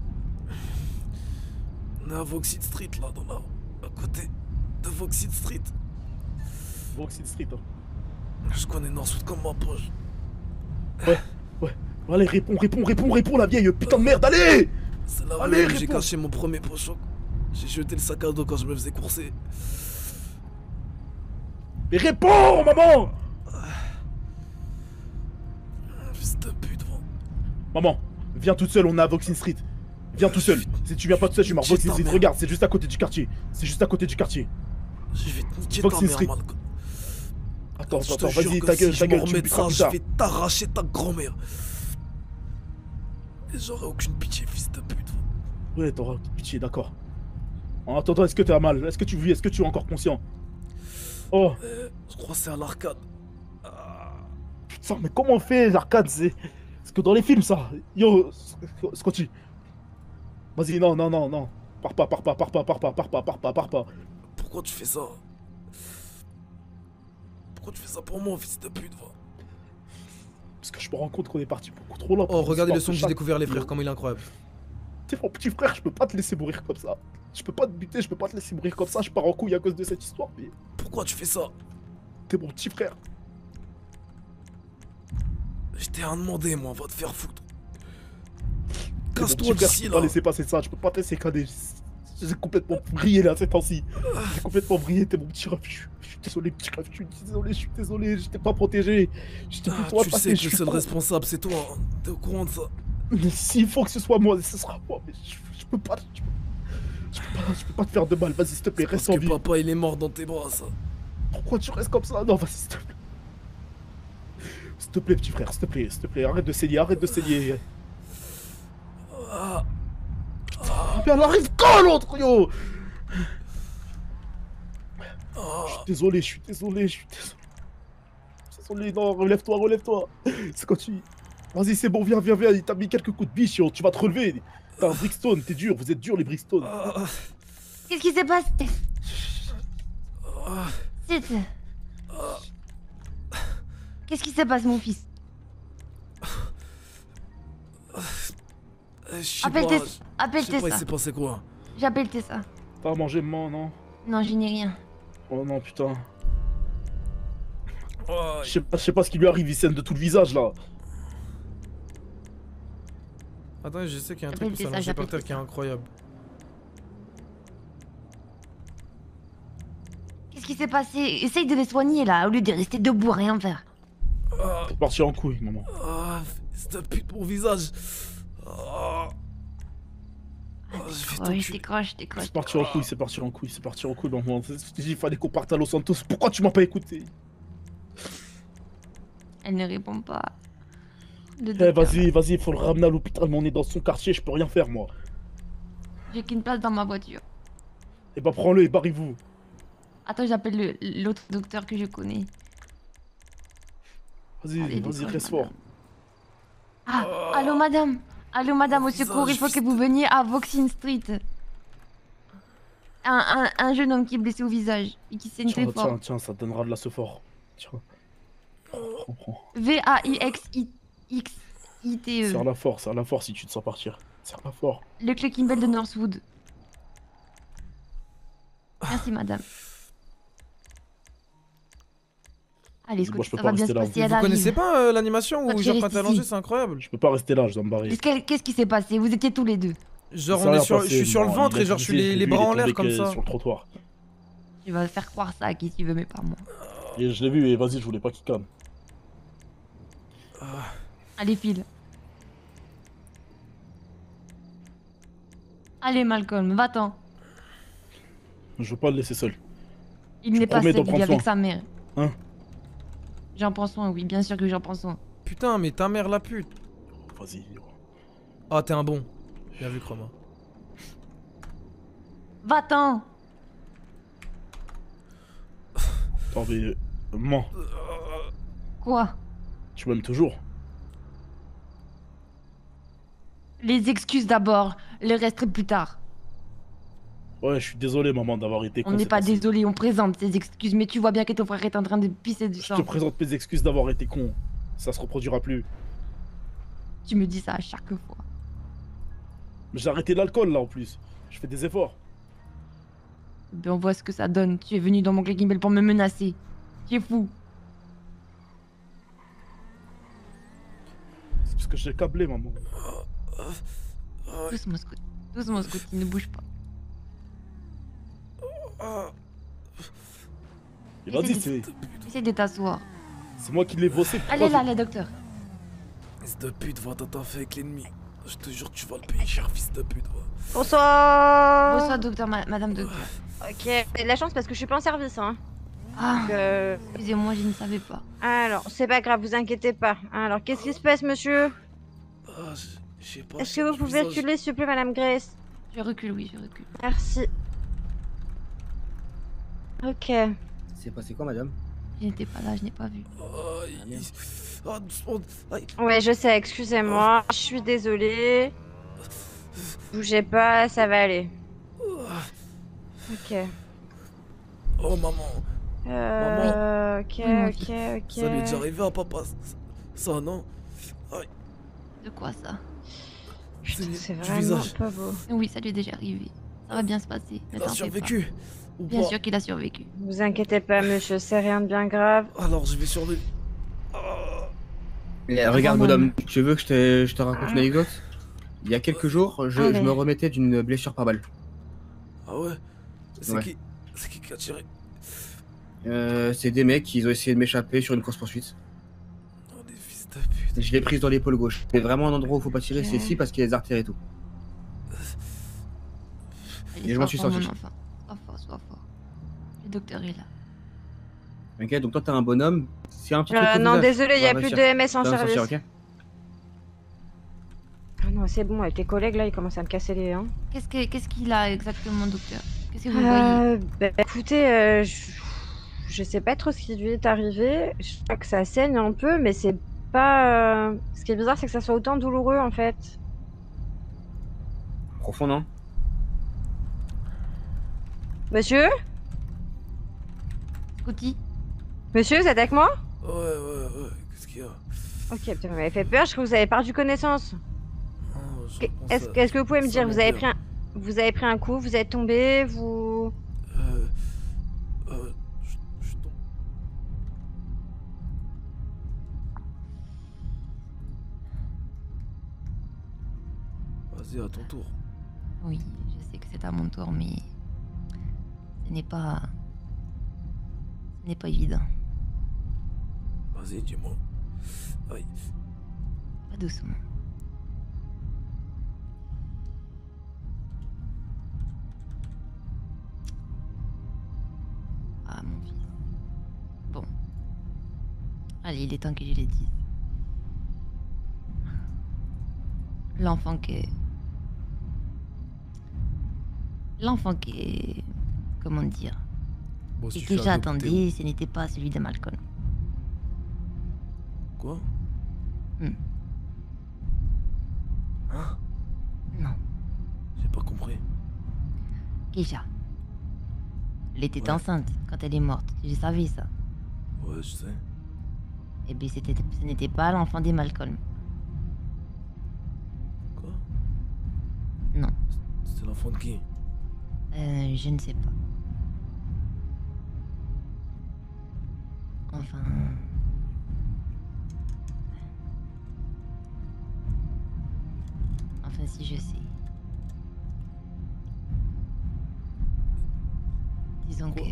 On est à Voxit Street là, dans la... à côté de Voxit Street. Voxit Street, hein. Je connais Northwood comme ma poche. Ouais, ouais. Allez, réponds, réponds, réponds, réponds, la vieille putain de merde, allez! C'est là Allez, où j'ai réponds. caché mon premier pochon. J'ai jeté le sac à dos quand je me faisais courser. Mais réponds, maman! Fils de pute, moi. Maman, viens toute seule, on est à Voxin Street. Viens tout seul. Si tu viens pas tout seul, je suis mort. Voxin Street, regarde, c'est juste à côté du quartier. C'est juste à côté du quartier. Je vais te niquer Voxin ta mère, Street. Malcolm. Attends, Je te attends, jure vas-y, que ta gueule, si ta je gueule, me tu me remettrai, diras plus je tard. vais t'arracher ta grand-mère. Et j'aurai aucune pitié, fils de pute. Ouais, t'auras pitié, d'accord. En attendant, est-ce que t'as mal? Est-ce que tu vis? Est-ce que tu es encore conscient? Oh. Euh, je crois que c'est à l'arcade. Putain, mais comment on fait l'arcade? C'est c'est que dans les films, ça. Yo, Scotty. Vas-y, non, non, non, non. Pars pas, pars pas, pars pas, pars pas, pars pas, pars pas, pars pas. Pourquoi tu fais ça? Pourquoi tu fais ça pour moi, fils de pute, va? Parce que je me rends compte qu'on est parti beaucoup trop loin. Oh, regardez le son que j'ai découvert, les frères, comment il est incroyable. T'es mon petit frère, je peux pas te laisser mourir comme ça. Je peux pas te buter, je peux pas te laisser mourir comme ça. Je pars en couille à cause de cette histoire, mais. Pourquoi tu fais ça? T'es mon petit frère. Je t'ai rien demandé, moi, va te faire foutre. T'es mon Casse-toi petit frère, d'ici, je peux là. pas laisser passer ça, je peux pas te laisser caner. J'ai complètement vrillé là ces temps-ci. J'ai complètement vrillé, t'es mon petit refuge. Je suis désolé, petit refuge, je suis désolé, je suis désolé, je t'ai pas protégé. Je t'ai Ah, plus toi tu passer, sais que je le suis seul con. responsable, c'est toi. hein. T'es au courant de ça? Mais s'il faut que ce soit moi, ce sera moi, mais je, je peux pas. Je, je peux pas, je peux pas te faire de mal, vas-y s'il te plaît, C'est reste parce en que vie. papa, il est mort dans tes bras, ça. Pourquoi tu restes comme ça? Non, vas-y s'il te plaît. S'il te plaît, petit frère, s'il te plaît, s'il te plaît, arrête de saigner, arrête de saigner. Ah. Ah, mais elle arrive quand l'autre, yo? Je suis désolé, je suis désolé, je suis désolé. Désolé, non, relève-toi, relève-toi. C'est quand tu... Vas-y, c'est bon, viens, viens, viens, il t'a mis quelques coups de biche, yo, tu vas te relever. T'as un Brickstone, t'es dur, vous êtes durs les Brickstone. Qu'est-ce qui s'est passé? Sid. Qu'est-ce qui s'est passé, mon fils? Je sais Appelle pas, tes... je- Appelle je sais pas, il Tessa. s'est passé quoi? J'appelle Tessa. T'as mangé maman, non? Non, je n'ai rien. Oh non, putain. Je sais pas, je sais pas ce qui lui arrive, il saigne de tout le visage là. Attends, je sais qu'il y a un J'appelle truc où ça Tessa, lance par j'appelle terre qui est incroyable. Qu'est-ce qui s'est passé? Essaye de les soigner là, au lieu de rester debout, rien faire. T'es parti en couille, maman. Ah, fils de pute, mon visage. Ah. Ah, je vais Oui, je t'enculer. décroche, je décroche. C'est parti en couille, c'est parti en couille, c'est parti en couille, maman. Je t'ai dit, il fallait qu'on parte à Los Santos. Pourquoi tu m'as pas écouté? Elle ne répond pas. Le Eh, docteur, vas-y, vas-y, faut le ramener à l'hôpital, mais on est dans son quartier, je peux rien faire, moi. j'ai qu'une place dans ma voiture. Eh bah, prends-le et barrez-vous. Attends, j'appelle le- l'autre docteur que je connais. Vas-y, Allez, vas-y, déconne, reste fort. Ah, allô madame. Allô madame, au secours, il faut que vous veniez à Voxin Street. Un, un, un jeune homme qui est blessé au visage et qui saigne Tiens, très tiens, fort. tiens, ça te donnera de la sephore. Tiens. Prends, prends. V A I X I X I T E. Serre-la fort, serre-la fort si tu te sens partir. Serre-la fort. Le Clucking Bell de Northwood. Merci madame. Allez, Vas-y, moi, Scotty, je peux ça pas va bien rester se là. passer, elle Vous connaissez arrive. pas euh, l'animation où Scotty, genre quand reste t'es allongé, ici. c'est incroyable? Je peux pas rester là, je dois me barrer. Qu'est-ce qu'elle- qu'est-ce qui s'est passé? Vous étiez tous les deux. Genre, Ça on a est rien sur, je passé, suis sur le non, ventre il a et genre, je suis glissé, les, j'ai les vu, bras il est en l'air tombé comme que ça. Sur le trottoir. Tu vas faire croire ça à qui tu veux, mais pas moi. Et je l'ai vu, et vas-y, je voulais pas qu'il calme. Allez, file. Allez, Malcolm, va-t'en. Je veux pas le laisser seul. Il Tu n'est pas promets seul, d'en il est prendre avec soin. sa mère. Hein? J'en prends soin, oui, bien sûr que j'en prends soin. Putain, mais ta mère la pute. Vas-y. Ah, t'es un bon. Bien vu, Chroma. Va-t'en. Attends, mais... euh, Maman, Quoi? tu m'aimes toujours? Les excuses d'abord, le reste plus tard. Ouais, je suis désolé, maman, d'avoir été con. On n'est c'est pas passé. désolé, on présente tes excuses, mais tu vois bien que ton frère est en train de pisser du Je sang. te présente mes excuses d'avoir été con. Ça se reproduira plus. Tu me dis ça à chaque fois. Mais j'ai arrêté l'alcool là en plus. Je fais des efforts. Ben on voit ce que ça donne. Tu es venu dans mon Gimbal pour me menacer. Tu es fou. C'est parce que j'ai câblé, maman. Doucement, Scott. Doucement, Scott, ne bouge pas. Et vas-y, c'est. Essaye de t'asseoir. C'est moi qui l'ai bossé. Allez là, le docteur. Fils de pute, va t'attaquer avec l'ennemi. Je te jure que tu vas le payer cher, fils de pute. Va. Bonsoir. Bonsoir, docteur, ma- madame docteur. Ok, c'est de la chance parce que je suis pas en service, hein. Ah, Donc, euh, excusez-moi, je ne savais pas. Alors, c'est pas grave, vous inquiétez pas. Alors, qu'est-ce qui se passe, monsieur? Ah, je je sais pas. Est-ce que vous pouvez reculer, s'il vous plaît, madame Grace? Je recule, oui, je recule. Merci. Ok. C'est passé quoi, madame? Je n'étais pas là, je n'ai pas vu. Aïe. Ah, doucement. Aïe. Ouais, je sais, excusez-moi. Je suis désolée. Bougez pas, ça va aller. Ok. Oh, maman. Euh. Maman. Ok, Oui, mon ok, fils. ok. Ça lui est déjà arrivé à papa. Ça, ça, non? Aïe. De quoi ça? Putain, c'est du vraiment visage. pas beau. Oui, ça lui est déjà arrivé. Ça va bien se passer. Ne Il a t'en fais survécu. pas. Ou Bien pas? sûr qu'il a survécu. Vous inquiétez pas, monsieur, c'est rien de bien grave. Alors, je vais survivre. Eh, regarde, bonhomme, tu veux que je te, je te raconte une anecdote? Il y a quelques jours, je, Allez. je me remettais d'une blessure par balle. Ah ouais? C'est Ouais. qui? C'est qui qui a tiré? Euh, c'est des mecs qui ont essayé de m'échapper sur une course-poursuite. Oh, des fils de pute. Je l'ai prise dans l'épaule gauche. C'est vraiment un endroit où faut pas tirer, c'est ici parce qu'il y a des artères et tout. Allez, Et je m'en sois suis fort, sorti. mon enfant. Sois fort, sois fort. Le docteur est là. Ok, donc toi t'es un bonhomme. C'est un petit Euh, truc au non, visage, désolé, on y a va plus réussir. de M S en Ça va service. sortir, ok. Ah non, c'est bon, avec tes collègues là, ils commencent à me casser les. Hein. Qu'est-ce que- qu'est-ce qu'il a exactement, docteur? Qu'est-ce que vous voyez? Euh, bah, écoutez, euh, je... je sais pas trop ce qui lui est arrivé. Je crois que ça saigne un peu, mais c'est pas. euh, Ce qui est bizarre, c'est que ça soit autant douloureux en fait. Profond, non? Monsieur? Scotty? Monsieur, vous êtes avec moi? Ouais, ouais, ouais. Qu'est-ce qu'il y a? Ok, putain, vous m'avez fait peur, je crois que vous avez perdu connaissance. Oh, je Qu'est- pense Est-ce à- est-ce que vous pouvez me ça dire, vous avez pris m'énerve. un. Vous avez pris un coup, vous êtes tombé, vous. Euh. Euh. Je, je tombe. Vas-y, à ton tour. Oui, je sais que c'est à mon tour, mais ce n'est pas. Ce n'est pas évident. Vas-y, dis-moi. Aïe. Pas doucement. Ah, mon fils. Bon. Allez, il est temps que je le dise. L'enfant que... L'enfant que... Comment dire? Bon, Et si tu que fais adopter- j'attendais, ce n'était pas celui de Malcolm. Quoi? Hmm. Hein? Non. J'ai pas compris. Keisha. Elle était Ouais. enceinte quand elle est morte. Je savais ça. Ouais, je sais. Eh bien, c'était, ce n'était pas l'enfant des Malcolm. Quoi? Non. C'est l'enfant de qui? Euh, je ne sais pas. Enfin... Enfin, si je sais. Disons que...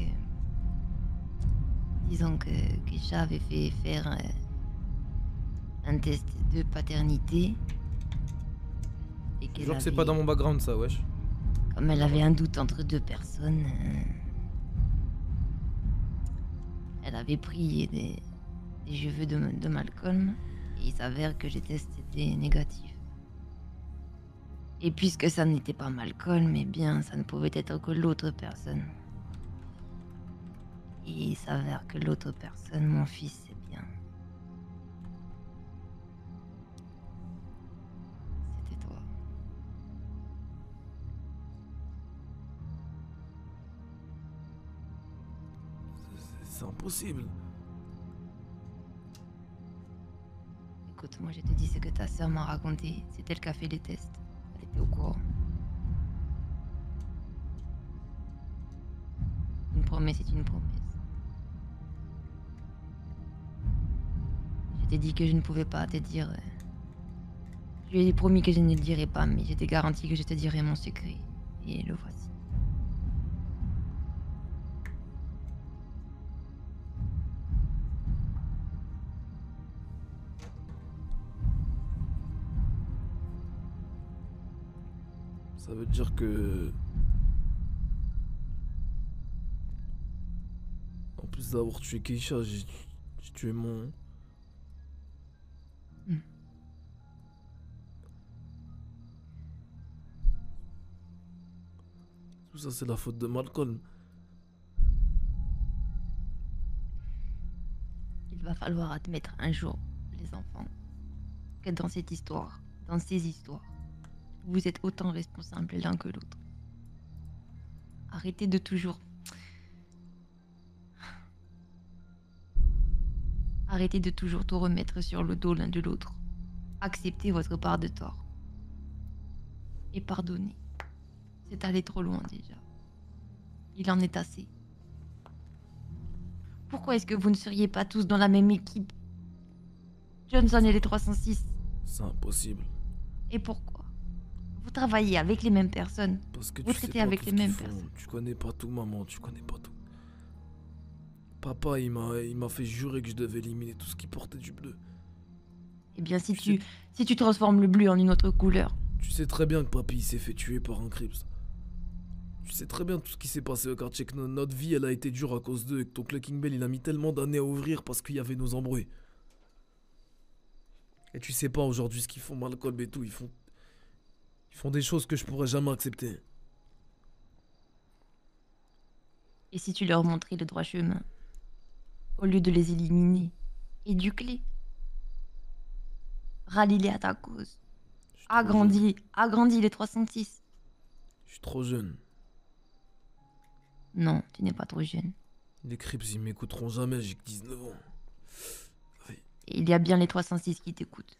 Disons que, que Chat avait fait faire euh, un test de paternité. Et Je qu'elle jure que c'est avait- pas dans mon background, ça, wesh. Comme elle avait un doute entre deux personnes, euh, elle avait pris des, des cheveux de, de Malcolm et il s'avère que les tests étaient négatifs. Et puisque ça n'était pas Malcolm, eh bien, ça ne pouvait être que l'autre personne. Et il s'avère que l'autre personne, mon fils, c'est bien. C'était toi. C'est impossible. Écoute, moi je te dis ce que ta sœur m'a raconté. C'est elle qui a fait les tests. Elle était au courant. Une promesse est une promesse. Je t'ai dit que je ne pouvais pas te dire. euh, Je lui ai promis que je ne le dirais pas, mais je t'ai garanti que je te dirais mon secret. Et le voici. Ça veut dire que... En plus d'avoir tué Keisha, j'ai j'ai tué mon... Hmm. Tout ça, c'est la faute de Malcolm. Il va falloir admettre un jour, les enfants, que dans cette histoire, dans ces histoires, vous êtes autant responsables l'un que l'autre. Arrêtez de toujours... Arrêtez de toujours tout remettre sur le dos l'un de l'autre. Acceptez votre part de tort. Et pardonnez. C'est allé trop loin déjà. Il en est assez. Pourquoi est-ce que vous ne seriez pas tous dans la même équipe? Johnson et les trois cent six. C'est impossible. Et pourquoi? Vous travaillez avec les mêmes personnes. Parce que vous tu sais traitez pas avec tout les ce qu'ils mêmes font. personnes. Tu connais pas tout, maman, tu connais pas tout. Papa, il m'a il m'a fait jurer que je devais éliminer tout ce qui portait du bleu. Eh bien, si tu, si tu transformes le bleu en une autre couleur. Tu sais très bien que papy il s'est fait tuer par un Crips. Tu sais très bien tout ce qui s'est passé au quartier, que no- notre vie elle a été dure à cause d'eux, et que ton Clucking Bell il a mis tellement d'années à ouvrir parce qu'il y avait nos embrouilles. Et tu sais pas aujourd'hui ce qu'ils font, Malcolm et tout, ils font... Ils font des choses que je pourrais jamais accepter. Et si tu leur montrais le droit chemin, au lieu de les éliminer, éduque-les. Rallie-les à ta cause. Agrandis, agrandis les trois cent six. Je suis trop jeune. Non, tu n'es pas trop jeune. Les Crips ils m'écouteront jamais, j'ai que dix-neuf ans. Et il y a bien les trois cent six qui t'écoutent.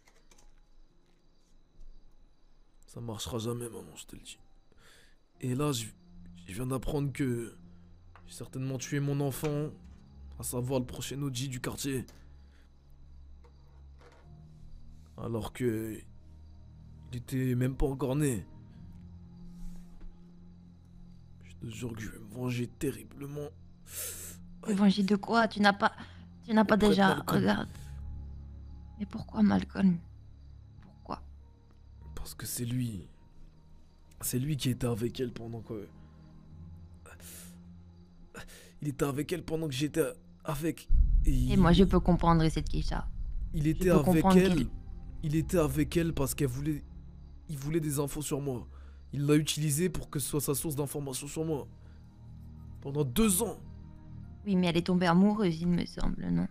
Ça marchera jamais, maman, je te le dis. Et là, je, je viens d'apprendre que j'ai certainement tué mon enfant, à savoir le prochain O G du quartier. Alors que il était même pas encore né. Je te jure que je vais me venger terriblement. Te venger de quoi? Tu n'as pas, tu n'as pas Auprès de déjà. Malcolm. Regarde. Mais pourquoi Malcolm? Parce que c'est lui. C'est lui qui était avec elle pendant que... Il était avec elle pendant que j'étais avec... Et, Et moi, je peux comprendre cette Keisha. Il Je était peux avec comprendre elle. qu'il- Il était avec elle parce qu'elle voulait... Il voulait des infos sur moi. Il l'a utilisé pour que ce soit sa source d'information sur moi. Pendant deux ans. Oui, mais elle est tombée amoureuse, il me semble, non?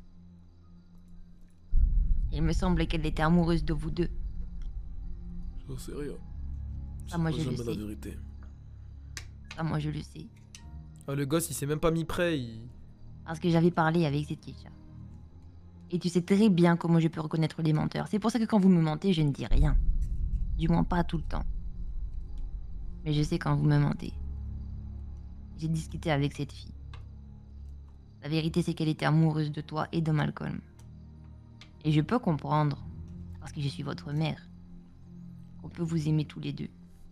Il me semble qu'elle était amoureuse de vous deux. J'en sais rien. Ça, moi, sais je le jamais la sais. vérité. Ça, moi, je le sais. Ah, le gosse, il s'est même pas mis prêt. Il... Parce que j'avais parlé avec cette Keisha. Et tu sais très bien comment je peux reconnaître les menteurs. C'est pour ça que quand vous me mentez, je ne dis rien. Du moins pas tout le temps. Mais je sais quand vous me mentez. J'ai discuté avec cette fille. La vérité, c'est qu'elle était amoureuse de toi et de Malcolm. Et je peux comprendre, parce que je suis votre mère, qu'on peut vous aimer tous les deux.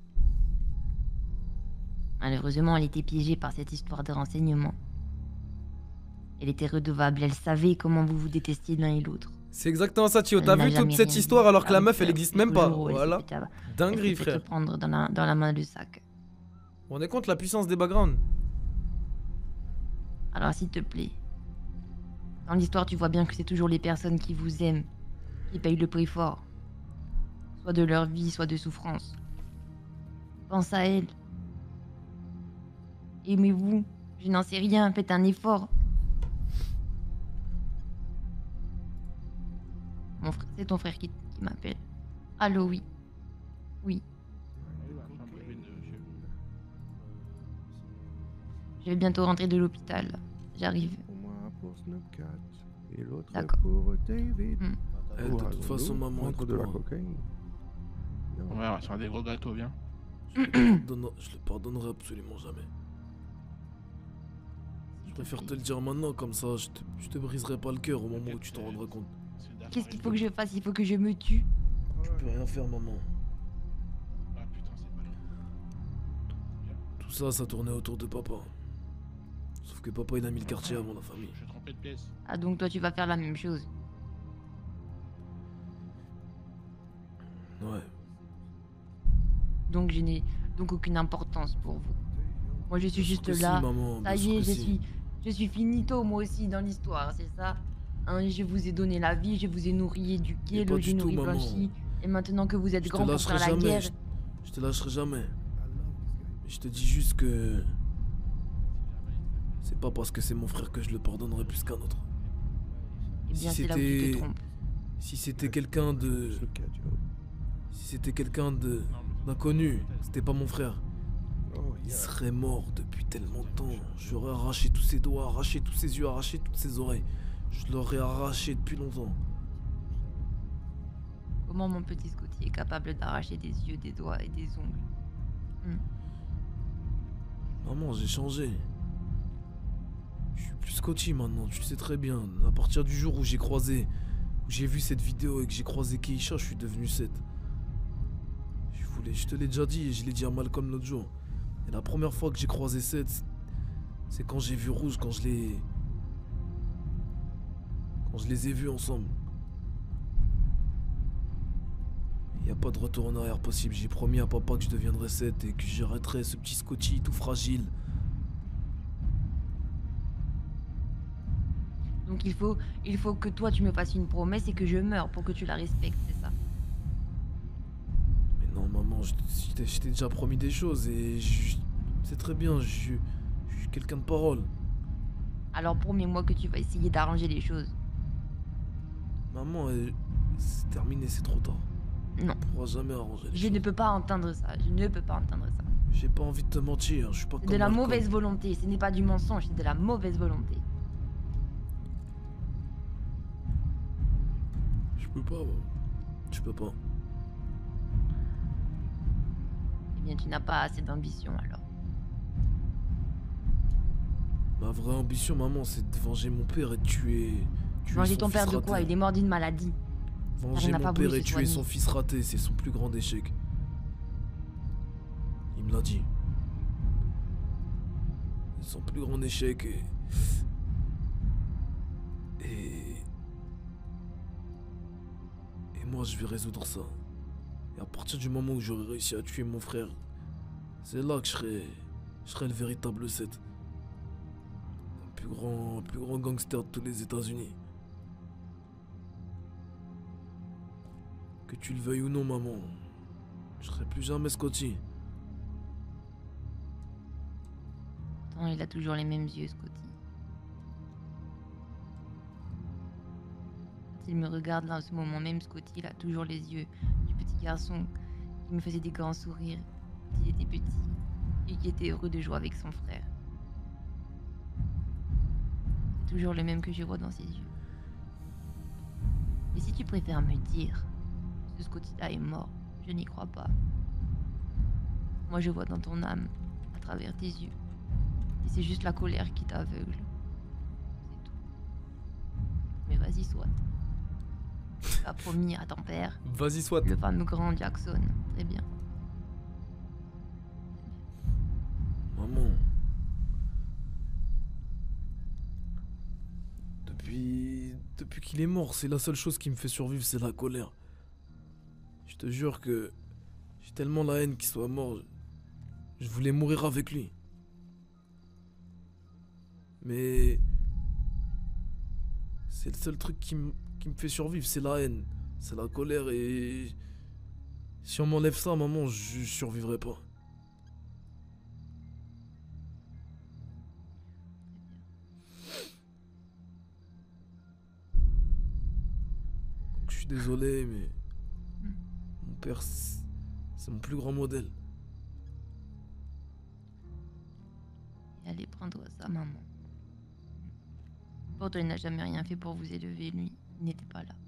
Malheureusement, elle était piégée par cette histoire de renseignement. Elle était redevable, elle savait comment vous vous détestiez l'un et l'autre. C'est exactement ça, Tio. Elle T'as n'a vu toute jamais cette rien histoire dit. alors que la Ah oui, meuf, elle frère, existe même pas. toujours où elle Voilà. s'est fait tab- Dinguerie, elle s'est fait frère. te prendre dans la, dans la main le sac. Vous vous rendez compte la puissance des backgrounds? Alors s'il te plaît, dans l'histoire tu vois bien que c'est toujours les personnes qui vous aiment qui payent le prix fort. Soit de leur vie, soit de souffrance. Pense à elles. Aimez-vous, je n'en sais rien, faites un effort. Mon frère, c'est ton frère qui, qui m'appelle. Allô, oui. Oui. Je vais bientôt rentrer de l'hôpital. J'arrive. Au moins pour Snapchat et l'autre D'accord. pour David. Hmm. Eh, de toute façon, maman, Entre de la écoute-moi. cocaïne. Ouais, sur des gros gâteaux, viens. Je le pardonnerai, je le pardonnerai absolument jamais. Je préfère te le dire maintenant, comme ça je te, je te briserai pas le cœur au moment où tu t'en rendras compte. Qu'est-ce qu'il faut que je fasse? Il faut que je me tue. Tu peux rien faire, maman. Tout ça, ça tournait autour de papa. Sauf que papa, il a mis le quartier avant la famille. Je vais tromper de pièce. Ah, donc toi, tu vas faire la même chose. Ouais. Donc je n'ai donc aucune importance pour vous. Moi, je suis juste que si, là. maman, bien Ça sûr y est, que je si. suis, je suis finito moi aussi dans l'histoire, c'est ça. Hein, je vous ai donné la vie, je vous ai nourri, éduqué, Mais pas logé, du tout, nourri, maman. blanchi. Et maintenant que vous êtes Je te grand pour lâcherai faire la jamais. guerre, Je, je te lâcherai jamais. Mais je te dis juste que c'est pas parce que c'est mon frère que je le pardonnerai plus qu'un autre. eh bien si c'est là où tu te c'était trompes. si c'était quelqu'un de si c'était quelqu'un de d'inconnu, c'était pas mon frère. Il serait mort depuis tellement de temps. J'aurais arraché tous ses doigts, arraché tous ses yeux, arraché toutes ses oreilles. Je l'aurais arraché depuis longtemps. Comment mon petit Scotty est capable d'arracher des yeux, des doigts et des ongles? Hmm. Maman, j'ai changé. Je suis plus Scotty maintenant, tu le sais très bien. À partir du jour où j'ai croisé, où j'ai vu cette vidéo et que j'ai croisé Keisha, je suis devenu Seth. Je voulais, je te l'ai déjà dit et je l'ai dit à Malcolm l'autre jour. Et la première fois que j'ai croisé Seth, c'est quand j'ai vu Rouge, quand je l'ai... Quand je les ai vus ensemble. Il n'y a pas de retour en arrière possible. J'ai promis à papa que je deviendrais Seth et que j'arrêterais ce petit Scotty tout fragile. Donc il faut, il faut que toi tu me fasses une promesse et que je meure pour que tu la respectes, c'est ça? Mais non, maman, je, je t'ai je t'ai déjà promis des choses et je, c'est très bien, je, je suis quelqu'un de parole. Alors promets-moi que tu vas essayer d'arranger les choses. Maman, elle- c'est terminé, c'est trop tard. Non. On pourra jamais arranger les Je ne peux pas entendre ça, je ne peux pas entendre ça. J'ai pas envie de te mentir, je suis pas C'est comme de la Malcolm. mauvaise volonté, ce n'est pas du mensonge, c'est de la mauvaise volonté. Je peux pas, maman. Je peux pas. Eh bien tu n'as pas assez d'ambition alors. Ma vraie ambition, maman, c'est de venger mon père et de tuer... tuer Venger son ton père fils de raté. quoi? Il est mort d'une maladie. Venger Il n'a mon pas voulu père et se tuer soigner. son fils raté, c'est son plus grand échec. Il me l'a dit. C'est son plus grand échec et... Et... Et moi je vais résoudre ça. Et à partir du moment où j'aurai réussi à tuer mon frère, c'est là que je serai... Je serai le véritable Seth. Le plus grand, le plus grand gangster de tous les États-Unis. Que tu le veuilles ou non, maman, je serai plus jamais Scotty. Pourtant, il a toujours les mêmes yeux, Scotty. Quand il me regarde là en ce moment même, Scotty, il a toujours les yeux du petit garçon qui me faisait des grands sourires quand il était petit et qui était heureux de jouer avec son frère. C'est toujours le même que je vois dans ses yeux. Et si tu préfères me dire que ce Scotty-là est mort, je n'y crois pas. Moi, je vois dans ton âme, à travers tes yeux. Et c'est juste la colère qui t'aveugle. C'est tout. Mais vas-y, soit. Tu as promis à ton père. Vas-y, soit. Le fameux grand Jackson. Très bien. Maman. Depuis... Depuis qu'il est mort, c'est la seule chose qui me fait survivre, c'est la colère. Je te jure que... J'ai tellement la haine qu'il soit mort. Je voulais mourir avec lui. Mais... C'est le seul truc qui me qui me fait survivre, c'est la haine. C'est la colère et... Si on m'enlève ça, maman, je, je survivrai pas. Donc je suis désolé, mais... Mon père, c'est c'est mon plus grand modèle. Et allez prendre ça, maman. Pourtant, il n'a jamais rien fait pour vous élever, lui. Il n'était pas là.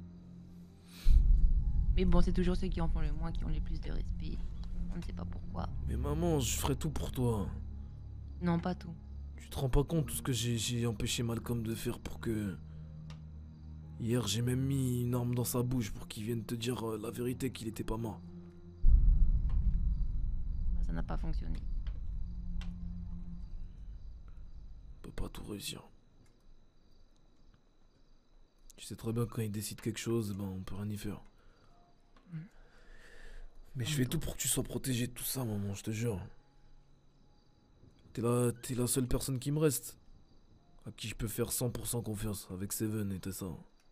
Mais bon, c'est toujours ceux qui en font le moins qui ont le plus de respect. On ne sait pas pourquoi. Mais maman, je ferai tout pour toi. Non, pas tout. Tu te rends pas compte tout ce que j'ai j'ai empêché Malcolm de faire pour que... Hier, j'ai même mis une arme dans sa bouche pour qu'il vienne te dire euh, la vérité qu'il était pas mort. Bah, ça n'a pas fonctionné. On peut pas tout réussir. Tu sais très bien que quand il décide quelque chose, ben on peut rien y faire. Mm. Mais je fais tout pour que tu sois protégé de tout ça, maman, je te jure. T'es la, t'es la seule personne qui me reste. À qui je peux faire cent pour cent confiance, avec Seven et tout ça.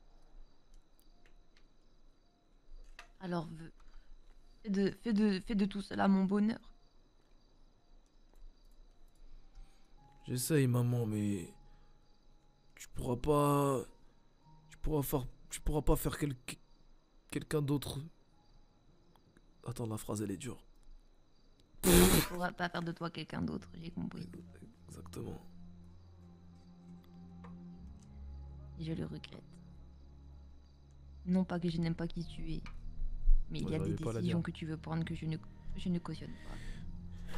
Alors, ve- fais de, fais de, fais de tout cela mon bonheur. J'essaye, maman, mais... Tu pourras pas... Tu pourras faire... Tu pourras pas faire quel... quelqu'un d'autre... Attends, la phrase, elle est dure. Tu ne pourras pas faire de toi quelqu'un d'autre, j'ai compris. Exactement. Et je le regrette. Non pas que je n'aime pas qui tu es, mais il Moi, y a des j'arrivais pas à la décisions dire. que tu veux prendre que je ne, je ne cautionne pas.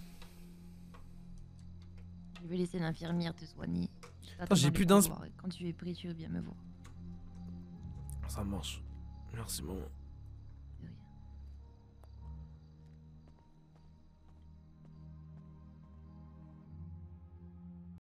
Je vais laisser l'infirmière te soigner. Je t'attends Ah, j'ai dans plus le d'ins- couloir et quand tu es prêt, tu reviens me voir. Ça marche. Merci, maman.